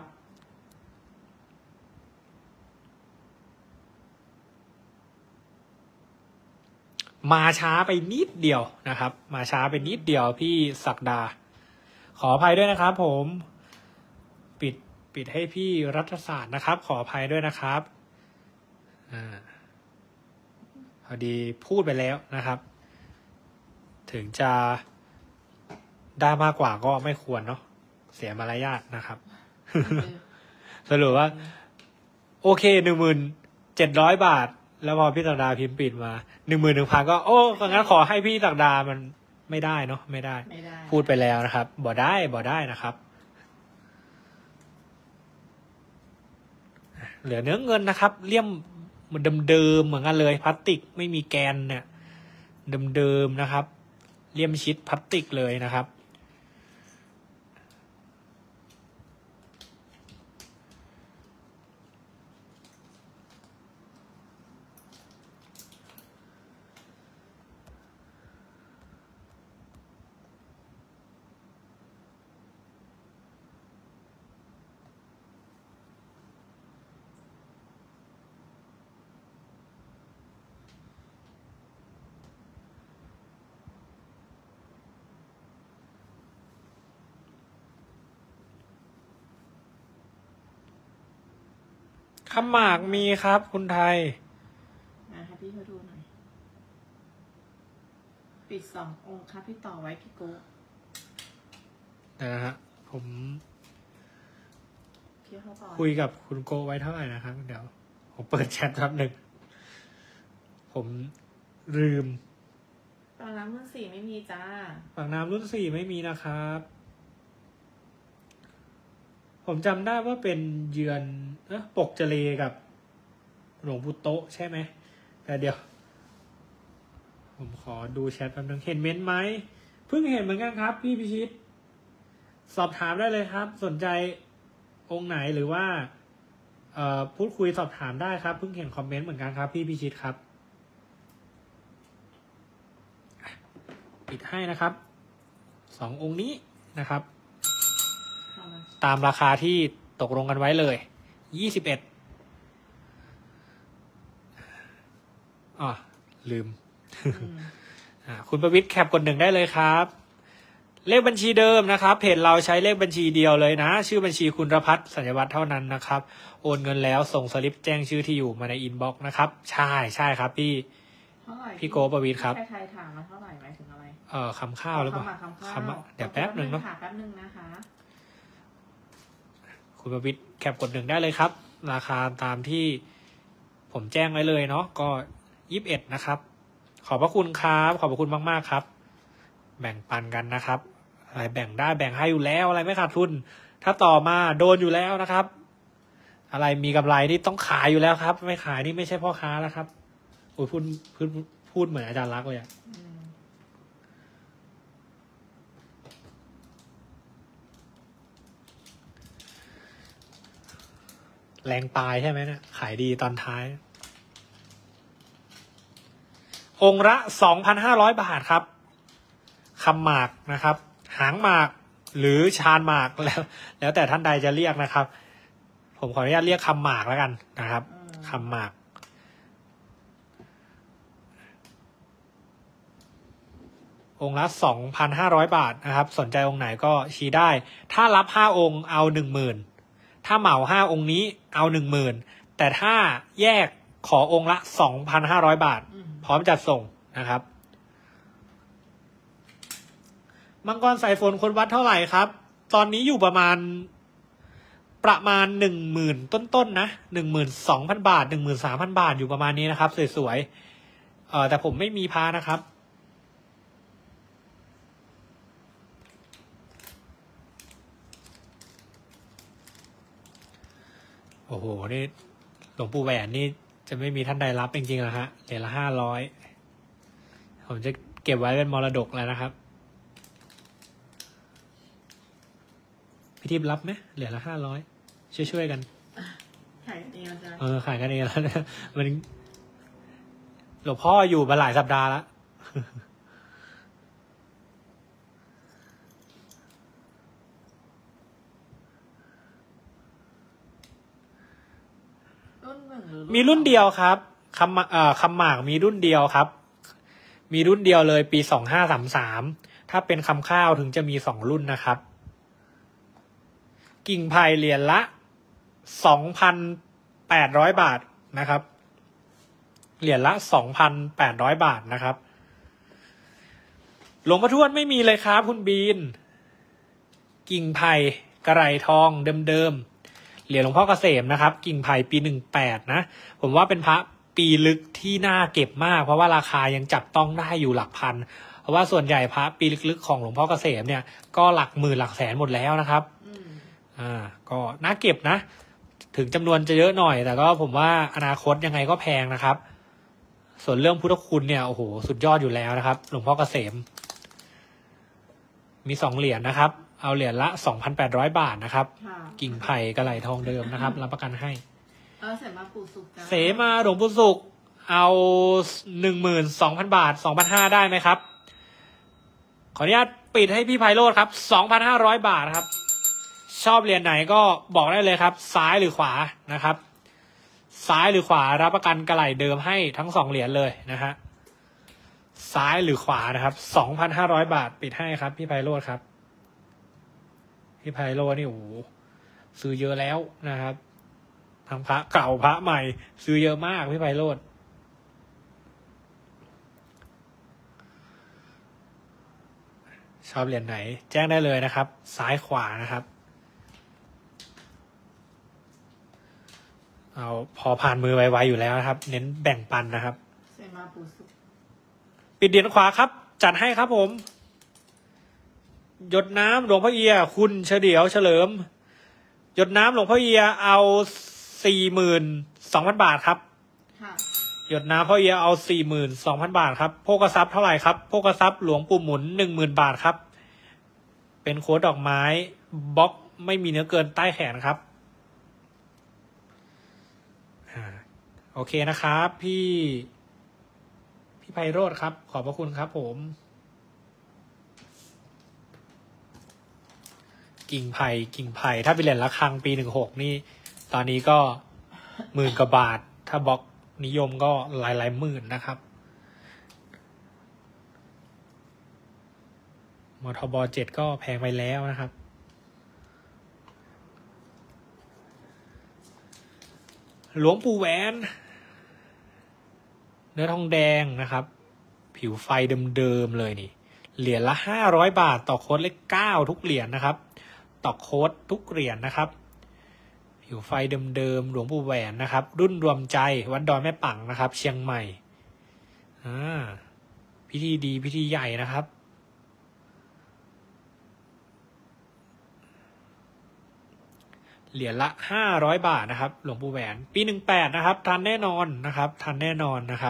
มาช้าไปนิดเดียวนะครับมาช้าไปนิดเดียวพี่ศักดาขออภัยด้วยนะครับผมปิดปิดให้พี่รัฐศาสตร์นะครับขออภัยด้วยนะครับอ่าพอดีพูดไปแล้วนะครับถึงจะได้มากกว่าก็ไม่ควรเนาะเสียมารยาทนะครับ สรุปว่าโอเคหนึ่งหมื่นเจ็ดร้อยบาทแล้วพอพี่ศักดาพิมพ์ปิดมาหนึ่งหมื่นหนึ่งพันก็โอ้งั้นขอให้พี่ศักดามันไม่ได้เนาะไม่ได้ไม่ได้พูดไปแล้วนะครับบ่ได้บ่ได้นะครับเหลือเนื้อเงินนะครับเลี่ยมเหมือนเดิมๆเหมือนกันเลยพลาสติกไม่มีแกนเนี่ยเดิมๆนะครับเลี่ยมชิดพลาสติกเลยนะครับขมหมากมีครับคุณไทยนะให้พี่เขาดูหน่อยปิดสององค์ครับพี่ต่อไว้พี่โก้นะฮะผมพี่เขาต่อคุยกับคุณโกไว้เท่าไหร่นะครับเดี๋ยวผมเปิดแชทแป๊บหนึ่งผมลืมตอนน้ำรุ่นสี่ไม่มีจ้าฝั่งน้ำรุ่นสี่ไม่มีนะครับผมจำได้ว่าเป็นเยือนเอะปกเจเลกับหลวงปู่โตะใช่ไหมแต่เดี๋ยว ผมขอดูแชทแป๊บนึงเห็นเม้นไหมเพิ่งเห็นเหมือนกันครับพี่พิชิตสอบถามได้เลยครับ สนใจองค์ไหนหรือว่าเอ่อพูดคุยสอบถามได้ครับเพิ่งเห็นคอมเมนต์เหมือนกันครับพี่พิชิตครับปิดให้นะครับสององค์นี้นะครับตามราคาที่ตกลงกันไว้เลยยี่สิบเอ็ดอ๋อลืม คุณประวิตรแคปกดหนึ่งได้เลยครับเลขบัญชีเดิมนะครับเพจเราใช้เลขบัญชีเดียวเลยนะชื่อบัญชีคุณรพัฒน์สัญญวัฒน์เท่านั้นนะครับโอนเงินแล้วส่งสลิปแจ้งชื่อที่อยู่มาในอินบ็อกซ์นะครับใช่ใช่ครับพี่พี่โกประวิตรครับใครๆถามมาเท่าไหร่หมายถึงอะไรเอ่อคำข้าวหรือเปล่าคำข้าวคำเดี๋ยวแป๊บหนึ่งเนาะแป๊บหนึ่งนะคะคุณประวิตรแคปกดหนึ่งได้เลยครับราคาตามที่ผมแจ้งไว้เลยเนาะก็ยี่สิบเอ็ดนะครับขอบพระคุณครับขอบพระคุณมากๆครับแบ่งปันกันนะครับอะไรแบ่งได้แบ่งให้อยู่แล้วอะไรไม่ขาดทุนถ้าต่อมาโดนอยู่แล้วนะครับอะไรมีกำไรนี่ต้องขายอยู่แล้วครับไม่ขายนี่ไม่ใช่พ่อค้าแล้วครับโอ้ยพูดพูดพูดเหมือนอาจารย์รักเลยอะแรงตายใช่ไหมเนี่ยขายดีตอนท้ายองค์ละ สองพันห้าร้อย บาทครับคำหมากนะครับหางหมากหรือชานหมากแล้วแล้วแต่ท่านใดจะเรียกนะครับผมขออนุญาตเรียกคำหมากแล้วกันนะครับคำหมากองค์ละ สองพันห้าร้อย บาทนะครับสนใจองค์ไหนก็ชี้ได้ถ้ารับห้าองค์เอา หนึ่งหมื่น ถ้าเหมาห้าองค์นี้เอา หนึ่งหมื่น แต่ถ้าแยกขอองค์ละ สองพันห้าร้อย บาทพร้อมจัดส่งนะครับมังกรสายฝนคนวัดเท่าไหร่ครับตอนนี้อยู่ประมาณประมาณ หนึ่งหมื่น ต้นๆ นนะ หนึ่งหมื่นสองพัน บาท หนึ่งหมื่นสามพัน บาทอยู่ประมาณนี้นะครับสวยๆเอ่อแต่ผมไม่มีพานะครับโอ้โหนี่หลวงปู่แหวนนี่จะไม่มีท่านใดรับจริงๆเหรอฮะเหรียญละห้าร้อยผมจะเก็บไว้เป็นมรดกแล้วนะครับพี่ทิพย์รับไหมเหรียญละห้าร้อยช่วยๆกันขายกันเองจ้ะเออขายกันเองแล้วนะมันหลวงพ่ออยู่มาหลายสัปดาห์แล้วมีรุ่นเดียวครับคำเอ่อคำหมากมีรุ่นเดียวครับมีรุ่นเดียวเลยปีสองห้าสามสามถ้าเป็นคำข้าวถึงจะมีสองรุ่นนะครับกิ่งไผ่เหรียญละสองพันแปดร้อยบาทนะครับเหรียญละสองพันแปดร้อยบาทนะครับหลวงพ่อทวดไม่มีเลยครับคุณบีนกิ่งไผ่กระไรทองเดิมๆเหรียญหลวงพ่อเกษมนะครับกิ่งไผ่ปีหนึ่งแปดนะผมว่าเป็นพระปีลึกที่น่าเก็บมากเพราะว่าราคายังจับต้องได้อยู่หลักพันเพราะว่าส่วนใหญ่พระปีลึกๆของหลวงพ่อเกษมเนี่ยก็หลักหมื่นหลักแสนหมดแล้วนะครับอ่าก็น่าเก็บนะถึงจำนวนจะเยอะหน่อยแต่ก็ผมว่าอนาคตยังไงก็แพงนะครับส่วนเรื่องพุทธคุณเนี่ยโอ้โหสุดยอดอยู่แล้วนะครับหลวงพ่อเกษมมีสองเหรียญนะครับเอาเหรียญละ สองพันแปดร้อย บาทนะครับกิ่งไผ่กระไหลทองเดิมนะครับรับประกันให้เออเสมาปู่สุกเสมาหลวงปู่สุกเอา หนึ่งหมื่นสองพัน บาท สองพันห้าร้อย ได้ไหมครับขออนุญาตปิดให้พี่ไพโรจน์ครับ สองพันห้าร้อย บาทครับชอบเหรียญไหนก็บอกได้เลยครับซ้ายหรือขวานะครับซ้ายหรือขวารับประกันกระไหลเดิมให้ทั้งสองเหรียญเลยนะฮะซ้ายหรือขวานะครับ สองพันห้าร้อย บาทปิดให้ครับพี่ไพโรจน์ครับพี่ไพโรจน์นี่โอ้โหซื้อเยอะแล้วนะครับทั้งพระเก่าพระใหม่ซื้อเยอะมากพี่ไพโรจน์ชอบเหรียญไหนแจ้งได้เลยนะครับซ้ายขวานะครับเอาพอผ่านมือไวๆอยู่แล้วนะครับเน้นแบ่งปันนะครับเสมาปู่สุกปิดเหรียญขวาครับจัดให้ครับผมหยดน้ำหลวงพ่อเอียคุณเฉลียวเฉลิมหยดน้ำหลวงพ่อเอียเอาสี่หมื่นสองพันบาทครับหยดน้ำพ่อเอียเอาสี่หมื่นสองพันบาทครับโภคทรัพย์เท่าไหร่ครับโภคทรัพย์หลวงปู่หมุนหนึ่งหมื่นบาทครับเป็นโค้ดดอกไม้บล็อกไม่มีเนื้อเกินใต้แขนครับโอเคนะครับพี่พี่ไพโรจน์ครับขอบพระคุณครับผมกิ่งไผ่กิ่งไผ่ถ้าเป็นเหรียญละครังปีหนึ่งหกนี่ตอนนี้ก็หมื่นกว่าบาทถ้าบล็อกนิยมก็หลายหลายหมื่นนะครับมทบเจ็ดก็แพงไปแล้วนะครับหลวงปู่แหวนเนื้อทองแดงนะครับผิวไฟเดิมๆเลยนี่เหรียญละห้าร้อยบาทต่อโค้ดเลขเก้าทุกเหรียญนะครับต่อโค้ดทุกเหรียญนะครับผิวไฟเดิมๆหลวงปู่แหวนนะครับรุ่นรวมใจวัดดอยแม่ปังนะครับเชียงใหม่อ่าพิธีดีพิธีใหญ่นะครับเหรียญละห้าร้อยบาทนะครับหลวงปู่แหวนปีหนึ่งแปดนะครับทันแน่นอนนะครับทันแน่นอนนะครับ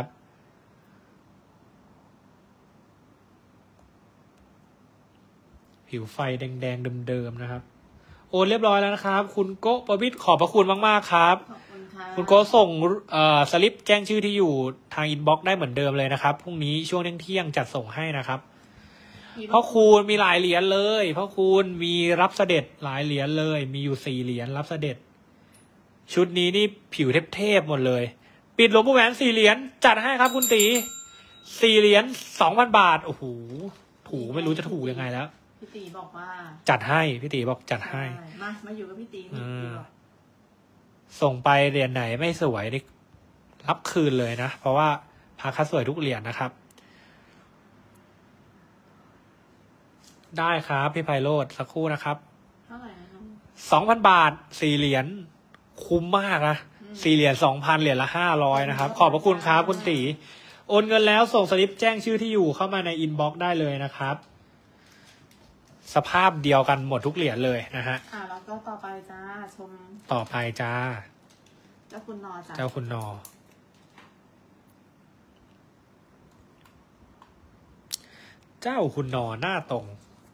ผิวไฟแดงๆเดิมๆนะครับโอนเรียบร้อยแล้วนะครับคุณโกะประวิตรขอบพระคุณมากๆครับขอบคุณค่ะคุณโกะส่งเอ่อสลิปแจ้งชื่อที่อยู่ทางอินบ็อกซ์ได้เหมือนเดิมเลยนะครับพรุ่งนี้ช่วงเที่ยงๆจัดส่งให้นะครับพ่อคูณมีหลายเหรียญเลยพ่อคูณมีรับเสด็จหลายเหรียญเลยมีอยู่สี่เหรียญรับเสด็จชุดนี้นี่ผิวเทพๆหมดเลยปิดหลวงปู่แหวนสี่เหรียญจัดให้ครับคุณตีสี่เหรียญสองพันบาทโอ้โหถูกไม่รู้จะถูกยังไงแล้วพี่ตีบอกว่าจัดให้พี่ตีบอกจัดให้มามาอยู่กับพี่ตีพี่ตีบอกส่งไปเหรียญไหนไม่สวยนี่รับคืนเลยนะเพราะว่าพาคัดสวยทุกเหรียญนะครับได้ครับพี่ไพโรจน์สักครู่นะครับเท่าไหร่นะครับสองพันบาทสี่เหรียญคุ้มมากนะสี่เหรียญสองพันเหรียญละห้าร้อยนะครับขอบพระคุณครับคุณตีโอนเงินแล้วส่งสลิปแจ้งชื่อที่อยู่เข้ามาในอินบ็อกซ์ได้เลยนะครับสภาพเดียวกันหมดทุกเหรียญเลยนะฮะอ่าแล้วก็ต่อไปจ้าชมต่อไปจ้าเจ้าคุณนอจ้าเจ้าคุณนอเจ้าคุณนอหน้าตรง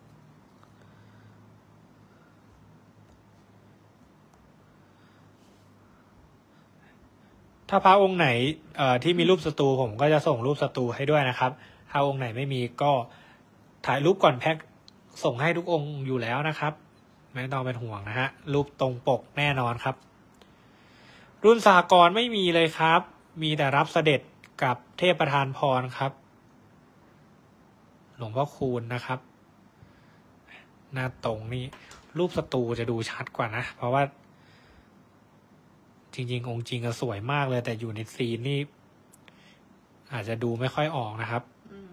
ถ้าพระองค์ไหนเอ่อที่มีรูปสตูผมก็จะส่งรูปสตูให้ด้วยนะครับถ้าองค์ไหนไม่มีก็ถ่ายรูปก่อนแพ็คส่งให้ทุกองค์อยู่แล้วนะครับไม่ต้องเป็นห่วงนะฮะรูปตรงปกแน่นอนครับรุ่นสหกรณ์ไม่มีเลยครับมีแต่รับเสด็จกับเทพประธานพรครับหลวงพ่อคูณนะครับหน้าตรงนี่รูปสตูจะดูชัดกว่านะเพราะว่าจริงๆองค์จริงก็สวยมากเลยแต่อยู่ในซีนนี่อาจจะดูไม่ค่อยออกนะครับ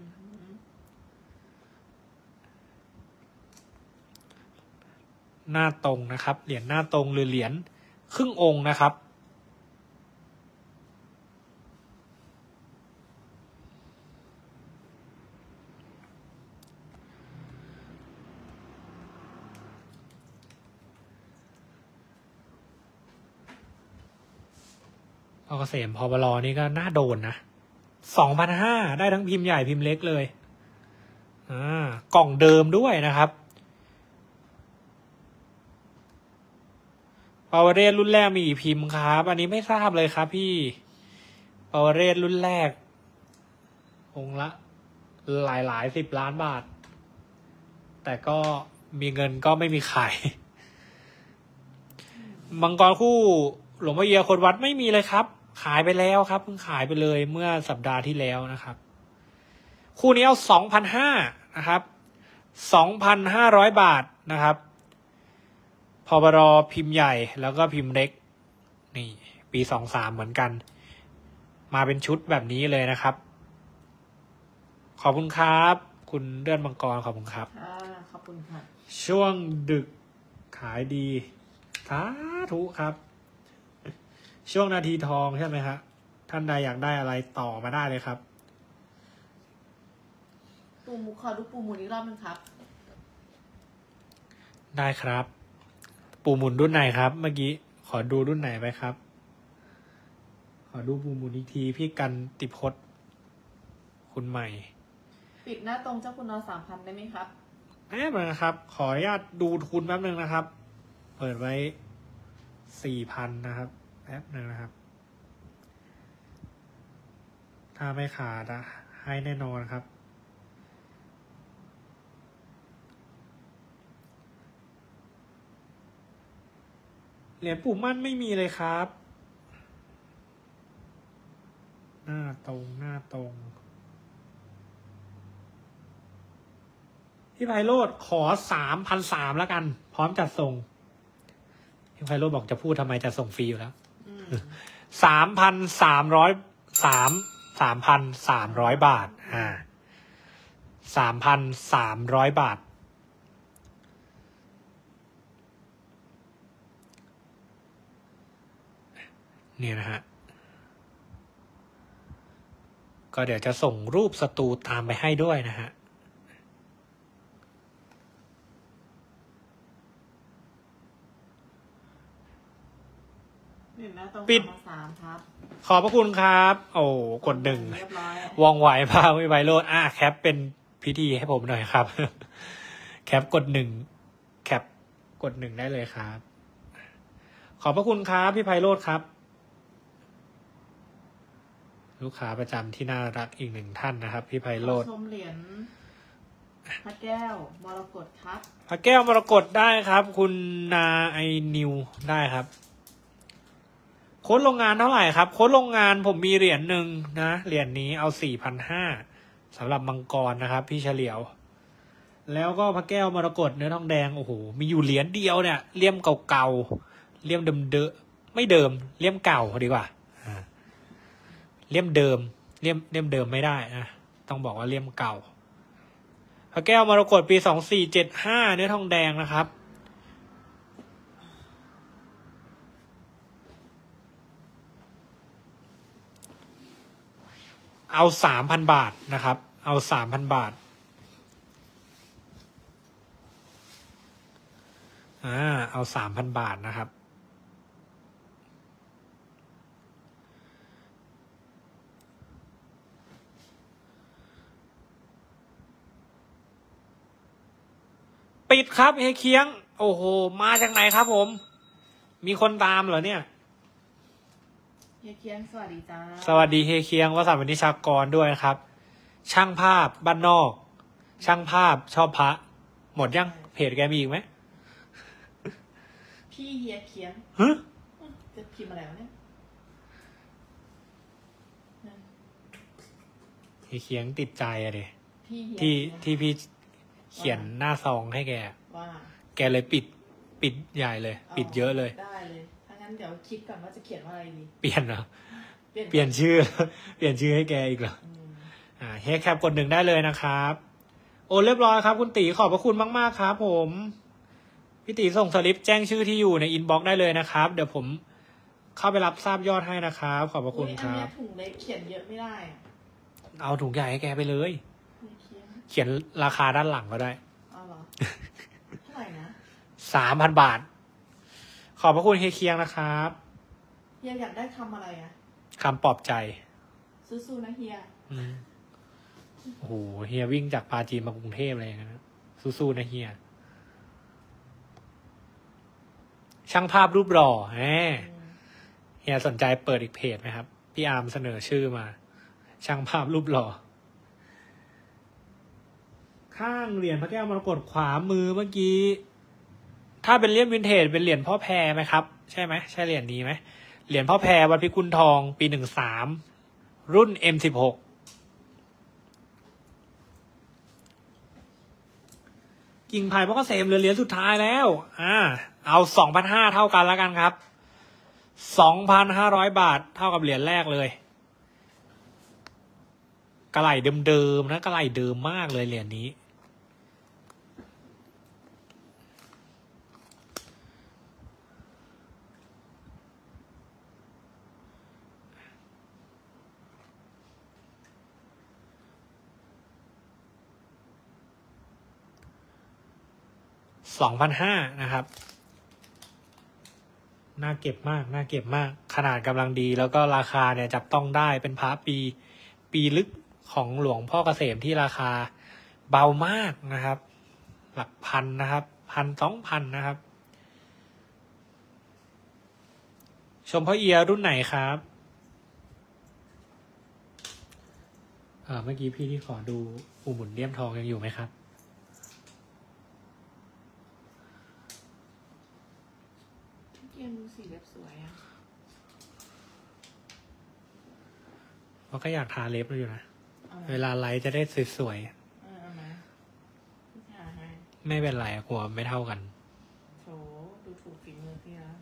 หน้าตรงนะครับเหรียญหน้าตรงหรือเหรียญครึ่งองค์นะครับพอเกษมพอบลอนี่ก็น่าโดนนะสองพันห้าได้ทั้งพิมพ์ใหญ่พิมพ์เล็กเลยอ่ากล่องเดิมด้วยนะครับปาวเรศรุ่นแรกมีกี่พิมพ์ครับอันนี้ไม่ทราบเลยครับพี่ปาวเรศรุ่นแรกองค์ละหลายหลายสิบล้านบาทแต่ก็มีเงินก็ไม่มีขายมังกรคู่หลวงพ่อเอียคนวัดไม่มีเลยครับขายไปแล้วครับเพิ่งขายไปเลยเมื่อสัปดาห์ที่แล้วนะครับคู่นี้เอาสองพันห้านะครับสองพันห้าร้อยบาทนะครับพบรพิมพ์ใหญ่แล้วก็พิมพ์เล็กนี่ปีสองสามเหมือนกันมาเป็นชุดแบบนี้เลยนะครับขอบคุณครับคุณเลื่อนมังกรขอบคุณครับขอบคุณค่ะช่วงดึกขายดีสาธุครับช่วงนาทีทองใช่ไหมครับท่านใดอยากได้อะไรต่อมาได้เลยครับปูมูขอดูปูมูอีกรอบนึงครับได้ครับปูหมุนรุ่นไหนครับเมื่อกี้ขอดูรุ่นไหนไปครับขอดูปูหมุนอีกทีพี่กันติพจน์คุณใหม่ปิดหน้าตรงเจ้าคุณนอสามพันได้ไหมครับแอบนะครับขออนุญาตดูทุนแป๊บนึงนะครับเปิดไว้สี่พันนะครับแป๊บนึงนะครับถ้าไม่ขาดอะให้แน่นอนครับเหรียญปู่มั่นไม่มีเลยครับหน้าตรงหน้าตรงพี่ไพโรจน์ขอสามพันสามแล้วกันพร้อมจัดส่งพี่ไพโรจน์บอกจะพูดทำไมจะส่งฟรีอยู่แล้วสามพันสามร้อยสามสามพันสามร้อยบาทอ่าสามพันสามร้อยบาทเนี่ยนะฮะก็เดี๋ยวจะส่งรูปสตูตามไปให้ด้วยนะฮะปิดสามครับขอบพระคุณครับโอ้กดหนึ่งวองไหวพาไม่ไวโรดอ่ะแคปเป็นพิธีให้ผมหน่อยครับแคปกดหนึ่งแคปกดหนึ่งได้เลยครับขอบพระคุณครับพี่ไพโรจน์ครับลูกค้าประจำที่น่ารักอีกหนึ่งท่านนะครับพี่ไพโรจน์ชมเหรียญพระแก้วมรกตครับพระแก้วมรกตได้ครับคุณนาไอนิวได้ครับโค้ดโรงงานเท่าไหร่ครับโค้ดโรงงานผมมีเหรียญหนึ่งนะเหรียญนี้เอาสี่พันห้าสำหรับมังกรนะครับพี่เฉลียวแล้วก็พระแก้วมรกตเนื้อทองแดงโอ้โหมีอยู่เหรียญเดียวเนี่ยเลี่ยมเก่าๆเลี่ยมเดิมเดอะไม่เดิมเลี่ยมเก่าดีกว่าเลี่ยมเดิมเลี่ยมเลี่ยมเดิมไม่ได้นะต้องบอกว่าเลี่ยมเก่าพระแก้วมรกตปีสองสี่เจ็ดห้าเนื้อทองแดงนะครับเอาสามพันบาทนะครับเอาสามพันบาทอ่าเอาสามพันบาทนะครับปิดครับเฮเคียงโอ้โหมาจากไหนครับผม มีคนตามเหรอเนี่ยเฮียเคียงสวัสดีจ้าสวัสดีเฮเคียงวสันต์วณิชากรด้วยนะครับ ช่างภาพบ้านนอก ช่างภาพชอบพระหมดยังเพจแกมีอีกไหมพี่เฮียเคียงฮะจะพิมพ์อะไรวะเนี่ยเฮเคียงติดใจอะเดที่ที่พี่เขียนหน้าซองให้แกว่าแกเลยปิดปิดใหญ่เลย ปิดเยอะเลยได้เลยถ้างั้นเดี๋ยวคิดก่อนว่าจะเขียนว่าอะไรดีเปลี่ยนเหรอเปลี่ยนชื่อเปลี่ยนชื่อให้แกอีกเหรออ่าเฮแคปกดหนึ่งได้เลยนะครับโอ้เรียบร้อยครับคุณตีขอบพระคุณมากๆครับผมพี่ตีส่งสลิปแจ้งชื่อที่อยู่ในอินบ็อกซ์ได้เลยนะครับเดี๋ยวผมเข้าไปรับทราบยอดให้นะครับขอบพระคุณครับอันนี้ถุงเล็กเขียนเยอะไม่ได้เอาถุงใหญ่ให้แกไปเลยเขียนราคาด้านหลังก็ได้เอาเหรอเท่าไหร่นะสามพันบาทขอบพระคุณเฮเคียงนะครับเฮียอยากได้คำอะไรอะคำปลอบใจสู้ๆนะเฮียโอ้โหเฮียวิ่งจากปาจีนมากรุงเทพเลยนะสู้ๆนะเฮียช่างภาพรูปหล่อแหมเฮียสนใจเปิดอีกเพจไหมครับพี่อาร์มเสนอชื่อมาช่างภาพรูปหล่อข้างเหรียญพระแก้วมรกตขวามือเมื่อกี้ถ้าเป็นเหรียญวินเทจเป็นเหรียญพ่อแพรไหมครับใช่ไหมใช่เหรียญนี้ไหมเหรียญพ่อแพรวัดพิกุลทองปีหนึ่งสามรุ่น เอ็ม สิบหก กิ่งไผ่พ่อเกษมเหลือเหรียญสุดท้ายแล้วอ่าเอา สองพันห้าร้อย เท่ากันแล้วกันครับ สองพันห้าร้อย บาทเท่ากับเหรียญแรกเลยกระไหล่เดิมๆนะกระไหล่เดิมมากเลยเหรียญนี้สองพันห้านะครับน่าเก็บมากน่าเก็บมากขนาดกำลังดีแล้วก็ราคาเนี่ยจับต้องได้เป็นพระปีปีลึกของหลวงพ่อเกษมที่ราคาเบามากนะครับหลักพันนะครับพันสองพันนะครับชมพ่อเอียรุ่นไหนครับเออเมื่อกี้พี่ที่ขอดูปูหมุนเลี่ยมทองยังอยู่ไหมครับดูสีเล็บสวยอ่ะเพราะก็อยากทาเล็บอยู่นะเวลาไลฟ์จะได้สวยๆไม่เป็นไรกลัวไม่เท่ากันโถดูถูกฝีมือพี่นะ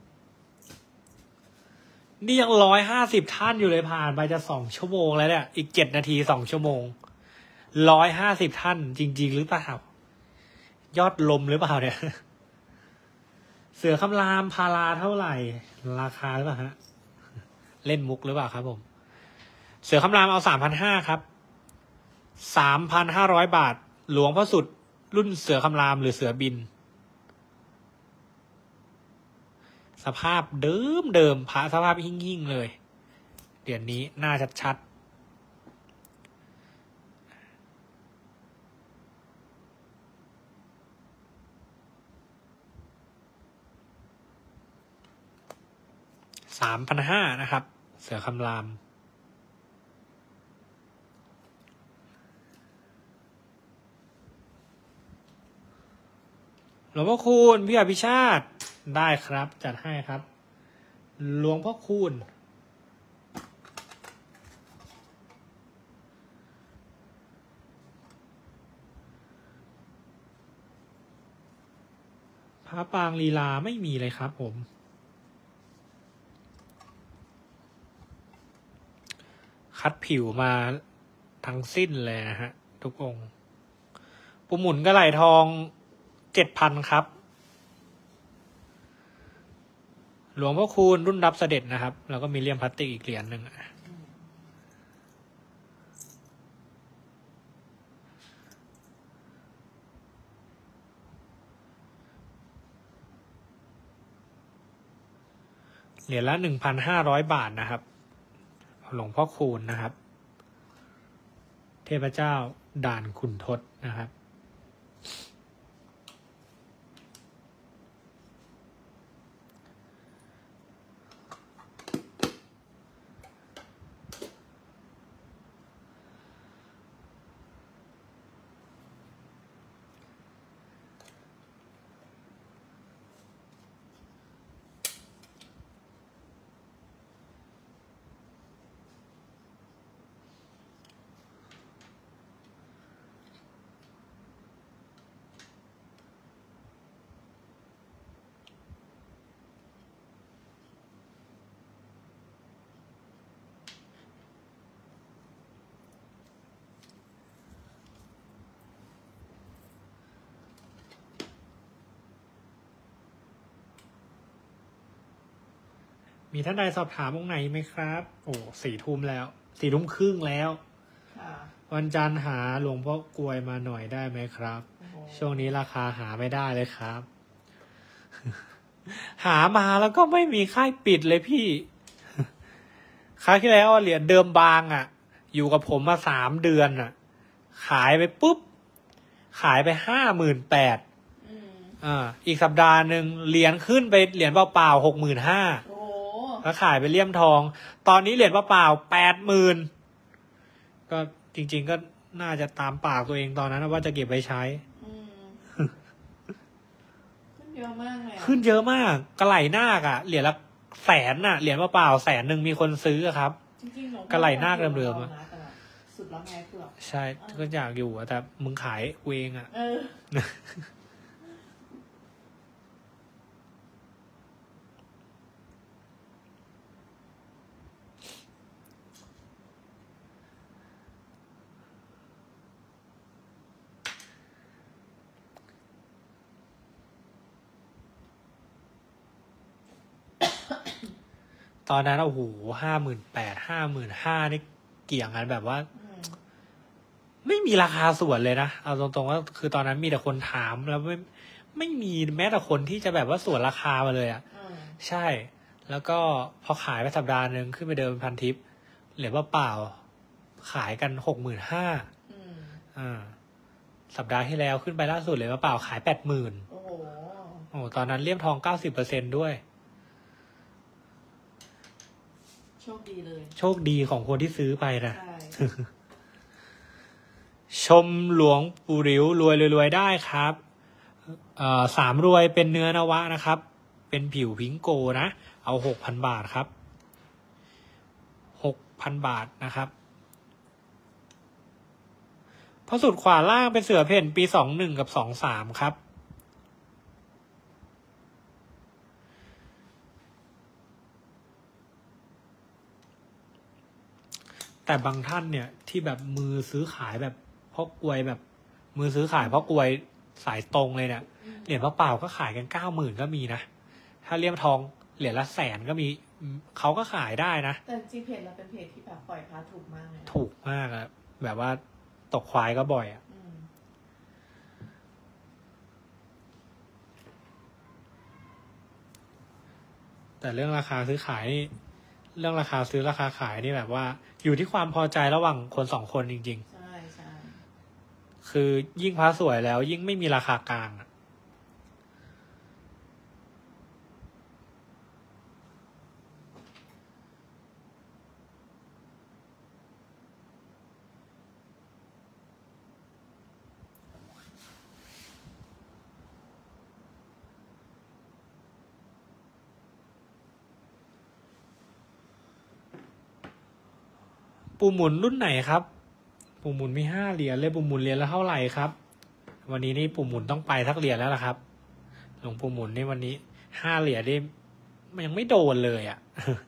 นี่ยังร้อยห้าสิบท่านอยู่เลยผ่านไปจะสองชั่วโมงแล้วเนี่ยอีกเจ็ดนาทีสองชั่วโมงร้อยห้าสิบท่านจริงๆหรือเปล่ายอดลมหรือเปล่าเนี่ยเสือคำรามพาราเท่าไหร่ราคาหรือเปล่าฮะเล่นมุกหรือเปล่าครับผมเสือคำรามเอาสามพันห้าครับสามพันห้าร้อยบาทหลวงพ่อสุดรุ่นเสือคำรามหรือเสือบินสภาพเดิมเดิมพระสภาพหิ่งๆเลยเดี๋ยวนี้หน้าชัดๆสามพันห้านะครับเสือคำรามหลวงพ่อคูณพี่อภิชาติได้ครับจัดให้ครับหลวงพ่อคูณพระปางลีลาไม่มีเลยครับผมคัดผิวมาทั้งสิ้นเลยนะฮะทุกองค์ปูหมุนกระไหล่ทองเจ็ดพันครับหลวงพ่อคูณรุ่นรับเสด็จนะครับแล้วก็มีเลี่ยมพลาสติกอีกเหรียญหนึ่งเหรียญละหนึ่งพันห้าร้อยบาทนะครับหลวงพ่อคูณนะครับเทพเจ้าด่านขุนทดนะครับมีท่านใดสอบถามองค์ไหนไหมครับ โอ้สี่ทุ่มแล้วสี่ทุ่มครึ่งแล้วค่ะวันจันทร์หาหลวงพ่อกลวยมาหน่อยได้ไหมครับโอ้โหช่วงนี้ราคาหาไม่ได้เลยครับ หามาแล้วก็ไม่มีค่ายปิดเลยพี่ คราวที่แล้วเหรียญเดิมบางอ่ะ อยู่กับผมมาสามเดือนอ่ะ ขายไปปุ๊บ ขายไปห้าหมื่นแปดอืมอ่า อีกสัปดาห์หนึ่งเหรียญขึ้นไปเหรียญเปล่าๆหกหมื่นห้าโอ้โหแล้วขายไปเลี่ยมทอง ตอนนี้เหรียญเปล่าๆแปดหมื่นก็จริง ๆ ก็น่าจะตามปากตัวเองตอนนั้นว่าจะเก็บไว้ใช้อืมขึ้นเยอะมากเลยอะขึ้นเยอะมากกระไหลนาคอะเหรียญละแสนน่ะเหรียญเปล่าๆแสนหนึ่งมีคนซื้ออะครับจริงๆหลวงพ่อกระไหล่นาคเดิมๆอะนะแต่แบบสุดแล้วไงเผือกใช่ก็อยากอยู่อะแต่มึงขายกูเองอะเออตอนนั้นโอ้โหห้าหมื่นแปดห้าหมื่นห้านี่เกี่ยงกันแบบว่าอืมไม่มีราคาส่วนเลยนะเอาตรงๆว่าคือตอนนั้นมีแต่คนถามแล้วไม่ไม่มีแม้แต่คนที่จะแบบว่าส่วนราคามาเลยอะอืมใช่ แล้วก็พอขายไปสัปดาห์หนึ่งขึ้นไปเดิมพันทิปเหรียญเปล่าๆขายกันหกหมื่นห้าอืมอ่าสัปดาห์ที่แล้วขึ้นไปล่าสุดเหรียญเปล่าขายแปดหมื่นโอ้โหโอ้ตอนนั้นเลี่ยมทองเก้าสิบเปอร์เซ็นด้วยโชคดีเลยโชคดีของคนที่ซื้อไปนะใช่ชมหลวงปู่หริ้วรวยรวยๆได้ครับเอ่อสามรวยเป็นเนื้อนวะนะครับ เป็นผิวพิงโกนะ เอาหกพันบาทครับหกพันบาทนะครับพระสุดขวาล่างเป็นเสือเพ่นปีสองหนึ่งกับสองสามครับ แต่บางท่านเนี่ยที่แบบมือซื้อขายแบบพ่อกวยแบบ มือซื้อขายพ่อกวยสายตรงเลยเนี่ยเหรียญเปล่าๆก็ขายกันเก้าหมื่นก็มีนะถ้าเลี่ยมทองเหรียญละแสนก็มีเขาก็ขายได้นะแต่จริงๆเพจเราเป็นเพจที่แบบปล่อยพาถูกมากเลยนะถูกมากอะแบบว่าตกควายก็บ่อยอะอืมแต่เรื่องราคาซื้อขายนี่เรื่องราคาซื้อราคาขายนี่แบบว่า อยู่ที่ความพอใจระหว่างคนสองคนจริงใช่ใช่ๆ คือยิ่งพระสวยแล้วยิ่งไม่มีราคากลางอะปูหมุนรุ่นไหนครับ ปูหมุนมีห้าเหรียญเลยปูหมุนเหรียญละเท่าไหร่ครับ วันนี้นี่ปูหมุนต้องไปทักเหรียญแล้วล่ะครับ หลวงปูหมุนนี่วันนี้ห้าเหรียญนี่มันยังไม่โดนเลยอะ่ะ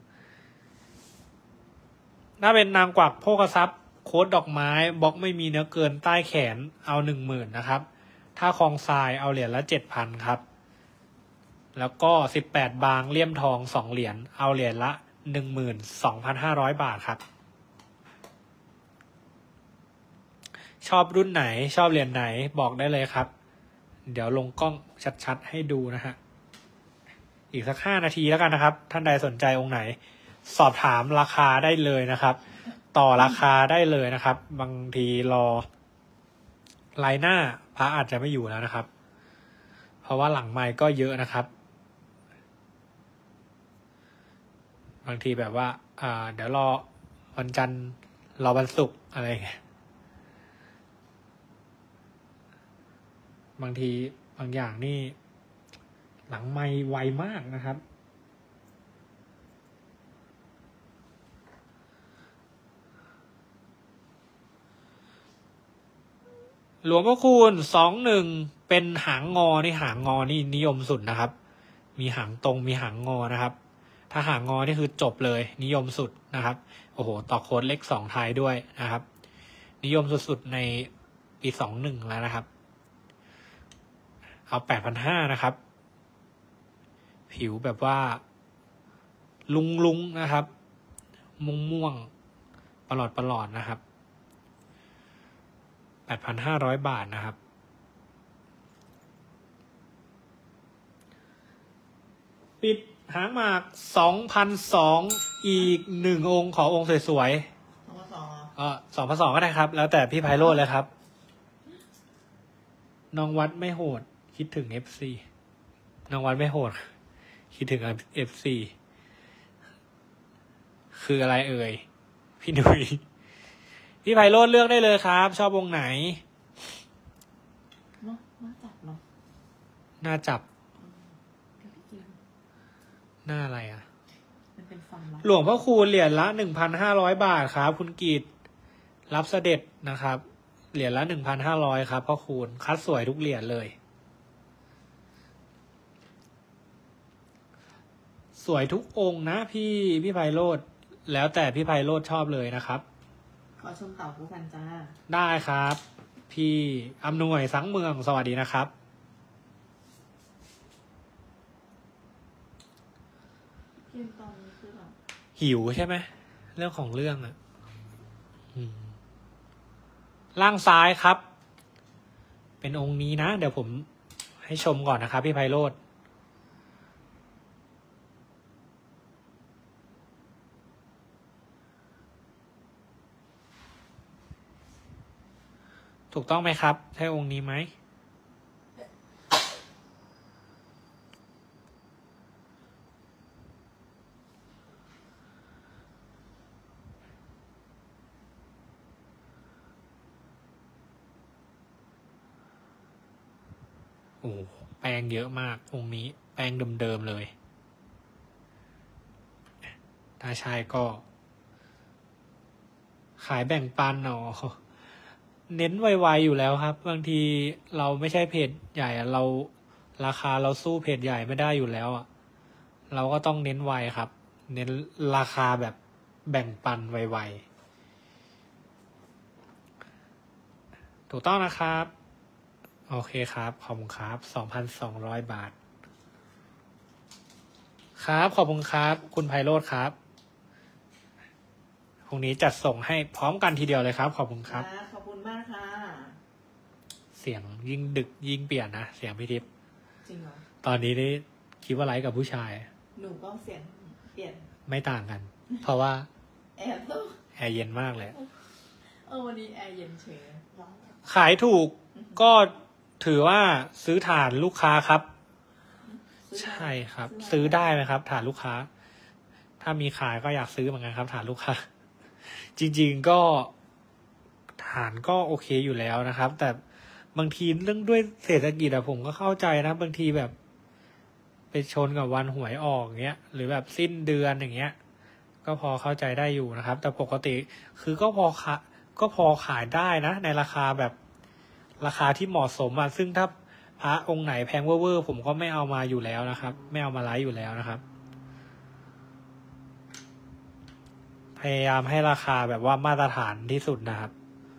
ถ้าเป็นนางกวักโภคทรัพย์โค้ดดอกไม้บล็อกไม่มีเนื้อเกินใต้แขนเอาหนึ่งหมื่นนะครับ ถ้าคองทรายเอาเหรียญละเจ็ดพันครับ แล้วก็สิบแปดบางเลี่ยมทองสองเหรียญเอาเหรียญละหนึ่งหมื่นสองพันห้าร้อยบาทครับ ชอบรุ่นไหนชอบเหรียญไหนบอกได้เลยครับ เดี๋ยวลงกล้องชัดๆให้ดูนะฮะอีกสักห้านาทีแล้วกันนะครับ ท่านใดสนใจองค์ไหน สอบถามราคาได้เลยนะครับ ต่อราคาได้เลยนะครับ บางทีรอไลน์หน้าพระอาจจะไม่อยู่แล้วนะครับ เพราะว่าหลังไมค์ก็เยอะนะครับ บางทีแบบว่า อ่า เดี๋ยวรอวันจันทร์รอวันศุกร์อะไรอย่างเงี้ยบางทีบางอย่างนี่หลังไมค์ไวมากนะครับ หลวงพ่อคูณสองหนึ่งเป็นหางงอนี่หางงอนี่นิยมสุดนะครับ มีหางตรงมีหางงอนะครับ ถ้าหางงอนี่คือจบเลยนิยมสุดนะครับโอ้โหต่อโค้ดเลขสองท้ายด้วยนะครับ นิยมสุดๆในปีสองหนึ่งแล้วนะครับ เอาแปดพันห้านะครับ ผิวแบบว่าลุงลุงนะครับม่วงม่วงประหลอดประหลอดนะครับแปดพันห้าร้อยบาทนะครับปิดหางหมากสองพันสองอีกหนึ่งองค์ขอองค์สวยๆสองพันสองเหรอเออสองพันสองก็ได้ครับ แล้วแต่พี่ไพโรจน์เลยครับน้องวัดไม่โหดคิดถึงเอฟซีน้องวัดไม่โหดคิดถึงเอฟซีคืออะไรเอ่ยพี่นุ้ยพี่ไพโรจน์เลือกได้เลยครับ ชอบวงไหนเนาะน่าจับเนาะหน้าจับก็พี่กินหน้าอะไรอ่ะมันเป็นฟันละหลวงพ่อคูณเหรียญละหนึ่งพันห้าร้อยบาทครับคุณกีดรับเสด็จนะครับเหรียญละหนึ่งพันห้าร้อยครับพ่อคูณคัดสวยทุกเหรียญเลย สวยทุกองค์นะพี่พี่ไพโรจน์แล้วแต่พี่ไพโรจน์ชอบเลยนะครับขอชมเต่าคู่กันจ้าได้ครับ พี่อำนวยสังเมืองสวัสดีนะครับกินตอนนี้คือแบบหิวใช่ไหมเรื่องของเรื่องอะอืมล่างซ้ายครับ เป็นองค์นี้นะ เดี๋ยวผมให้ชมก่อนนะครับพี่ไพโรจน์ถูกต้องไหมครับ ใช่องค์นี้ไหมโอ้แปลงเยอะมากองค์นี้แปลงเดิมๆเลยถ้าใช่ก็ ขายแบ่งปันเนาะเน้นไวๆอยู่แล้วครับบางทีเราไม่ใช่เพจใหญ่อะเราราคาเราสู้เพจใหญ่ไม่ได้อยู่แล้วอะเราก็ต้องเน้นไวครับ เน้นราคาแบบแบ่งปันไวๆถูกต้องนะครับโอเคครับขอบคุณครับสองพันสองร้อยบาทครับขอบคุณครับคุณไพโรจน์ครับพรุ่งนี้จัดส่งให้พร้อมกันทีเดียวเลยครับขอบคุณครับขอบคุณมากค่ะเสียงยิ่งดึกยิ่งเปลี่ยนนะเสียงพี่ทิพย์จริงเหรอตอนนี้นี่คิดว่าไลฟ์กับผู้ชายหนูก็เสียงเปลี่ยนไม่ต่างกัน เพราะว่าแอร์ตู้แอร์เย็นมากเลยเออวันนี้แอร์เย็นเฉยร้อนขายถูกก็ถือว่าซื้อฐานลูกค้าครับ ใช่ครับ ซื้อได้ไหมครับ ฐานลูกค้า ถ้ามีขายก็อยากซื้อเหมือนกันครับ ฐานลูกค้า จริง ๆก็ฐานก็โอเคอยู่แล้วนะครับ แต่บางทีเรื่องด้วยเศรษฐกิจอะผมก็เข้าใจนะบางทีแบบไปชนกับวันหวยออกเงี้ยหรือแบบสิ้นเดือนอย่างเงี้ยก็พอเข้าใจได้อยู่นะครับ แต่ปกติคือก็พอขายก็พอขายได้นะในราคาแบบราคาที่เหมาะสมอะซึ่งถ้าพระองค์ไหนแพงเวอร์ๆผมก็ไม่เอามาอยู่แล้วนะครับ ไม่เอามาไลฟ์อยู่แล้วนะครับ พยายามให้ราคาแบบว่ามาตรฐานที่สุดนะครับ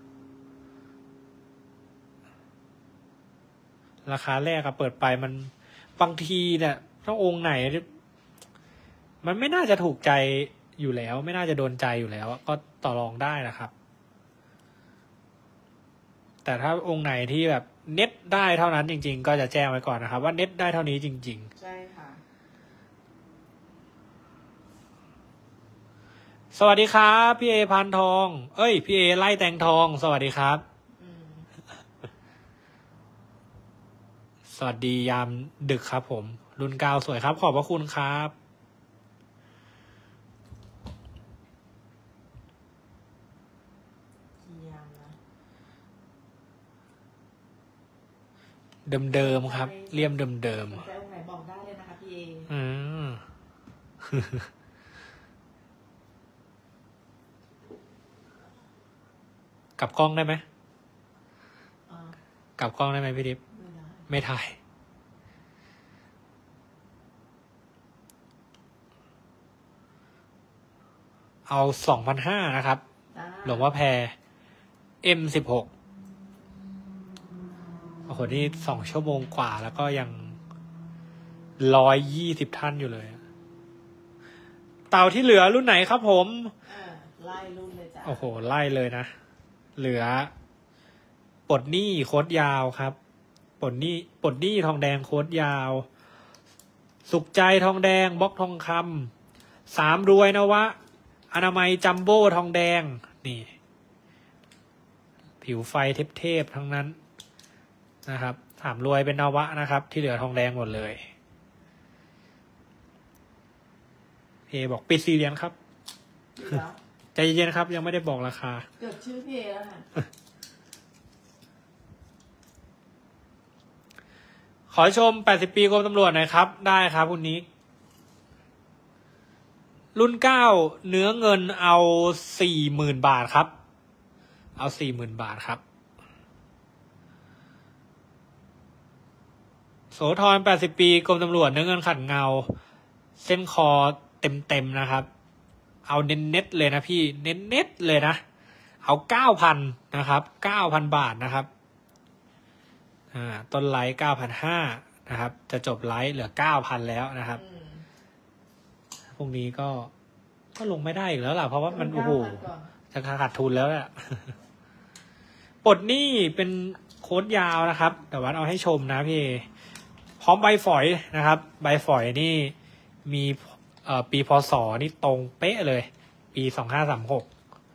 ราคาแรกอะเปิดไปมันบางทีเนี่ยถ้าองค์ไหนมันไม่น่าจะถูกใจอยู่แล้วไม่น่าจะโดนใจอยู่แล้วก็ต่อรองได้นะครับแต่ถ้าองค์ไหนที่แบบเน็ตได้เท่านั้นจริงๆก็จะแจ้งไว้ก่อนนะครับว่าเน็ตได้เท่านี้จริงๆใช่ค่ะสวัสดีครับพี่เอพันทองเอ้ยพี่เอไล่แตงทองสวัสดีครับอืมสวัสดียามดึกครับผมรุ่นเก้าสวยครับขอบพระคุณครับเดิมๆครับเลี่ยมเดิมสนใจองค์ไหนบอกได้เลยนะคะพี่เอๆอืม กลับกล้องได้ไหมอ่ากลับกล้องได้ไหมพี่ทิพย์ไม่ได้ไม่ถ่าย เอาสองพันห้านะครับจ้าหลวงพ่อแพร เอ็ม สิบหก โอ้โห นี่สองชั่วโมงกว่าแล้วก็ยังร้อยยี่สิบท่านอยู่เลย พเต่าที่เหลือรุ่นไหนครับผมอ่าไล่รุ่นเลยจ้ะโอ้โหไล่เลยนะ เหลือปลดหนี้โค้ดยาวครับปลดหนี้ปลดหนี้ทองแดงโค้ดยาว สุขใจทองแดงบล็อกทองคำสามรวยนะวะอนามัยจัมโบ้ทองแดงนี่ ผิวไฟเทพๆทั้งนั้นนะครับสามรวยเป็นนวะนะครับ ที่เหลือทองแดงหมดเลยเอบอกปิดสี่เหรียญครับเดี๋ยวใจเย็นๆครับยังไม่ได้บอกราคาเกิดชื่อพี่เอแล้วค่ะขอชมแปดสิบปีกรมตำรวจหน่อยครับได้ครับคุณนิกรุ่นเก้าเนื้อเงินเอาสี่หมื่นบาทครับเอาสี่หมื่นบาทครับโสธรแปดสิบปีกรมตำรวจเนื้อเงินขัดเงาเส้นคอเต็มๆนะครับเอาเน้นเน็ตเลยนะพี่เน้นเน็ตเลยนะเอาเก้าพันนะครับเก้าพันบาทนะครับอ่าต้นไลท์เก้าพันห้านะครับจะจบไลท์เหลือเก้าพันแล้วนะครับพรุ่งนี้ก็ก็ลงไม่ได้อีกแล้วล่ะเพราะว่ามันโอ้โหจะขาดทุนแล้วแหละ ปลดหนี้เป็นโค้ดยาวนะครับแต่ว่าเอาให้ชมนะพี่พร้อมใบฝอยนะครับใบฝอยนี่มีเอ่อปีพศนี่ตรงเป๊ะเลยปีสองห้าสามหก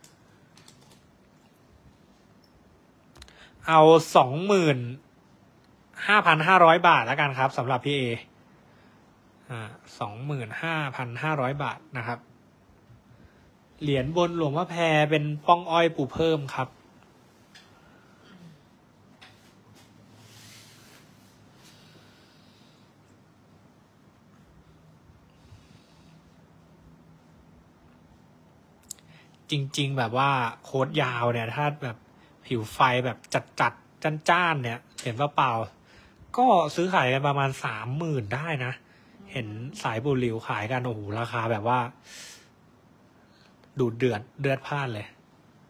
เอาสองหมื่นห้าพันห้าร้อยบาทแล้วกันครับสำหรับพี่เออ่าสองหมื่นห้าพันห้าร้อยบาทนะครับเหรียญบนหลวงพ่อแพรเป็นป้องอ้อยปู่เพิ่มครับจริงๆแบบว่าโค้ดยาวเนี่ยถ้าแบบผิวไฟแบบจัดๆจ้านๆเนี่ยเห็นว่าเปล่าก็ซื้อขายกันประมาณสามหมื่นได้นะเห็นสายบุหริวขายกันโอ้โหราคาแบบว่าดูดเดือดเดือดพล่านเลย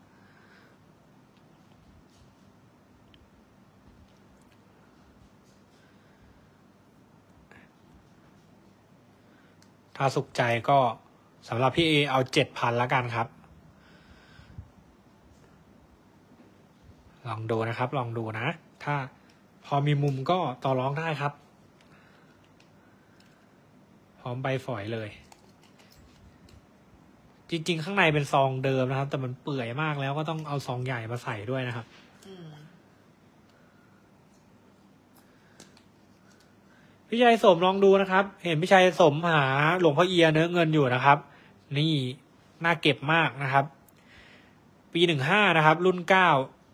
ถ้าสุขใจก็สำหรับพี่เอเอาเจ็ดพันแล้วกันครับลองดูนะครับลองดูนะถ้าพอมีมุมก็ต่อรองได้ครับพร้อมใบฝอยเลยจริงๆข้างในเป็นซองเดิมนะครับแต่มันเปื่อยมากแล้วก็ต้องเอาซองใหญ่มาใส่ด้วยนะครับพี่ชัยสมลองดูนะครับเห็นพี่ชัยสมหาหลวงพ่อเอียเนื้อเงินอยู่นะครับนี่น่าเก็บมากนะครับปีหนึ่งห้านะครับรุ่นเก้า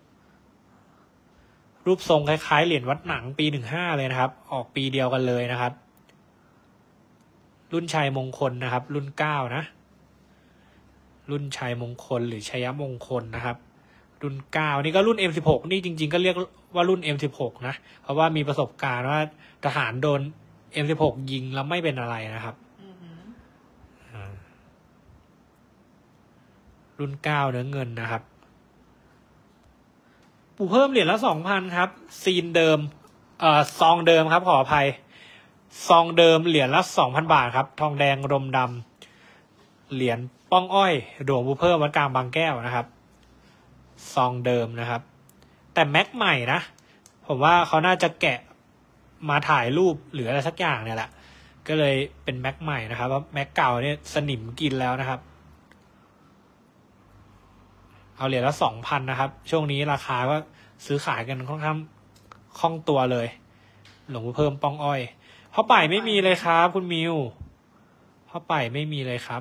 รูปทรงคล้ายๆเหรียญวัดหนังปีหนึ่งห้าเลยนะครับออกปีเดียวกันเลยนะครับรุ่นชัยมงคลนะครับรุ่นเก้านะรุ่นชัยมงคลหรือชัยมงคลนะครับรุ่นเก้านี่ก็รุ่น เอ็ม สิบหก นี่จริงๆก็เรียกว่ารุ่น เอ็ม สิบหก นะเพราะว่ามีประสบการณ์ว่าทหารโดน เอ็ม สิบหก ยิงแล้วไม่เป็นอะไรนะครับรุ่นเก้าเนื้อเงินนะครับปู่เพิ่มเหรียญละสองพันครับซีนเดิมเอ่อซองเดิมครับขออภัยซองเดิมเหรียญละสองพันบาทครับทองแดงรมดำเหรียญป้องอ้อยหลวงปู่เพิ่มวัดกลางบางแก้วนะครับซองเดิมนะครับแต่แม็กใหม่นะผมว่าเขาน่าจะแกะมาถ่ายรูปหรืออะไรสักอย่างเนี่ยแหละก็เลยเป็นแม็กใหม่นะครับเพราะแม็กเก่าเนี่ยสนิมกินแล้วนะครับเอาเหรียญละสองพันนะครับช่วงนี้ราคาก็ซื้อขายกันค่อนข้างคล่องตัวเลยหลวงปู่เพิ่มป้องอ้อยพ่อป่ายไม่มีเลยครับคุณมิวพ่อป่ายไม่มีเลยครับ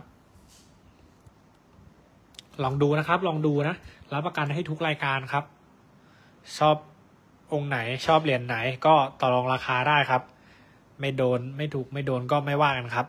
ลองดูนะครับลองดูนะรับประกันให้ทุกรายการครับชอบองค์ไหนชอบเหรียญไหนก็ต่อรองราคาได้ครับไม่โดนไม่ถูกไม่โดนก็ไม่ว่ากันครับ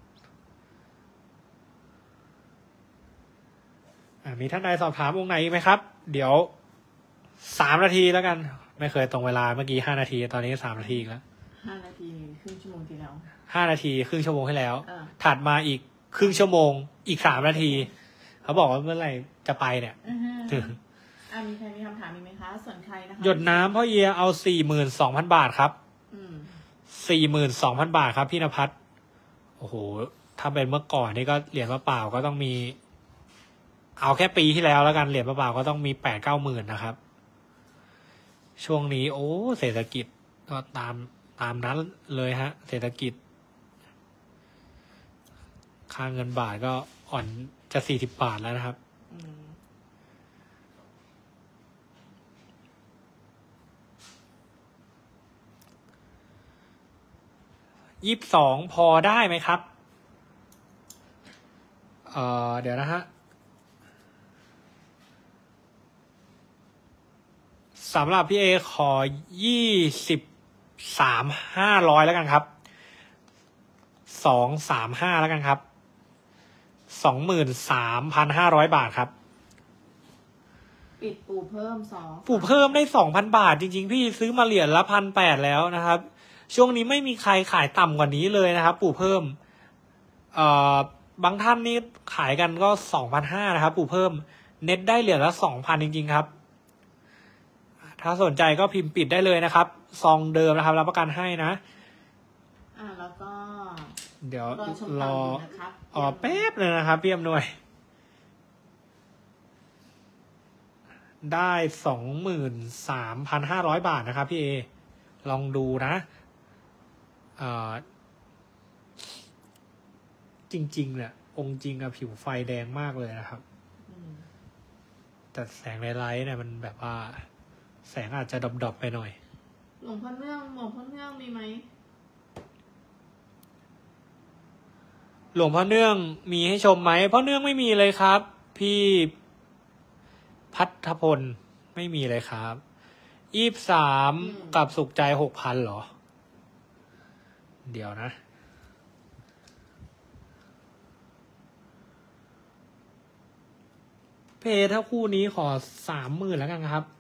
มีท่านใดสอบถามองค์ไหนไหมครับเดี๋ยวสามนาทีแล้วกันไม่เคยตรงเวลาเมื่อกี้ห้านาทีตอนนี้สามนาทีแล้วห้านาทีครึ่งชั่วโมงที่แล้วห้านาทีครึ่งชั่วโมงที่แล้วถัดมาอีกครึ่งชั่วโมงอีกสามนาทีเขาบอกว่าเมื่อไหร่จะไปเนี่ยอ่ามีใครมีคำถามมีไหมคะส่วนใครนะคะหยดน้ำพ่อเอียเอาสี่หมื่นสองพันบาทครับสี่หมื่นสองพันบาทครับพี่นภัสโอ้โหถ้าเป็นเมื่อก่อนนี่ก็เหรียญเปล่าๆก็ต้องมี เอาแค่ปีที่แล้วแล้วกันเหรียญเปล่าๆก็ต้องมีแปดเก้าหมื่นนะครับช่วงนี้โอ้เศรษฐกิจก็ตามตามนั้นเลยฮะเศรษฐกิจค่าเงินบาทก็อ่อนจะสี่สิบบาทแล้วนะครับยี่สิบสองพอได้ไหมครับเอ่อเดี๋ยวนะฮะสำหรับพี่เอขอยี่สิบสามห้าร้อยแล้วกันครับสองสามห้าแล้วกันครับสองหมื่นสามพันห้าร้อยบาทครับปิดปูเพิ่มสองปูเพิ่มได้สองพันบาทจริงๆพี่ซื้อมาเหรียญละพันแปดแล้วนะครับช่วงนี้ไม่มีใครขายต่ำกว่านี้เลยนะครับปูเพิ่มเอ่อบางท่านนี่ขายกันก็สองพันห้านะครับปูเพิ่มเน็ตได้เหรียญละสองพันจริงๆครับถ้าสนใจก็พิมพ์ปิดได้เลยนะครับซองเดิมนะครับรับประกันให้นะอ่าแล้วก็เดี๋ยวรออ๋อแป๊บเลยนะครับพี่อำนวยได้สองหมื่นสามพันห้าร้อยบาทนะครับพี่เอลองดูนะเอ่อจริงๆเนี่ยองค์จริงอะผิวไฟแดงมากเลยนะครับแต่แสงในไลท์เนี่ยมันแบบว่าแสงอาจจะดรอปๆไปหน่อยหลวงพ่อเนื่องหลวงพ่อเนื่องมีไหมหลวงพ่อเนื่องมีให้ชมไหมพ่อเนื่องไม่มีเลยครับ พี่พัทพลไม่มีเลยครับยี่สิบสามกับสุขใจหกพันเหรอเดี๋ยวนะเพถ้าคู่นี้ขอสามหมื่นแล้วกันครับ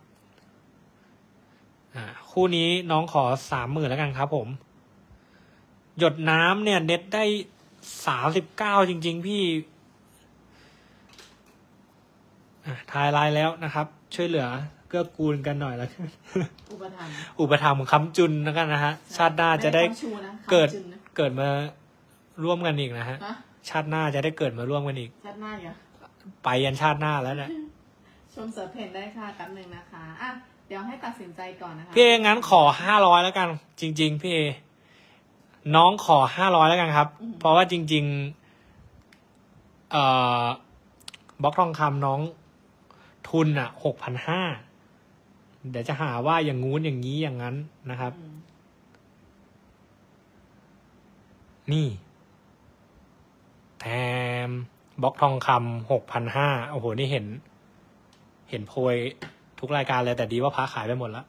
อ่าคู่นี้น้องขอสามหมื่นแล้วกันครับผมหยดน้ำเนี่ยเน็ตได้สามสิบเก้าจริงๆพี่อ่าทายไลน์แล้วนะครับช่วยเหลือเกื้อกูลกันหน่อยแล้วอุปถัมภ์อุปถัมภ์คำจุนแล้วกันนะฮะชาติหน้าจะได้เกิดเกิดมาร่วมกันอีกนะฮะชาติหน้าจะได้เกิดมาร่วมกันอีกชาติหน้าเหรอไปยันชาติหน้าแล้วเนี่ยชมเสือเพนได้ค่ะกันหนึ่งนะคะอ่ะเดี๋ยวให้ตัดสินใจก่อนนะคะพี่เองั้นขอห้าร้อยแล้วกันจริงๆพี่เอน้องขอห้าร้อยแล้วกันครับเพราะว่าจริงๆเอ่อบล็อกทองคำน้องทุนอ่ะหกพันห้าเดี๋ยวจะหาว่าอย่างงู้นอย่างนี้อย่างนั้นนะครับนี่แถมบล็อกทองคำหกพันห้าโอ้โหนี่เห็นเห็นโพยทุกรายการเลยแต่ดีว่าพาขายไปหมดแล้ว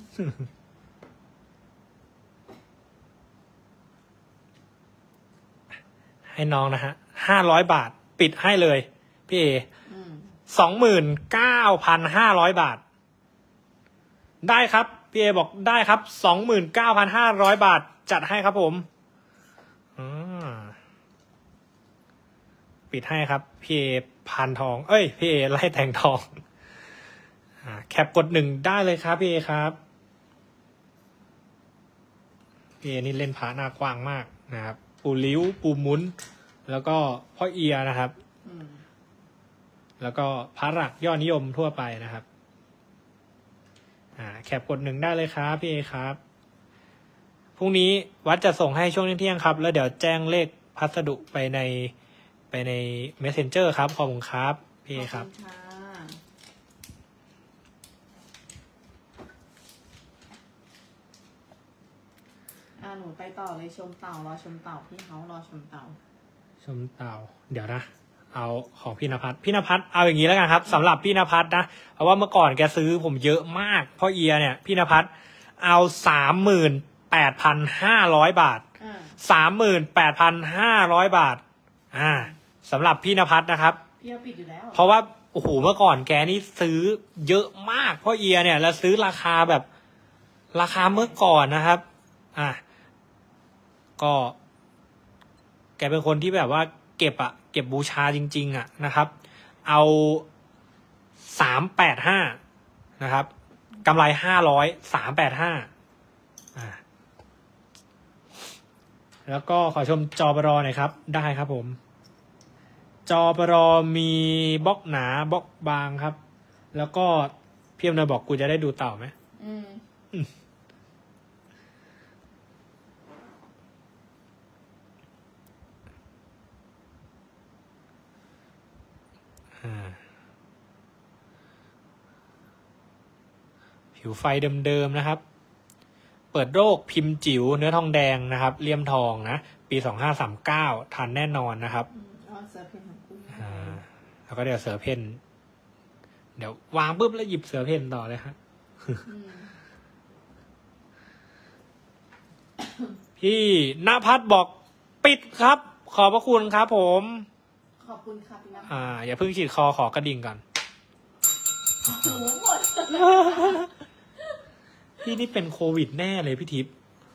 ให้น้องนะฮะห้าร้อยบาทปิดให้เลยพี่เอสองหมื่นเก้าพันห้าร้อยบาทได้ครับพี่เอบอกได้ครับสองหมื่นเก้าพันห้าร้อยบาทจัดให้ครับผมปิดให้ครับพี่เอพันทองเอ้ยพี่เอไล่แทงทองอ่าแคปกดหนึ่งได้เลยครับพี่เอครับพี่เอนี่เล่นพระหน้ากว้างมากนะครับปูลิ้วปูมุ้นแล้วก็พ่อเอียนะครับแล้วก็พระหลักยอดนิยมทั่วไปนะครับอ่าแคปกดหนึ่งได้เลยครับพี่เอครับพรุ่งนี้วัดจะส่งให้ช่วงเที่ยงครับแล้วเดี๋ยวแจ้งเลขพัสดุไปในไปใน Messenger ครับขอบคุณครับพี่เอครับอ่าหนูไปต่อเลยชมเต่ารอชมเต่าพี่เขารอชมเต่าชมเต่าเดี๋ยวนะเอาของพี่นภัสพี่นภัสเอาอย่างนี้แล้วกันครับสำหรับพี่นภัสนะเพราะว่าเมื่อก่อนแกซื้อผมเยอะมากเพราะเอียเนี่ยพี่นภัสเอาสามหมื่นแปดพันห้าร้อยบาทสามหมื่นแปดพันห้าร้อยบาทอ่าสำหรับพี่นภัสนะครับพี่เอาปิดอยู่แล้วเพราะว่าโอ้โหเมื่อก่อนแกนี่ซื้อเยอะมากเพราะเอียเนี่ยแล้วซื้อราคาแบบราคาเมื่อก่อนนะครับอ่าก็แกเป็นคนที่แบบว่าเก็บอะเก็บบูชาจริงๆอะนะครับเอาสามแปดห้านะครับกำไรห้าร้อยสามแปดห้าอ่าแล้วก็ขอชมจอปรอหน่อยครับ ได้ครับผม จอปรอมีบล็อกหนาบล็อกบางครับ แล้วก็พี่อำนวยบอกกูจะได้ดูเต่าไหมอืมอ่าผิวไฟเดิมๆนะครับ เปิดโรคพิมพ์จิ๋วเนื้อทองแดงนะครับเลี่ยมทองนะปีสองห้าสามเก้าทันแน่นอนนะครับอืมอ๋อเสือเพนของกูอ่าแล้วก็เดี๋ยวเสือเพนเดี๋ยววางปุ๊บแล้วหยิบเสือเพนต่อเลยครับอืมพี่ณภัทรบอกปิดครับ ขอบพระคุณครับผมขอบคุณค่ะพี่นะอ่า อย่าเพิ่งฉีดคอขอกระดิ่งก่อนหนูหมดพี่นี่เป็นโควิดแน่เลยพี่ทิพย์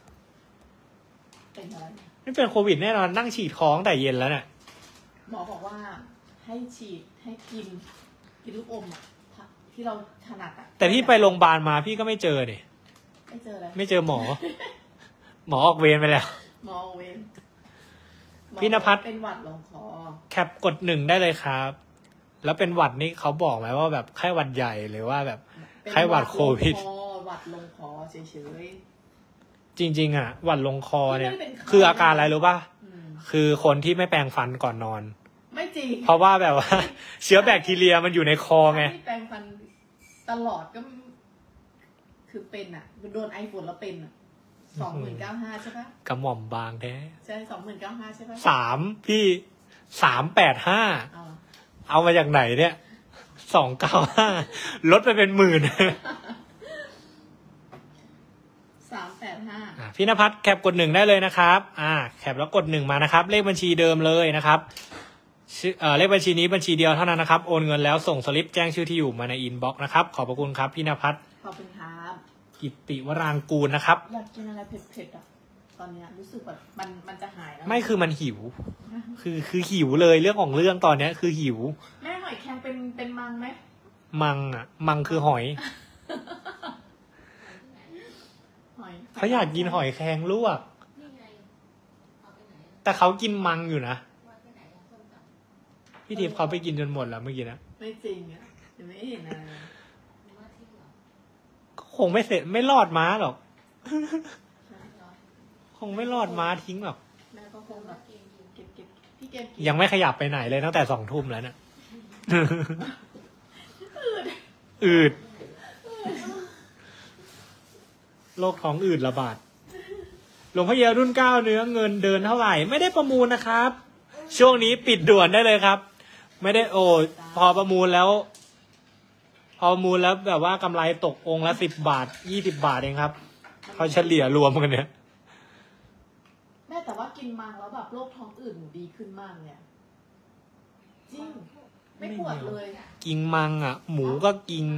เป็นอะไรนี่เป็นโควิดแน่นอนนั่งฉีดคอตั้งแต่เย็นแล้วเนี่ยหมอบอกว่าให้ฉีดให้กิน กินลูกอมอ่ะที่เราถนัดอ่ะแต่พี่ไปโรงพยาบาลมาพี่ก็ไม่เจอเนี่ยไม่เจอแล้วไม่เจอหมอ หมอออกเวรไปแล้วหมอเวนหมอพี่ณภัทรเป็นหวัดลงคอแคปกดหนึ่งได้เลยครับ แล้วเป็นหวัดนี่เขาบอกไหมว่าแบบไข้หวัดใหญ่หรือว่าแบบเป็นไข้หวัดโควิดลงอหวัดลงคอเฉยจริง ๆ อ่ะ หวัดลงคอเนี่ยไม่ได้เป็นไข้คืออาการอะไรรู้ป่ะๆอืมคือคนที่ไม่แปรงฟันก่อนนอนไม่จริงเพราะว่าแบบว่า เชื้อแบคทีเรียมันอยู่ในคอไงที่แปรงฟันตลอดก็ คือเป็นอ่ะโดนไอฝนแล้วเป็นอ่ะสองหมื่นเก้าห้าใช่ปะกระหม่อมบางแท้ใช่สองหมื่นเก้าห้าใช่ปะสามพี่สามแปดห้าเอาเอามาจากไหนเนี่ยสองเก้าห้าลดไปเป็นหมื่นสามแปดห้าอ่ะพี่นภัสแคปกดหนึ่งได้เลยนะครับ อ่า แคปแล้วกดหนึ่งมานะครับ เลขบัญชีเดิมเลยนะครับชื่อเอ่อเลขบัญชีนี้บัญชีเดียวเท่านั้นนะครับ โอนเงินแล้วส่งสลิปแจ้งชื่อที่อยู่มาในอินบ็อกซ์นะครับ ขอบพระคุณครับพี่นภัสขอบคุณครับกิตติวรางกูลนะครับอยากกินอะไรเผ็ดๆอ่ะ ตอนเนี้ยรู้สึกแบบมันมันจะหายแล้วไม่คือมันหิว คือคือหิวเลยเรื่องของเรื่องตอนเนี้ย คือหิวแม่หอยแครงเป็นเป็นมังไหมมังอ่ะ มังคือหอยหอยเขาอยากกินหอยแครงลวกนี่ไงเอาไปไหนอะแต่เขากินมังอยู่นะว่าไปไหนอะส้มตำพี่ทิพย์เขาไปกินจนหมดแล้วเมื่อกี้นะไม่จริงอ่ะยังไม่เห็นอะไรเลยหรือว่าที่เหรอก็คงไม่เสร็จไม่รอดม้าหรอกใช่เหรอคงไม่รอดม้าทิ้งหรอกแม่ก็คงแบบกินกินเก็บเก็บพี่เก็บกินยังไม่ขยับไปไหนเลยตั้งแต่สองทุ่มแล้วเนี่ย อืดโรคท้องอืดระบาดหลวงพ่อเยรุ่นเก้าเนื้อเงินเดินเท่าไหร่ ไม่ได้ประมูลนะครับ ช่วงนี้ปิดด่วนได้เลยครับ ไม่ได้โอ้พอประมูลแล้ว พอประมูลแล้วแบบว่ากำไรตกองค์ละสิบบาทยี่สิบบาทเองครับเขาเฉลี่ยรวมกันเนี่ยแม่แต่ว่ากินมังแล้วแบบโรคท้องอืดหนูดีขึ้นมากเนี่ยจริง ไม่ปวดเลยกิงมังอ่ะ หมูก็กิง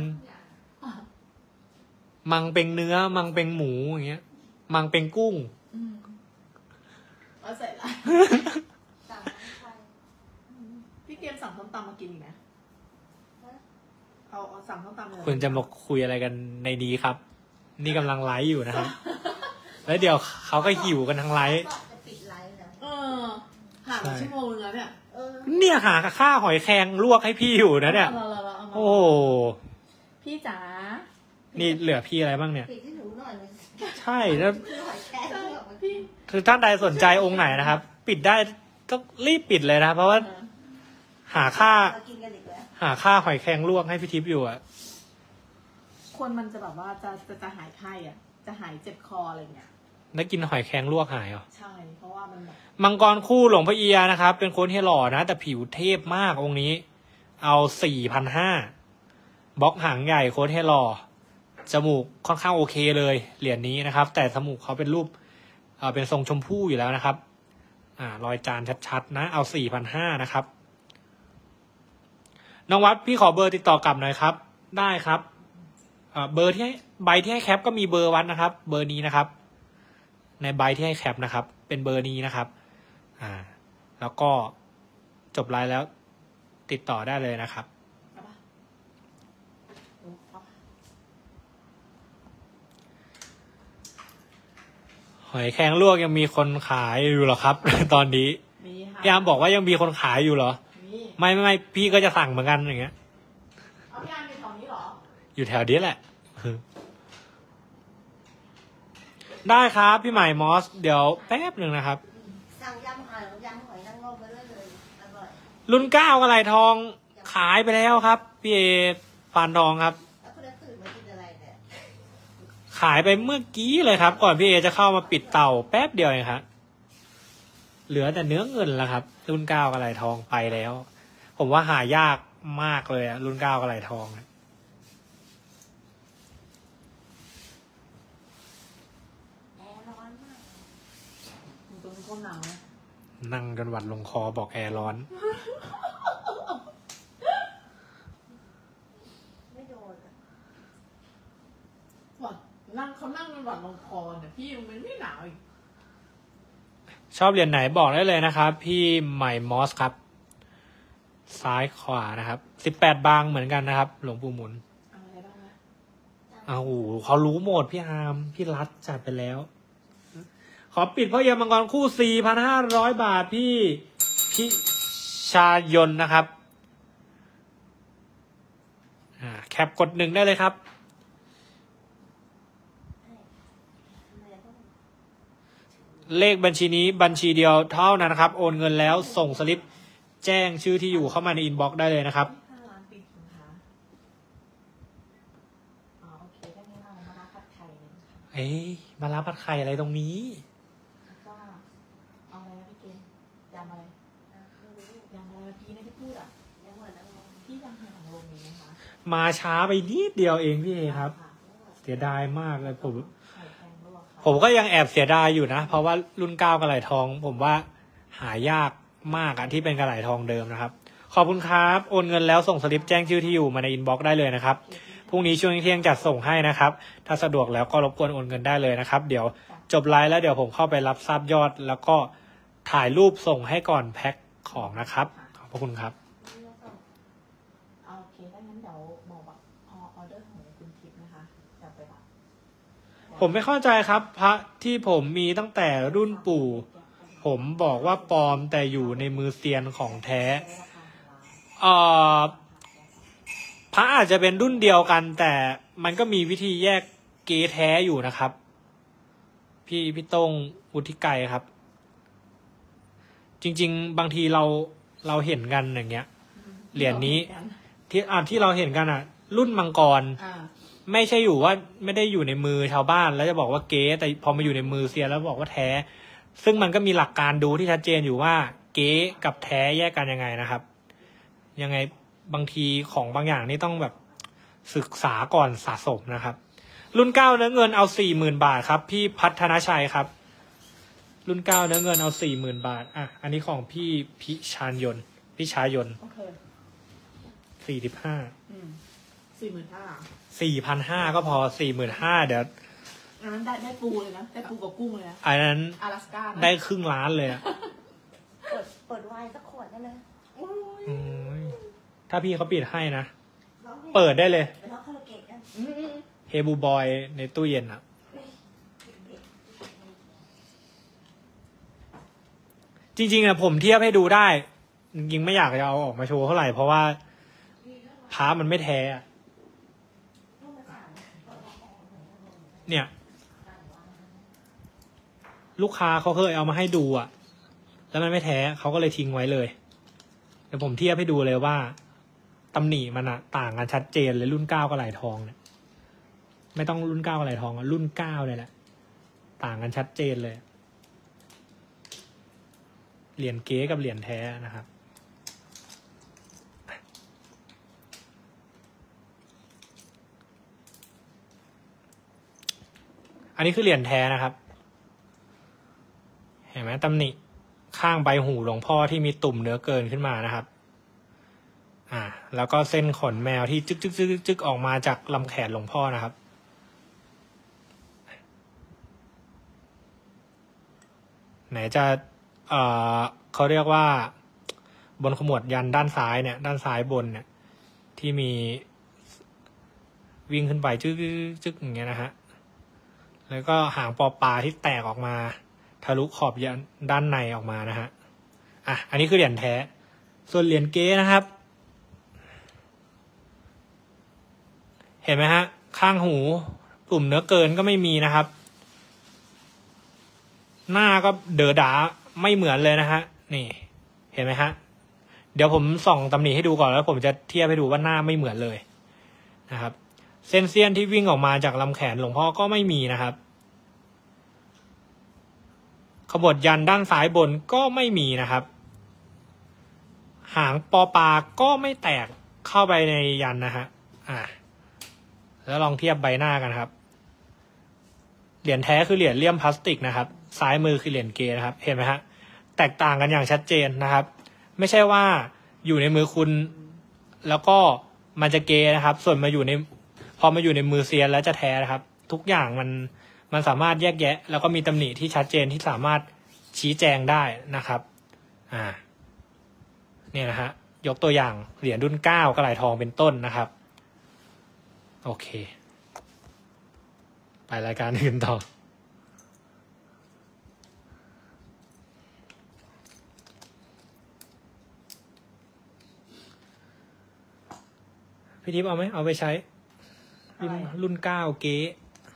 มังเป็นเนื้อ มังเป็นหมูอย่างเงี้ย มังเป็นกุ้งอืมเอาใส่ละสั่งน้ำไฟพี่เกมสั่งส้มตำมากินอีกนะเอาเอาสั่งส้มตำเลยคุณจะมาคุยอะไรกันในนี้ครับ นี่กำลังไลฟ์อยู่นะครับ แล้วเดี๋ยวเขาก็หิวกันทั้งไลฟ์ก็จะปิดไลฟ์แล้วเออห่างกันชั่วโมงนึงแล้วเนี่ยเออเนี่ยหาค่าหอยแครงลวกให้พี่อยู่นะเนี่ยอาเราเราเอามาโอ้โหพี่จ๋านี่เหลือพี่อะไรบ้างเนี่ยปิดให้หนูหน่อยเลยใช่แล้วคือหอยแครงที่ออกมาพี่คือท่านใดสนใจองค์ไหนนะครับ ปิดได้ก็รีบปิดเลยนะเพราะว่าหาค่าเรากินกันอีกแล้วหาค่าหอยแครงลวกให้พี่ทิพย์อยู่อะคนมันจะแบบว่าจะจะจะหายไข้อ่ะ จะหายเจ็บคออะไรเงี้ยแล้วกินหอยแครงลวกหายเหรอใช่ เพราะว่ามันแบบมังกรคู่หลวงพ่อเอียนะครับ เป็นคนที่หล่อนะ แต่ผิวเทพมากองค์นี้ เอาสี่พันห้าบล็อกหางใหญ่โค้ดให้หล่อจมูกค่อนข้างโอเคเลยเหรียญนี้นะครับ แต่จมูกเขาเป็นรูปเอ่อเป็นทรงชมพู่อยู่แล้วนะครับ อ่ารอยจานชัดๆนะ เอาสี่พันห้านะครับน้องวัดพี่ขอเบอร์ติดต่อกลับหน่อยครับ ได้ครับเอ่อเบอร์ที่ให้ใบที่ให้แคปก็มีเบอร์วัดนะครับ เบอร์นี้นะครับ ในใบที่ให้แคปนะครับ เป็นเบอร์นี้นะครับ อ่า แล้วก็จบไลน์แล้วติดต่อได้เลยนะครับเอาปะเอาปะหอยแครงลวกยังมีคนขายอยู่เหรอครับ ตอนนี้มีค่ะพี่อาร์มบอกว่ายังมีคนขายอยู่เหรอมีไม่ไม่ไม่พี่ก็จะสั่งเหมือนกันอย่างเงี้ยเอาพี่อาร์มอยู่แถวนี้เหรออยู่แถวนี้แหละ ได้ครับพี่ใหม่มอส เดี๋ยวแป๊บหนึ่งนะครับสั่งยำหอยยำหอยนางรมไปเลยเลยอร่อยรุ่นเก้ากระไหลทองขายไปแล้วครับ พี่เอปานทองครับแล้วคุณจะตื่นมากินอะไรเนี่ยขายไปเมื่อกี้เลยครับ ก่อนพี่เอจะเข้ามาปิดเตาแป๊บเดียวเองครับเหลือแต่เนื้อเงินแล้วครับ รุ่นเก้ากระไหลทองไปแล้ว ผมว่าหายากมากเลยอะรุ่นเก้ากระไหลทองแอร์ร้อนมากมึงตรงนี้ก้มหนาวนะนั่งจนหวัดลงคอบอกแอร์ร้อนไม่โดนอะหวัดนั่งเขานั่งเป็นหวัดลงคอเนี่ยพี่มันไม่หนาวอีกชอบเหรียญไหนบอกได้เลยนะครับ พี่ใหม่มอสครับ ซ้ายขวานะครับสิบแปดบางเหมือนกันนะครับ หลวงปู่หมุนเอาอะไรบ้างนะอ้าวโหเขารู้หมดพี่อาร์มพี่รัฐจัดไปแล้ว ขอปิดพ่อเยี่ยมมังกรคู่ สี่พันห้าร้อย บาทพี่พี่ชายนนะครับอ่าแคปกดหนึ่งได้เลยครับ เลขบัญชีนี้บัญชีเดียวเท่านั้นนะครับ โอนเงินแล้วส่งสลิปแจ้งชื่อที่อยู่เข้ามาในอินบ็อกซ์ได้เลยนะครับห้าล้านปีถึงคะอ๋อโอเคได้ไม่เอามารับผัดไทยเลยนะคะเอ้ยมารับผัดไข่อะไรตรงนี้แล้วก็เอาอะไรนะพี่เกณฑ์ยำอะไรอ่ะไม่รู้ยำอะไรเมื่อกี้นะที่พูดอ่ะยังเหมือนนางรมพี่ยำหางลงนี้นะคะมาช้าไปนิดเดียวเองพี่เอครับะเสียดายมากเลยผมไข่แพงลวกค่ะผมก็ยังแอบเสียดายอยู่นะ เพราะว่ารุ่นเก้ากระไหลทอง ผมว่าหายากมากอะที่เป็นกระไหลทองเดิมนะครับ ขอบคุณครับ โอนเงินแล้วส่งสลิปแจ้งชื่อที่อยู่มาในอินบ็อกซ์ได้เลยนะครับพรุ่งนี้ช่วงเที่ยงจัดส่งให้นะครับ ถ้าสะดวกแล้วก็รบกวนโอนเงินได้เลยนะครับ เดี๋ยวจบไลฟ์แล้วเดี๋ยวผมเข้าไปรับทราบยอด แล้วก็ถ่ายรูปส่งให้ก่อนแพ็คของนะครับขอบพระคุณครับนี่ก็ส่งเอาโอเคถ้างั้นเดี๋ยวบอกแบบออเดอร์ของคุณทิพย์นะคะจะไปแบบผมไม่เข้าใจครับ พระที่ผมมีตั้งแต่รุ่นปู่ ผมบอกว่าปลอมแต่อยู่ในมือเซียนของแท้ เอ่อพระอาจจะเป็นรุ่นเดียวกัน แต่มันก็มีวิธีแยกเก๊แท้อยู่นะครับ พี่พี่ต้งวุฒิไกรครับ จริง ๆ บางทีเราเราเห็นกันอย่างเงี้ย เหรียญนี้ ที่อ่าที่เราเห็นกันอ่ะ รุ่นมังกรอ่าไม่ใช่อยู่ว่าไม่ได้อยู่ในมือชาวบ้าน แล้วจะบอกว่าเก๊แต่พอมาอยู่ในมือเซียนแล้วบอกว่าแท้ ซึ่งมันก็มีหลักการดูที่ชัดเจนอยู่ว่าเก๊กับแท้แยกกันยังไงนะครับ ยังไงบางทีของบางอย่างนี่ต้องแบบศึกษาก่อนสะสมนะครับ รุ่นเก้าเนื้อเงินเอาสี่หมื่นบาทครับ พี่พัฒนชัยครับ รุ่นเก้าเนื้อเงินเอาสี่หมื่นบาทอ่ะอันนี้ของพี่พิชานยนต์พี่ชายนต์โอเคสี่สิบห้าอืมสี่หมื่นห้าสี่พันห้าก็พอสี่หมื่นห้าเดี๋ยวอันนั้นได้ได้ปูเลยนะได้ปูกับกุ้งเลยนะอันนั้น阿拉斯ก้านะได้ครึ่งล้านเลยอะเปิดเปิดไวน์สักขวดได้ไหมโอ้ยอืมถ้าพี่เขาปิดให้นะร้องพลงเปิดได้เลยไปร้องคาราโอเกะกันอืมเฮบูบอยในตู้เย็นอะจริงๆอะผมเทียบให้ดูได้ จริงๆไม่อยากจะเอาออกมาโชว์เท่าไหร่เพราะว่าพามันไม่แท้อะเนี่ย ลูกค้าเขาเคยเอามาให้ดูอะแล้วมันไม่แท้เขาก็เลยทิ้งไว้เลยเดี๋ยวผมเทียบให้ดูเลยว่าตำหนิมันอะต่างกันชัดเจนเลยรุ่นเก้ากับไหลทองเนี่ยไม่ต้องรุ่นเก้ากับไหลทองอะรุ่นเก้าเลยแหละต่างกันชัดเจนเลย เหรียญเก๊กับเหรียญแท้นะครับ อันนี้คือเหรียญแท้นะครับ เห็นไหมตำหนิข้างใบหูหลวงพ่อที่มีตุ่มเนื้อเกินขึ้นมานะครับ อ่า แล้วก็เส้นขนแมวที่จึกจึกจึกจึกจึกออกมาจากลำแขนหลวงพ่อนะครับ ไหนจะเอ่อเขาเรียกว่าบนขมวดยันด้านซ้ายเนี่ย ด้านซ้ายบนเนี่ย ที่มีวิ่งขึ้นไปจึ๊กจึ๊กจึ๊กอย่างเงี้ยนะฮะแล้วก็หางปอปลาที่แตกออกมาทะลุขอบยันด้านในออกมานะฮะอ่ะอันนี้คือเหรียญแท้ส่วนเหรียญเก๊นะครับเห็นไหมฮะข้างหูปุ่มเนื้อเกินก็ไม่มีนะครับหน้าก็เด๋อดาไม่เหมือนเลยนะฮะนี่เห็นไหมฮะเดี๋ยวผมส่องตำหนิให้ดูก่อนแล้วผมจะเทียบให้ดูว่าหน้าไม่เหมือนเลยนะครับเส้นเสี้ยนที่วิ่งออกมาจากลำแขนหลวงพ่อก็ไม่มีนะครับขบวดยันด้านซ้ายบนก็ไม่มีนะครับหางปอปลาก็ไม่แตกเข้าไปในยันนะฮะอ่าแล้วลองเทียบใบหน้ากันครับเหรียญแท้คือเหรียญเลี่ยมพลาสติกนะครับซ้ายมือคือเหรียญเกนะครับเห็นไหมฮะแตกต่างกันอย่างชัดเจนนะครับไม่ใช่ว่าอยู่ในมือคุณแล้วก็มันจะเกนะครับส่วนมาอยู่ในพอมาอยู่ในมือเซียนแล้วจะแท้นะครับทุกอย่างมันมันสามารถแยกแยะแล้วก็มีตำหนิที่ชัดเจนที่สามารถชี้แจงได้นะครับอ่าเนี่ยนะฮะยกตัวอย่างเหรียญรุ่นเก้ากระไหล่ทองเป็นต้นนะครับโอเคไปรายการอื่นต่อพี่ทิพย์เอาไหมเอาไปใช้รุ่นรุ่นเก้าเก๊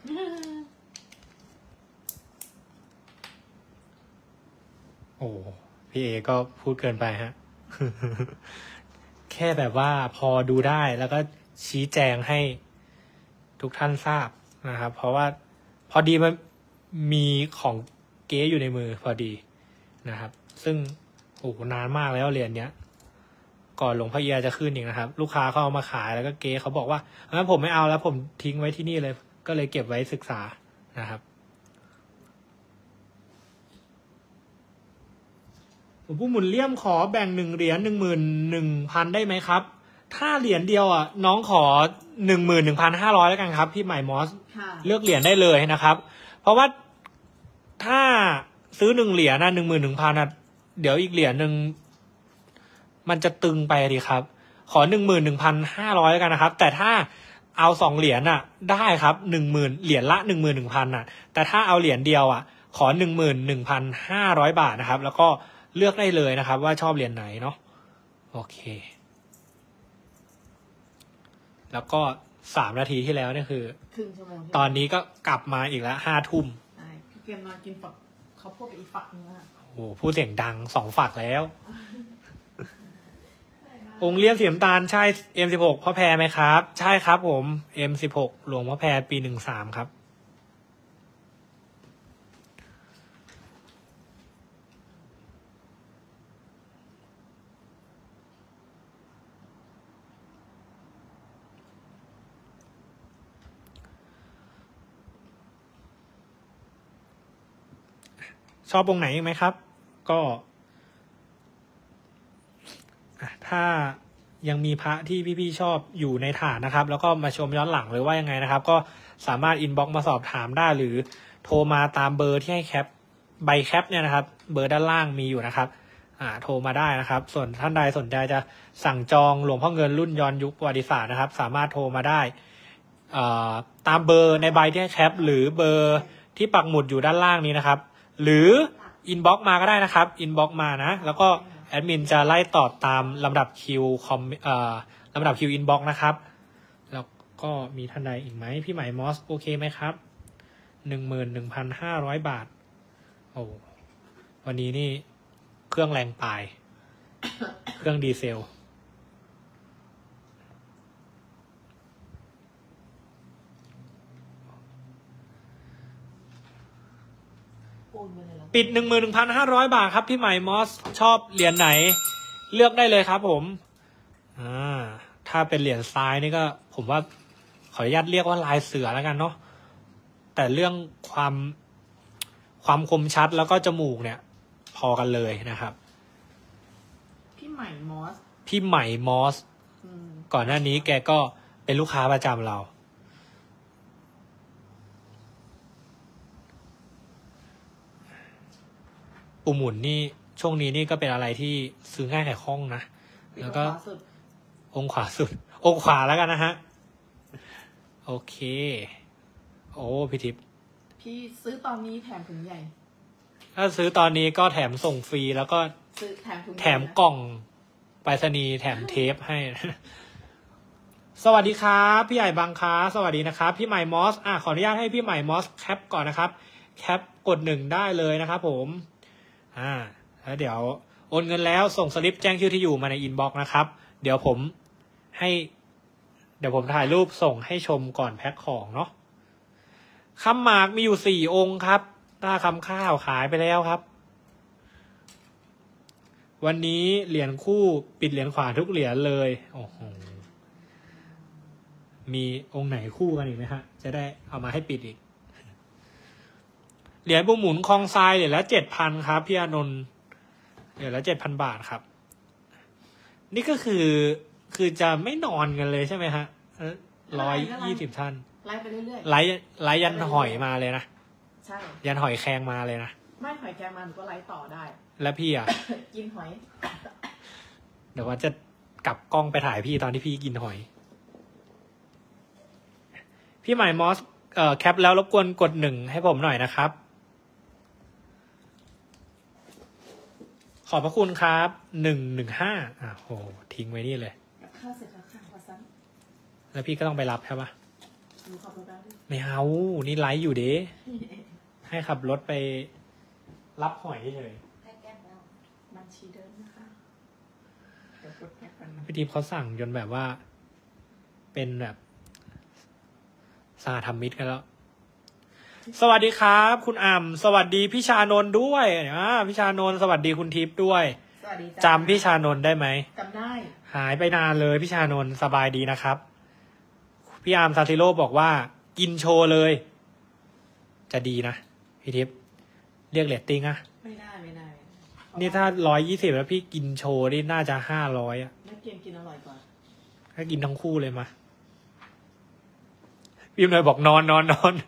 โอ้พี่เอก็พูดเกินไปฮะ แค่แบบว่าพอดูได้แล้วก็ชี้แจงให้ทุกท่านทราบนะครับเพราะว่าพอดีมันมีของเก๊อยู่ในมือพอดีนะครับซึ่งโอ้นานมากแล้วเหรียญเนี้ยก่อนหลวงพ่อเอียจะขึ้นอีกนะครับลูกค้าเขาเอามาขายแล้วก็เก๊เขาบอกว่างั้นผมไม่เอาแล้วผมทิ้งไว้ที่นี่เลยก็เลยเก็บไว้ศึกษานะครับผมผู้หมุนเลี่ยมขอแบ่งหนึ่งเหรียญหนึ่งหมื่นหนึ่งพันได้ไหมครับถ้าเหรียญเดียวอ่ะน้องขอหนึ่งหมื่นหนึ่งพันห้าร้อยแล้วกันครับพี่ใหม่มอสเลือกเหรียญได้เลยนะครับเพราะว่าถ้าซื้อหนึ่งเหรียญนะหนึ่งหมื่นหนึ่งพันอ่ะเดี๋ยวอีกเหรียญหนึ่งมันจะตึงไปดีครับขอหนึ่งหมื่นหนึ่งพันห้าร้อยแล้วกันนะครับแต่ถ้าเอาสองเหรียญอ่ะได้ครับหนึ่งหมื่นเหรียญละหนึ่งหมื่นหนึ่งพันอ่ะแต่ถ้าเอาเหรียญเดียวอ่ะขอหนึ่งหมื่นหนึ่งพันห้าร้อยบาทนะครับแล้วก็เลือกได้เลยนะครับว่าชอบเหรียญไหนเนาะโอเคแล้วก็สามนาทีที่แล้วเนี่ยคือครึ่งชั่วโมงตอนนี้ก็กลับมาอีกแล้วห้าทุ่มใช่พี่เกมนอนกินฝักเขาพูดไปอีกฝักนึงอ่ะโอ้พูดเสียงดังสองฝักแล้ว องค์เลี่ยมสีน้ำตาลใช่ เอ็ม สิบหก พ่อแพรไหมครับใช่ครับผม เอ็ม สิบหก หลวงพ่อแพรปีหนึ่งสามครับชอบองค์ไหนไหมครับก็ถ้ายังมีพระที่พี่ๆชอบอยู่ในฐานนะครับแล้วก็มาชมย้อนหลังหรือว่ายังไงนะครับก็สามารถอินบ็อกซ์มาสอบถามได้หรือโทรมาตามเบอร์ที่ให้แคปใบแคปเนี่ยนะครับเบอร์ด้านล่างมีอยู่นะครับอ่าโทรมาได้นะครับส่วนท่านใดสนใจจะสั่งจองหลวงพ่อเงินรุ่นย้อนยุคประวัติศาสตร์นะครับสามารถโทรมาได้อ่าตามเบอร์ในใบที่ให้แคปหรือเบอร์ที่ปักหมุดอยู่ด้านล่างนี้นะครับหรืออินบ็อกซ์มาก็ได้นะครับอินบ็อกซ์มานะแล้วก็แอดมินจะไล่ตอบตามลำดับคิวคอมเอ่อลำดับคิวอินบ็อกซ์นะครับแล้วก็มีท่านใดอีกไหมพี่ใหม่มอสโอเคไหมครับหนึ่งหมื่นหนึ่งพันห้าร้อยบาทโอ้วันนี้นี่เครื่องแรงปลาย เครื่องดีเซลปิดหนึ่งหมื่นหนึ่งพันห้าร้อยบาทครับพี่ใหม่มอสชอบเหรียญไหนเลือกได้เลยครับผมอ่าถ้าเป็นเหรียญทรายนี่ก็ผมว่าขออนุญาตเรียกว่าลายเสือแล้วกันเนาะแต่เรื่องความความคมชัดแล้วก็จมูกเนี่ยพอกันเลยนะครับพี่ใหม่มอสพี่ใหม่มอสก่อนหน้านี้แกก็เป็นลูกค้าประจำเราปุ่มหมุนนี่ช่วงนี้นี่ก็เป็นอะไรที่ซื้อง่ายแค่คล่องนะแล้วก็องขวาสุดองขวาแล้วกันนะฮะโอเคโอ้พี่ทิพย์พี่ซื้อตอนนี้แถมถุงใหญ่ถ้าซื้อตอนนี้ก็แถมส่งฟรีแล้วก็ซื้อแถมถุงใหญ่แถมกล่องไปรษณีย์แถมเทปให้ สวัสดีครับพี่ใหญ่บางค้าสวัสดีนะครับพี่ใหม่มอสอ่ะขออนุญาตให้พี่ใหม่มอสแคปก่อนนะครับแคปกดหนึ่งได้เลยนะครับผมอ่าแล้วเดี๋ยวโอนเงินแล้วส่งสลิปแจ้งชื่อที่อยู่มาในอินบ็อกซ์นะครับเดี๋ยวผมให้ เดี๋ยวผมถ่ายรูปส่งให้ชมก่อนแพ็คของเนาะคำหมากมีอยู่สี่องค์ครับถ้าคำข้าวขายไปแล้วครับวันนี้เหรียญคู่ปิดเหรียญขวาทุกเหรียญเลยโอ้โหมีองค์ไหนคู่กันอีกไหมฮะจะได้เอามาให้ปิดอีกเหรียญบุหมุนคลองทรายเหรียญละเจ็ดพันครับพี่อานนท์เหรียญละเจ็ดพันบาทครับนี่ก็คือคือจะไม่นอนกันเลยใช่ไหมฮะร้อยยี่สิบท่านไล่ไปเรื่อยไลฟ์ไลฟ์ยันหอยมาเลยนะๆใช่ยันหอยแครงมาเลยนะไม่หอยแครงมันก็ไล่ต่อได้แล้วพี่อ่ะกินหอยเดี๋ยวว่าจะกลับกล้องไปถ่ายพี่ตอนที่พี่กินหอย พี่ใหม่มอสเอ่อแคปแล้วรบกวนกดหนึ่งให้ผมหน่อยนะครับ ขอบพระคุณครับหนึ่งหนึ่งห้าอ่ะโหทิ้งไว้นี่เลยกับข้าวเสร็จแล้วค่ะวัสันแล้วพี่ก็ต้องไปรับใช่ปะหนูขับรถได้ด้วยไม่เอานี่ไลฟ์อยู่เด้ให้ขับรถไปรับหอยเฉยให้แก้มเราบัญชีเดินนะคะเดี๋ยวกดแพ็คกันนะพี่ทิพย์เขาสั่งจนแบบว่า เป็นแบบสหธรรมิตรกันแล้ว สวัสดีครับ คุณอ่ำสวัสดีพี่ชานนท์ด้วยอ่าพี่ชานนท์สวัสดีคุณทิพย์ด้วยสวัสดีจ้าจำพี่ชานนท์ได้ไหมจำได้หายไปนานเลยพี่ชานนท์สบายดีนะครับ พี่อาร์มซาติโร่บอกว่า กินโชว์เลย จะดีนะพี่ทิพย์เรียกเรตติ้งอะไม่ได้ไม่ได้นี่ถ้าร้อยยี่สิบแล้วพี่กินโชว์นี่น่าจะห้าร้อยอะไม่เกียงกินอร่อยกว่าถ้ากินทั้งคู่เลยมาพี่หน่อยบอกนอนนอนนอน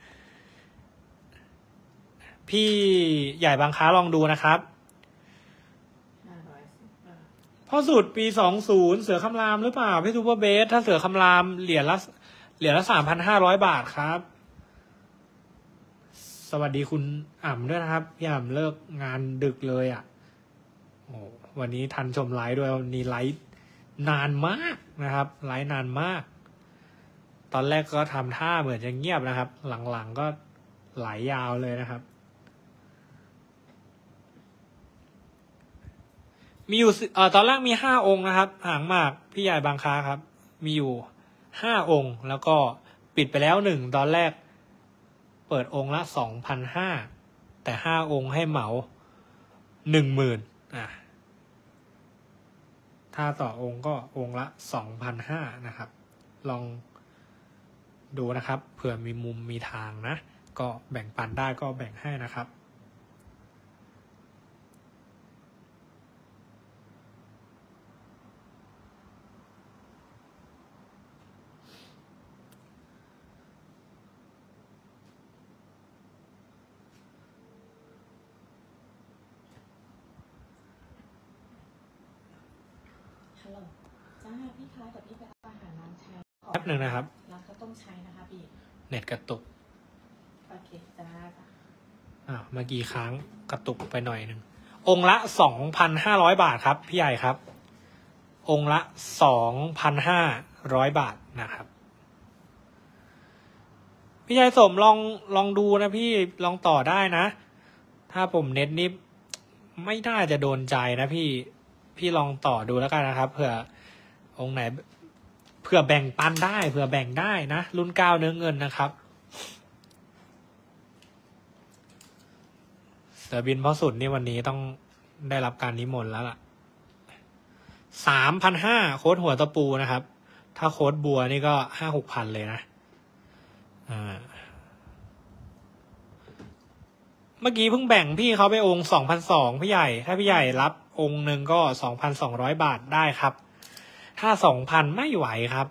พี่ใหญ่บางค้าลองดูนะครับห้าร้อยสิบเออพ่อสุดปีสองศูนย์เสือคำรามหรือเปล่าพี่ซูเปอร์เบสถ้าเสือคำรามเหรียญละเหรียญละสามพันห้าร้อยบาทครับ สวัสดีคุณอ่ำด้วยนะครับพี่อ่ำเลิกงานดึกเลยอ่ะโอ้วันนี้ทันชมไลฟ์ด้วยวันนี้ไลฟ์นานมากนะครับไลฟ์นานมาก ตอนแรกก็ทำท่าเหมือนจะเงียบนะครับ หลังๆก็ไหลยาวเลยนะครับมีอยู่เอ่อตอนแรกมีห้าองค์นะครับหางหมากพี่ใหญ่บางค้าครับ มีอยู่ห้าองค์แล้วก็ปิดไปแล้วหนึ่งตอนแรกเปิดองค์ละสองพันห้าแต่ห้าองค์ให้เหมาหนึ่งหมื่นอ่ะถ้าต่อองค์ก็องค์ละสองพันห้านะครับลองดูนะครับเผื่อมีมุมมีทางนะก็แบ่งปันได้ก็แบ่งให้นะครับฮัลโหลจ้าพี่คะแต่พี่ไปรับอาหารร้านแชร์แป๊บหนึ่งนะครับร้านข้าวต้มใช้นะคะพี่เน็ตกระตุกโอเคจ้าจ้าอ่าวเมื่อกี้ค้างกระตุกไปหน่อยหนึ่งองค์ละสองพันห้าร้อยบาทครับพี่ใหญ่ครับ องค์ละสองพันห้าร้อยบาทนะครับพี่ชายสมลองลองดูนะพี่ลองต่อได้นะ ถ้าผมเน็ตนี่ไม่น่าจะโดนใจนะพี่พี่ลองต่อดูแล้วกันนะครับเผื่อองค์ไหนเผื่อแบ่งปันได้เผื่อแบ่งได้นะรุ่นเก้าเนื้อเงินนะครับเสือบินเพราะสุดนี่วันนี้ต้องได้รับการนิมนต์แล้วล่ะสามพันห้าโค้ดหัวตะปูนะครับถ้าโค้ดบัวนี่ก็ห้าหกพันเลยนะอ่าเมื่อกี้เพิ่งแบ่งพี่เขาไปองค์สองพันสองพี่ใหญ่ถ้าพี่ใหญ่รับองค์หนึ่งก็สองพันสองร้อยบาทได้ครับถ้าสองพันไม่ไหวครับ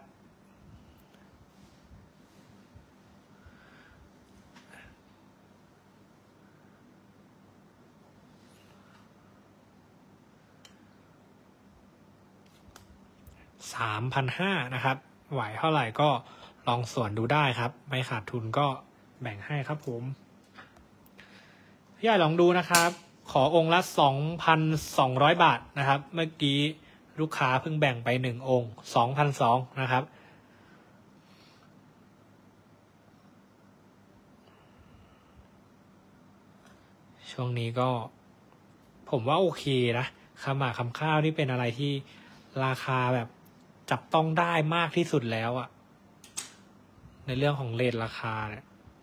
สาม พันห้าร้อยนะครับไหวเท่าไหร่ก็ลองส่วนดูได้ครับไม่ขาดทุนก็แบ่งให้ครับผมพี่ใหญ่ลองดูนะครับ ขอองค์ละสองพันสองร้อยบาทนะครับ เมื่อกี้ลูกค้าเพิ่งแบ่งไปหนึ่งองค์สองพันสองนะครับช่วงนี้ก็ผมว่าโอเคนะคำหมากคำข้าวที่เป็นอะไรที่ราคาแบบจับต้องได้มากที่สุดแล้วอะในเรื่องของเรทราคาเนี่ย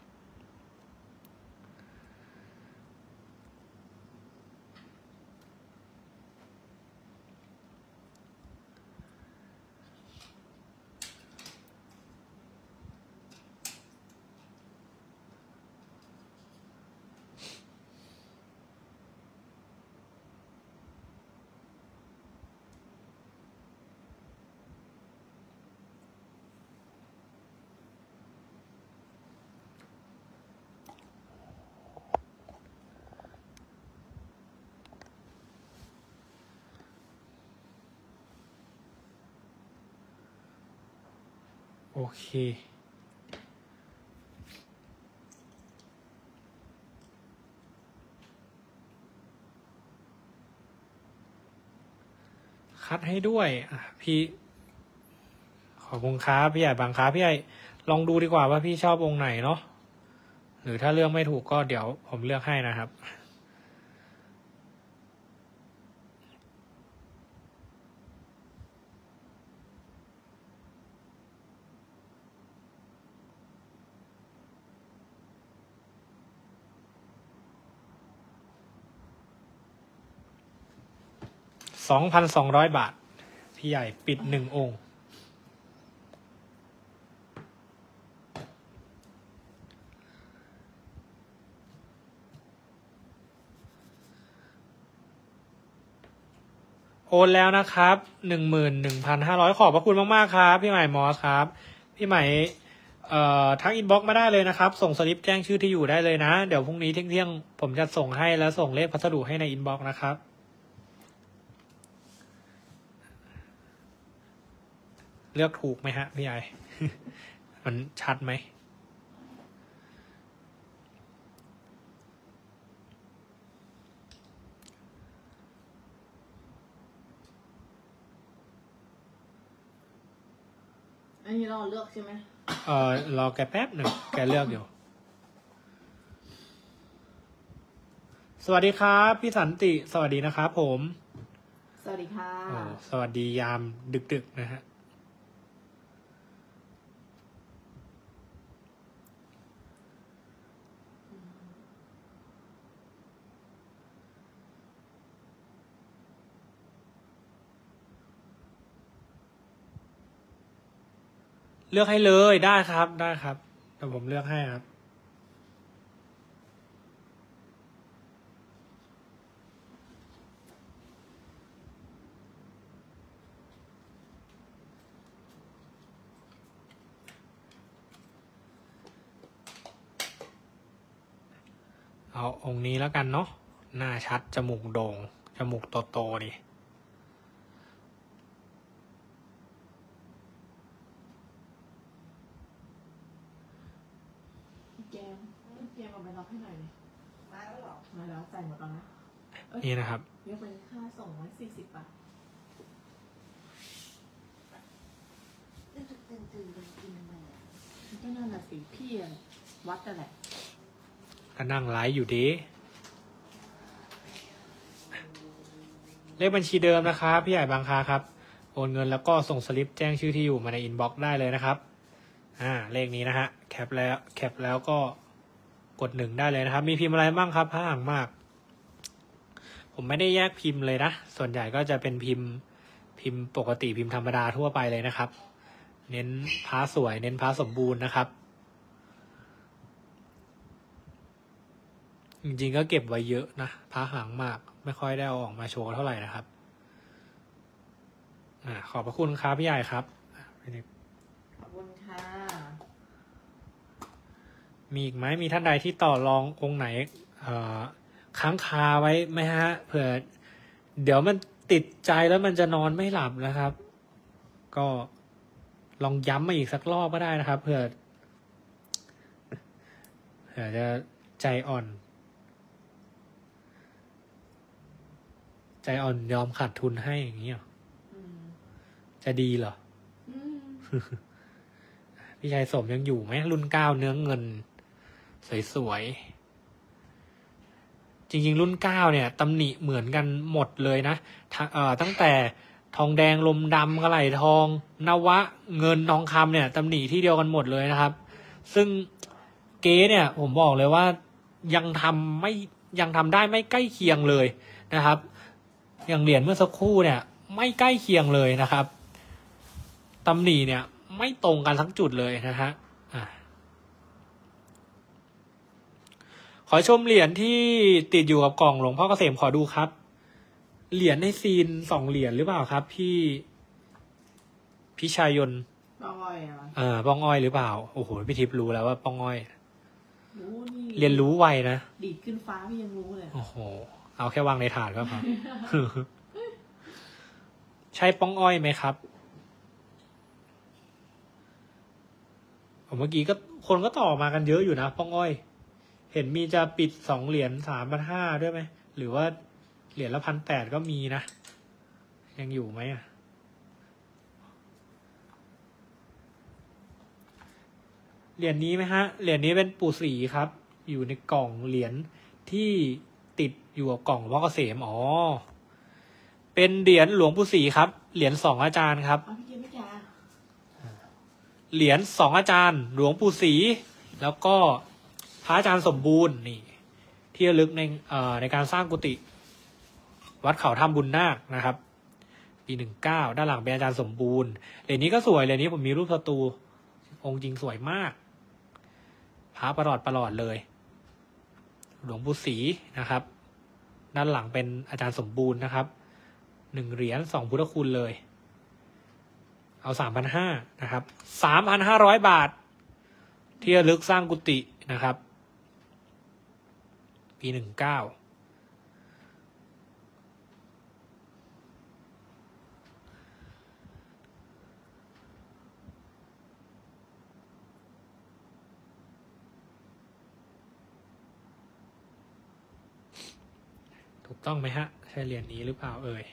โอเคคัดให้ด้วยอ่ะพี่ขอบคุณครับพี่ใหญ่บางครับพี่ใหญ่ลองดูดีกว่าว่าพี่ชอบองค์ไหนเนาะหรือถ้าเลือกไม่ถูกก็เดี๋ยวผมเลือกให้นะครับสองพันสองร้อยบาทพี่ใหญ่ปิดหนึ่งองค์โอนแล้วนะครับหนึ่งหมื่นหนึ่งพันห้าร้อยขอบพระคุณมากๆครับพี่ใหม่มอสครับพี่ใหม่เอ่อทักอินบ็อกซ์มาได้เลยนะครับส่งสลิปแจ้งชื่อที่อยู่ได้เลยนะเดี๋ยวพรุ่งนี้เที่ยงๆผมจะส่งให้แล้วส่งเลขพัสดุให้ในอินบ็อกซ์นะครับเลือกถูกไหมฮะพี่ใหญ่ มันชัดไหมอันนี้เราเลือกใช่ไหมเอ่อรอแกแป๊บหนึ่งแกเลือกอยู่สวัสดีครับพี่สันติสวัสดีนะครับผมสวัสดีค่ะโอ้สวัสดียามดึกๆนะฮะเลือกให้เลยได้ครับได้ครับเดี๋ยวผมเลือกให้ครับเอาองค์นี้แล้วกันเนาะหน้าชัดจมูกโด่งจมูกโตๆดิแกมแกมเอาไปรับให้หน่อยเลยมาแล้วเหรอมาแล้วจ่ายหมดแล้วนะนี่นะครับยกเป็นค่าส่งไว้สี่สิบบาทตื่นตื่นตื่นเลยกินทำไมอ่ะก็นั่นแหละสิพี่อะวัดแต่นแหละก็นั่งไลฟ์อยู่ดีเลขบัญชีเดิมนะครับพี่ใหญ่บางคาครับโอนเงินแล้วก็ส่งสลิปแจ้งชื่อที่อยู่มาในอินบ็อกซ์ได้เลยนะครับอ่าเลขนี้นะฮะแคปแล้วแคปแล้วก็กดหนึ่งได้เลยนะครับมีพิมพ์อะไรบ้างครับผ้าห่างมากผมไม่ได้แยกพิมพ์เลยนะส่วนใหญ่ก็จะเป็นพิมพ์พิมพ์ปกติพิมพ์ธรรมดาทั่วไปเลยนะครับเน้นผ้าสวยเน้นผ้าสมบูรณ์นะครับจริงๆก็เก็บไว้เยอะนะผ้าหางมากไม่ค่อยได้เอาออกมาโชว์เท่าไหร่นะครับอ่าขอบพระคุณครับพี่ใหญ่ครับขอบคุณค่ะมีอีกไหมมีท่านใดที่ต่อรององค์ไหนเอ่อค้างคาไว้ไหมฮะเผื่อเดี๋ยวมันติดใจแล้วมันจะนอนไม่หลับนะครับ ก็ลองย้ำมาอีกสักรอบก็ได้นะครับเผื่อผื่อจะใจอ่อน ใจอ่อนยอมขาดทุนให้อย่างนี้หรออืมจะดีเหรออืมพี่ชายสมยังอยู่ไหมรุ่นเก้าเนื้อเงิน สวยๆ จริงๆ รุ่นเก้าเนี่ยตำหนิเหมือนกันหมดเลยนะเอ่อตั้งแต่ทองแดงลมดำกระไหลทอง นวะเงินทองคำเนี่ยตำหนิที่เดียวกันหมดเลยนะครับ ซึ่งเก๊เนี่ย ผมบอกเลยว่ายังทำไม่ยังทำได้ไม่ใกล้เคียงเลยนะครับ อย่างเหรียญเมื่อสักครู่เนี่ย ไม่ใกล้เคียงเลยนะครับตำหนิเนี่ย ไม่ตรงกันทั้งจุดเลยนะฮะอ่ะขอชมเหรียญที่ติดอยู่กับกล่องหลวงพ่อเกษมขอดูครับ เหรียญในซีนสองเหรียญหรือเปล่าครับ พี่พี่ชายนป้องอ้อยอ่ะเออป้องอ้อยหรือเปล่าโอ้โหพี่ทิพย์รู้แล้วว่าป้องอ้อยรู้นี่เรียนรู้ไวนะดีดขึ้นฟ้าพี่ยังรู้เลยโอ้โหเอาแค่วางในถาดก็พอ ใช่ป้องอ้อยไหมครับผมเมื่อกี้ก็คนก็ต่อมากันเยอะอยู่นะป้องอ้อย เห็นมีจะปิดสองเหรียญสามพันห้าด้วยไหมหรือว่าเหรียญละพันแปดก็มีนะยังอยู่ไหมอ่ะเหรียญนี้ไหมฮะเหรียญนี้เป็นปู่ศรีครับ อยู่ในกล่องเหรียญที่ติดอยู่กับกล่องหลวงพ่อเกษมอ๋อเป็นเหรียญหลวงปู่ศรีครับเหรียญสองอาจารย์ครับเอาพี่เจไม่แกเหรียญสองอาจารย์หลวงปู่ศรีแล้วก็พระอาจารย์สมบูรณ์นี่ที่ระลึกในเอ่อในการสร้างกุฏิวัดเขาถ้ำบุญนาคนะครับ ปีหนึ่งเก้าด้านหลังเป็นอาจารย์สมบูรณ์เหรียญนี้ก็สวยเหรียญนี้ผมมีรูปสตูองค์จริงสวยมากพระประหลอดประหลอดเลยหลวงปู่ศรีนะครับด้านหลังเป็นอาจารย์สมบูรณ์นะครับหนึ่งเหรียญสองพุทธคุณเลยเอาสามพันห้านะครับสามพันห้าร้อยบาทที่ระลึกสร้างกุฏินะครับ ปีหนึ่งเก้าถูกต้องไหมฮะ ใช่เหรียญนี้หรือเปล่าเอ่ย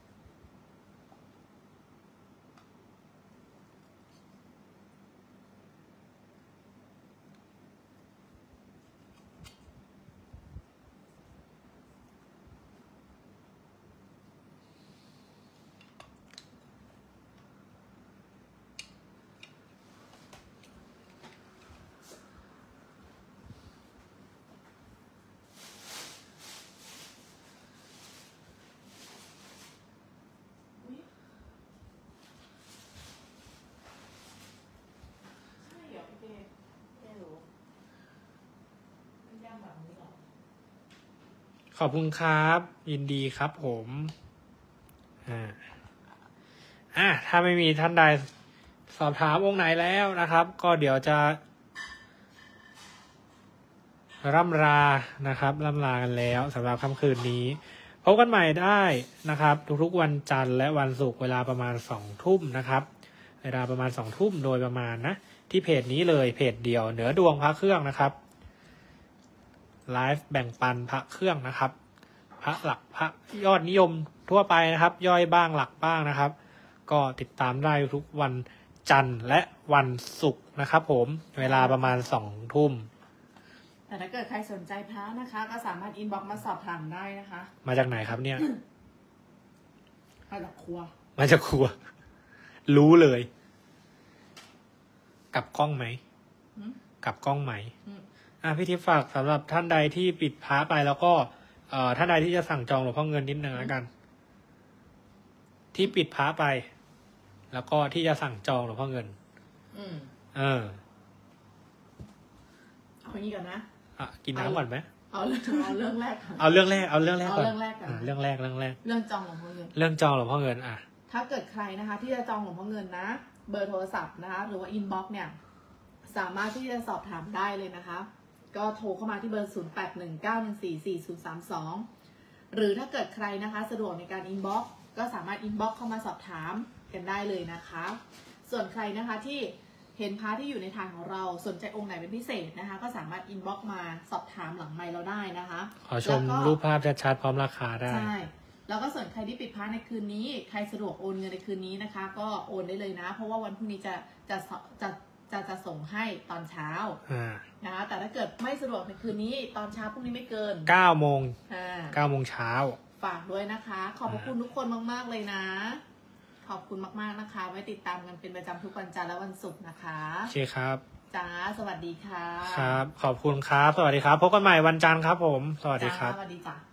ขอบคุณครับ ยินดีครับผมอ่าอ่ะถ้าไม่มีท่านใดสอบถามองค์ไหนแล้วนะครับ ก็เดี๋ยวจะร่ำลานะครับร่ำลากันแล้วสำหรับค่ำคืนนี้พบกันใหม่ได้นะครับทุกๆวันจันทร์และวันศุกร์เวลาประมาณสองทุ่มนะครับเวลาประมาณสองทุ่มโดยประมาณนะที่เพจนี้เลยเพจเดียวเหนือดวงพระเครื่องนะครับไลฟ์แบ่งปันพระเครื่องนะครับพระหลักพระยอดนิยมทั่วไปนะครับย่อยบ้างหลักบ้างนะครับก็ติดตามได้ทุกวันจันทร์และวันศุกร์นะครับผมเวลาประมาณสองทุ่มแต่ถ้าเกิดใครสนใจพระนะคะก็สามารถอินบ็อกซ์มาสอบถามได้นะคะมาจากไหนครับเนี่ยมาจากครัวมาจากครัวรู้เลยกลับกล้องไหมกลับกล้องไหมอ่ะพี่ทิพย์ฝากสำหรับท่านใดที่ปิดพระไปแล้วก็เอ่อท่านใดที่จะสั่งจองหลวงพ่อเงินนิดนึงแล้วกัน ที่ปิดพระไป แล้วก็ที่จะสั่งจองหลวงพ่อเงินอืมเออเอาอย่างนี้ก่อนนะอ่ะกินน้ำก่อนไหมเอาเรื่องเอาเรื่องแรกก่อนเอาเรื่องแรกเอาเรื่องแรกก่อนเอาเรื่องแรกก่อนเรื่องแรกเรื่องแรกเรื่องจองหลวงพ่อเงินเรื่องจองหลวงพ่อเงินอ่ะถ้าเกิดใครนะคะ ที่จะจองหลวงพ่อเงินนะเบอร์โทรศัพท์นะคะหรือว่าอินบ็อกซ์เนี่ยสามารถที่จะสอบถามได้เลยนะคะก็โทรเข้ามาที่เบอร์ศูนย์แปดหนึ่งเก้าหนึ่งสี่สี่ศูนย์สามสองหรือถ้าเกิดใครนะคะสะดวกในการอินบ็อกซ์ก็สามารถอินบ็อกซ์เข้ามาสอบถามกันได้เลยนะคะส่วนใครนะคะที่เห็นพระที่อยู่ในทางของเราสนใจองค์ไหนเป็นพิเศษนะคะ ก็สามารถอินบ็อกซ์มาสอบถามหลังไมค์เราได้นะคะขอชมรูปภาพชัดๆพร้อมราคาได้ใช่แล้วก็ส่วนใครที่ปิดพระในคืนนี้ใครสะดวกโอนเงินในคืนนี้นะคะ ก็โอนได้เลยนะ เพราะว่าวันพรุ่งนี้จะจะจะจะจะส่งให้ตอนเช้านะคะแต่ถ้าเกิดไม่สะดวกในคืนนี้ตอนเช้าพรุ่งนี้ไม่เกินเก้าโมงอ่าเก้าโมงเช้าฝากด้วยนะคะ ขอบพระคุณทุกคนมากๆเลยนะ ขอบคุณมากๆนะคะไว้ติดตามกันเป็นประจำทุกวันจันทร์และวันศุกร์นะคะโอเคครับจ้าสวัสดีค่ะครับขอบคุณครับสวัสดีครับพบกันใหม่วันจันทร์ครับผมสวัสดีครับสวัสดีจ้า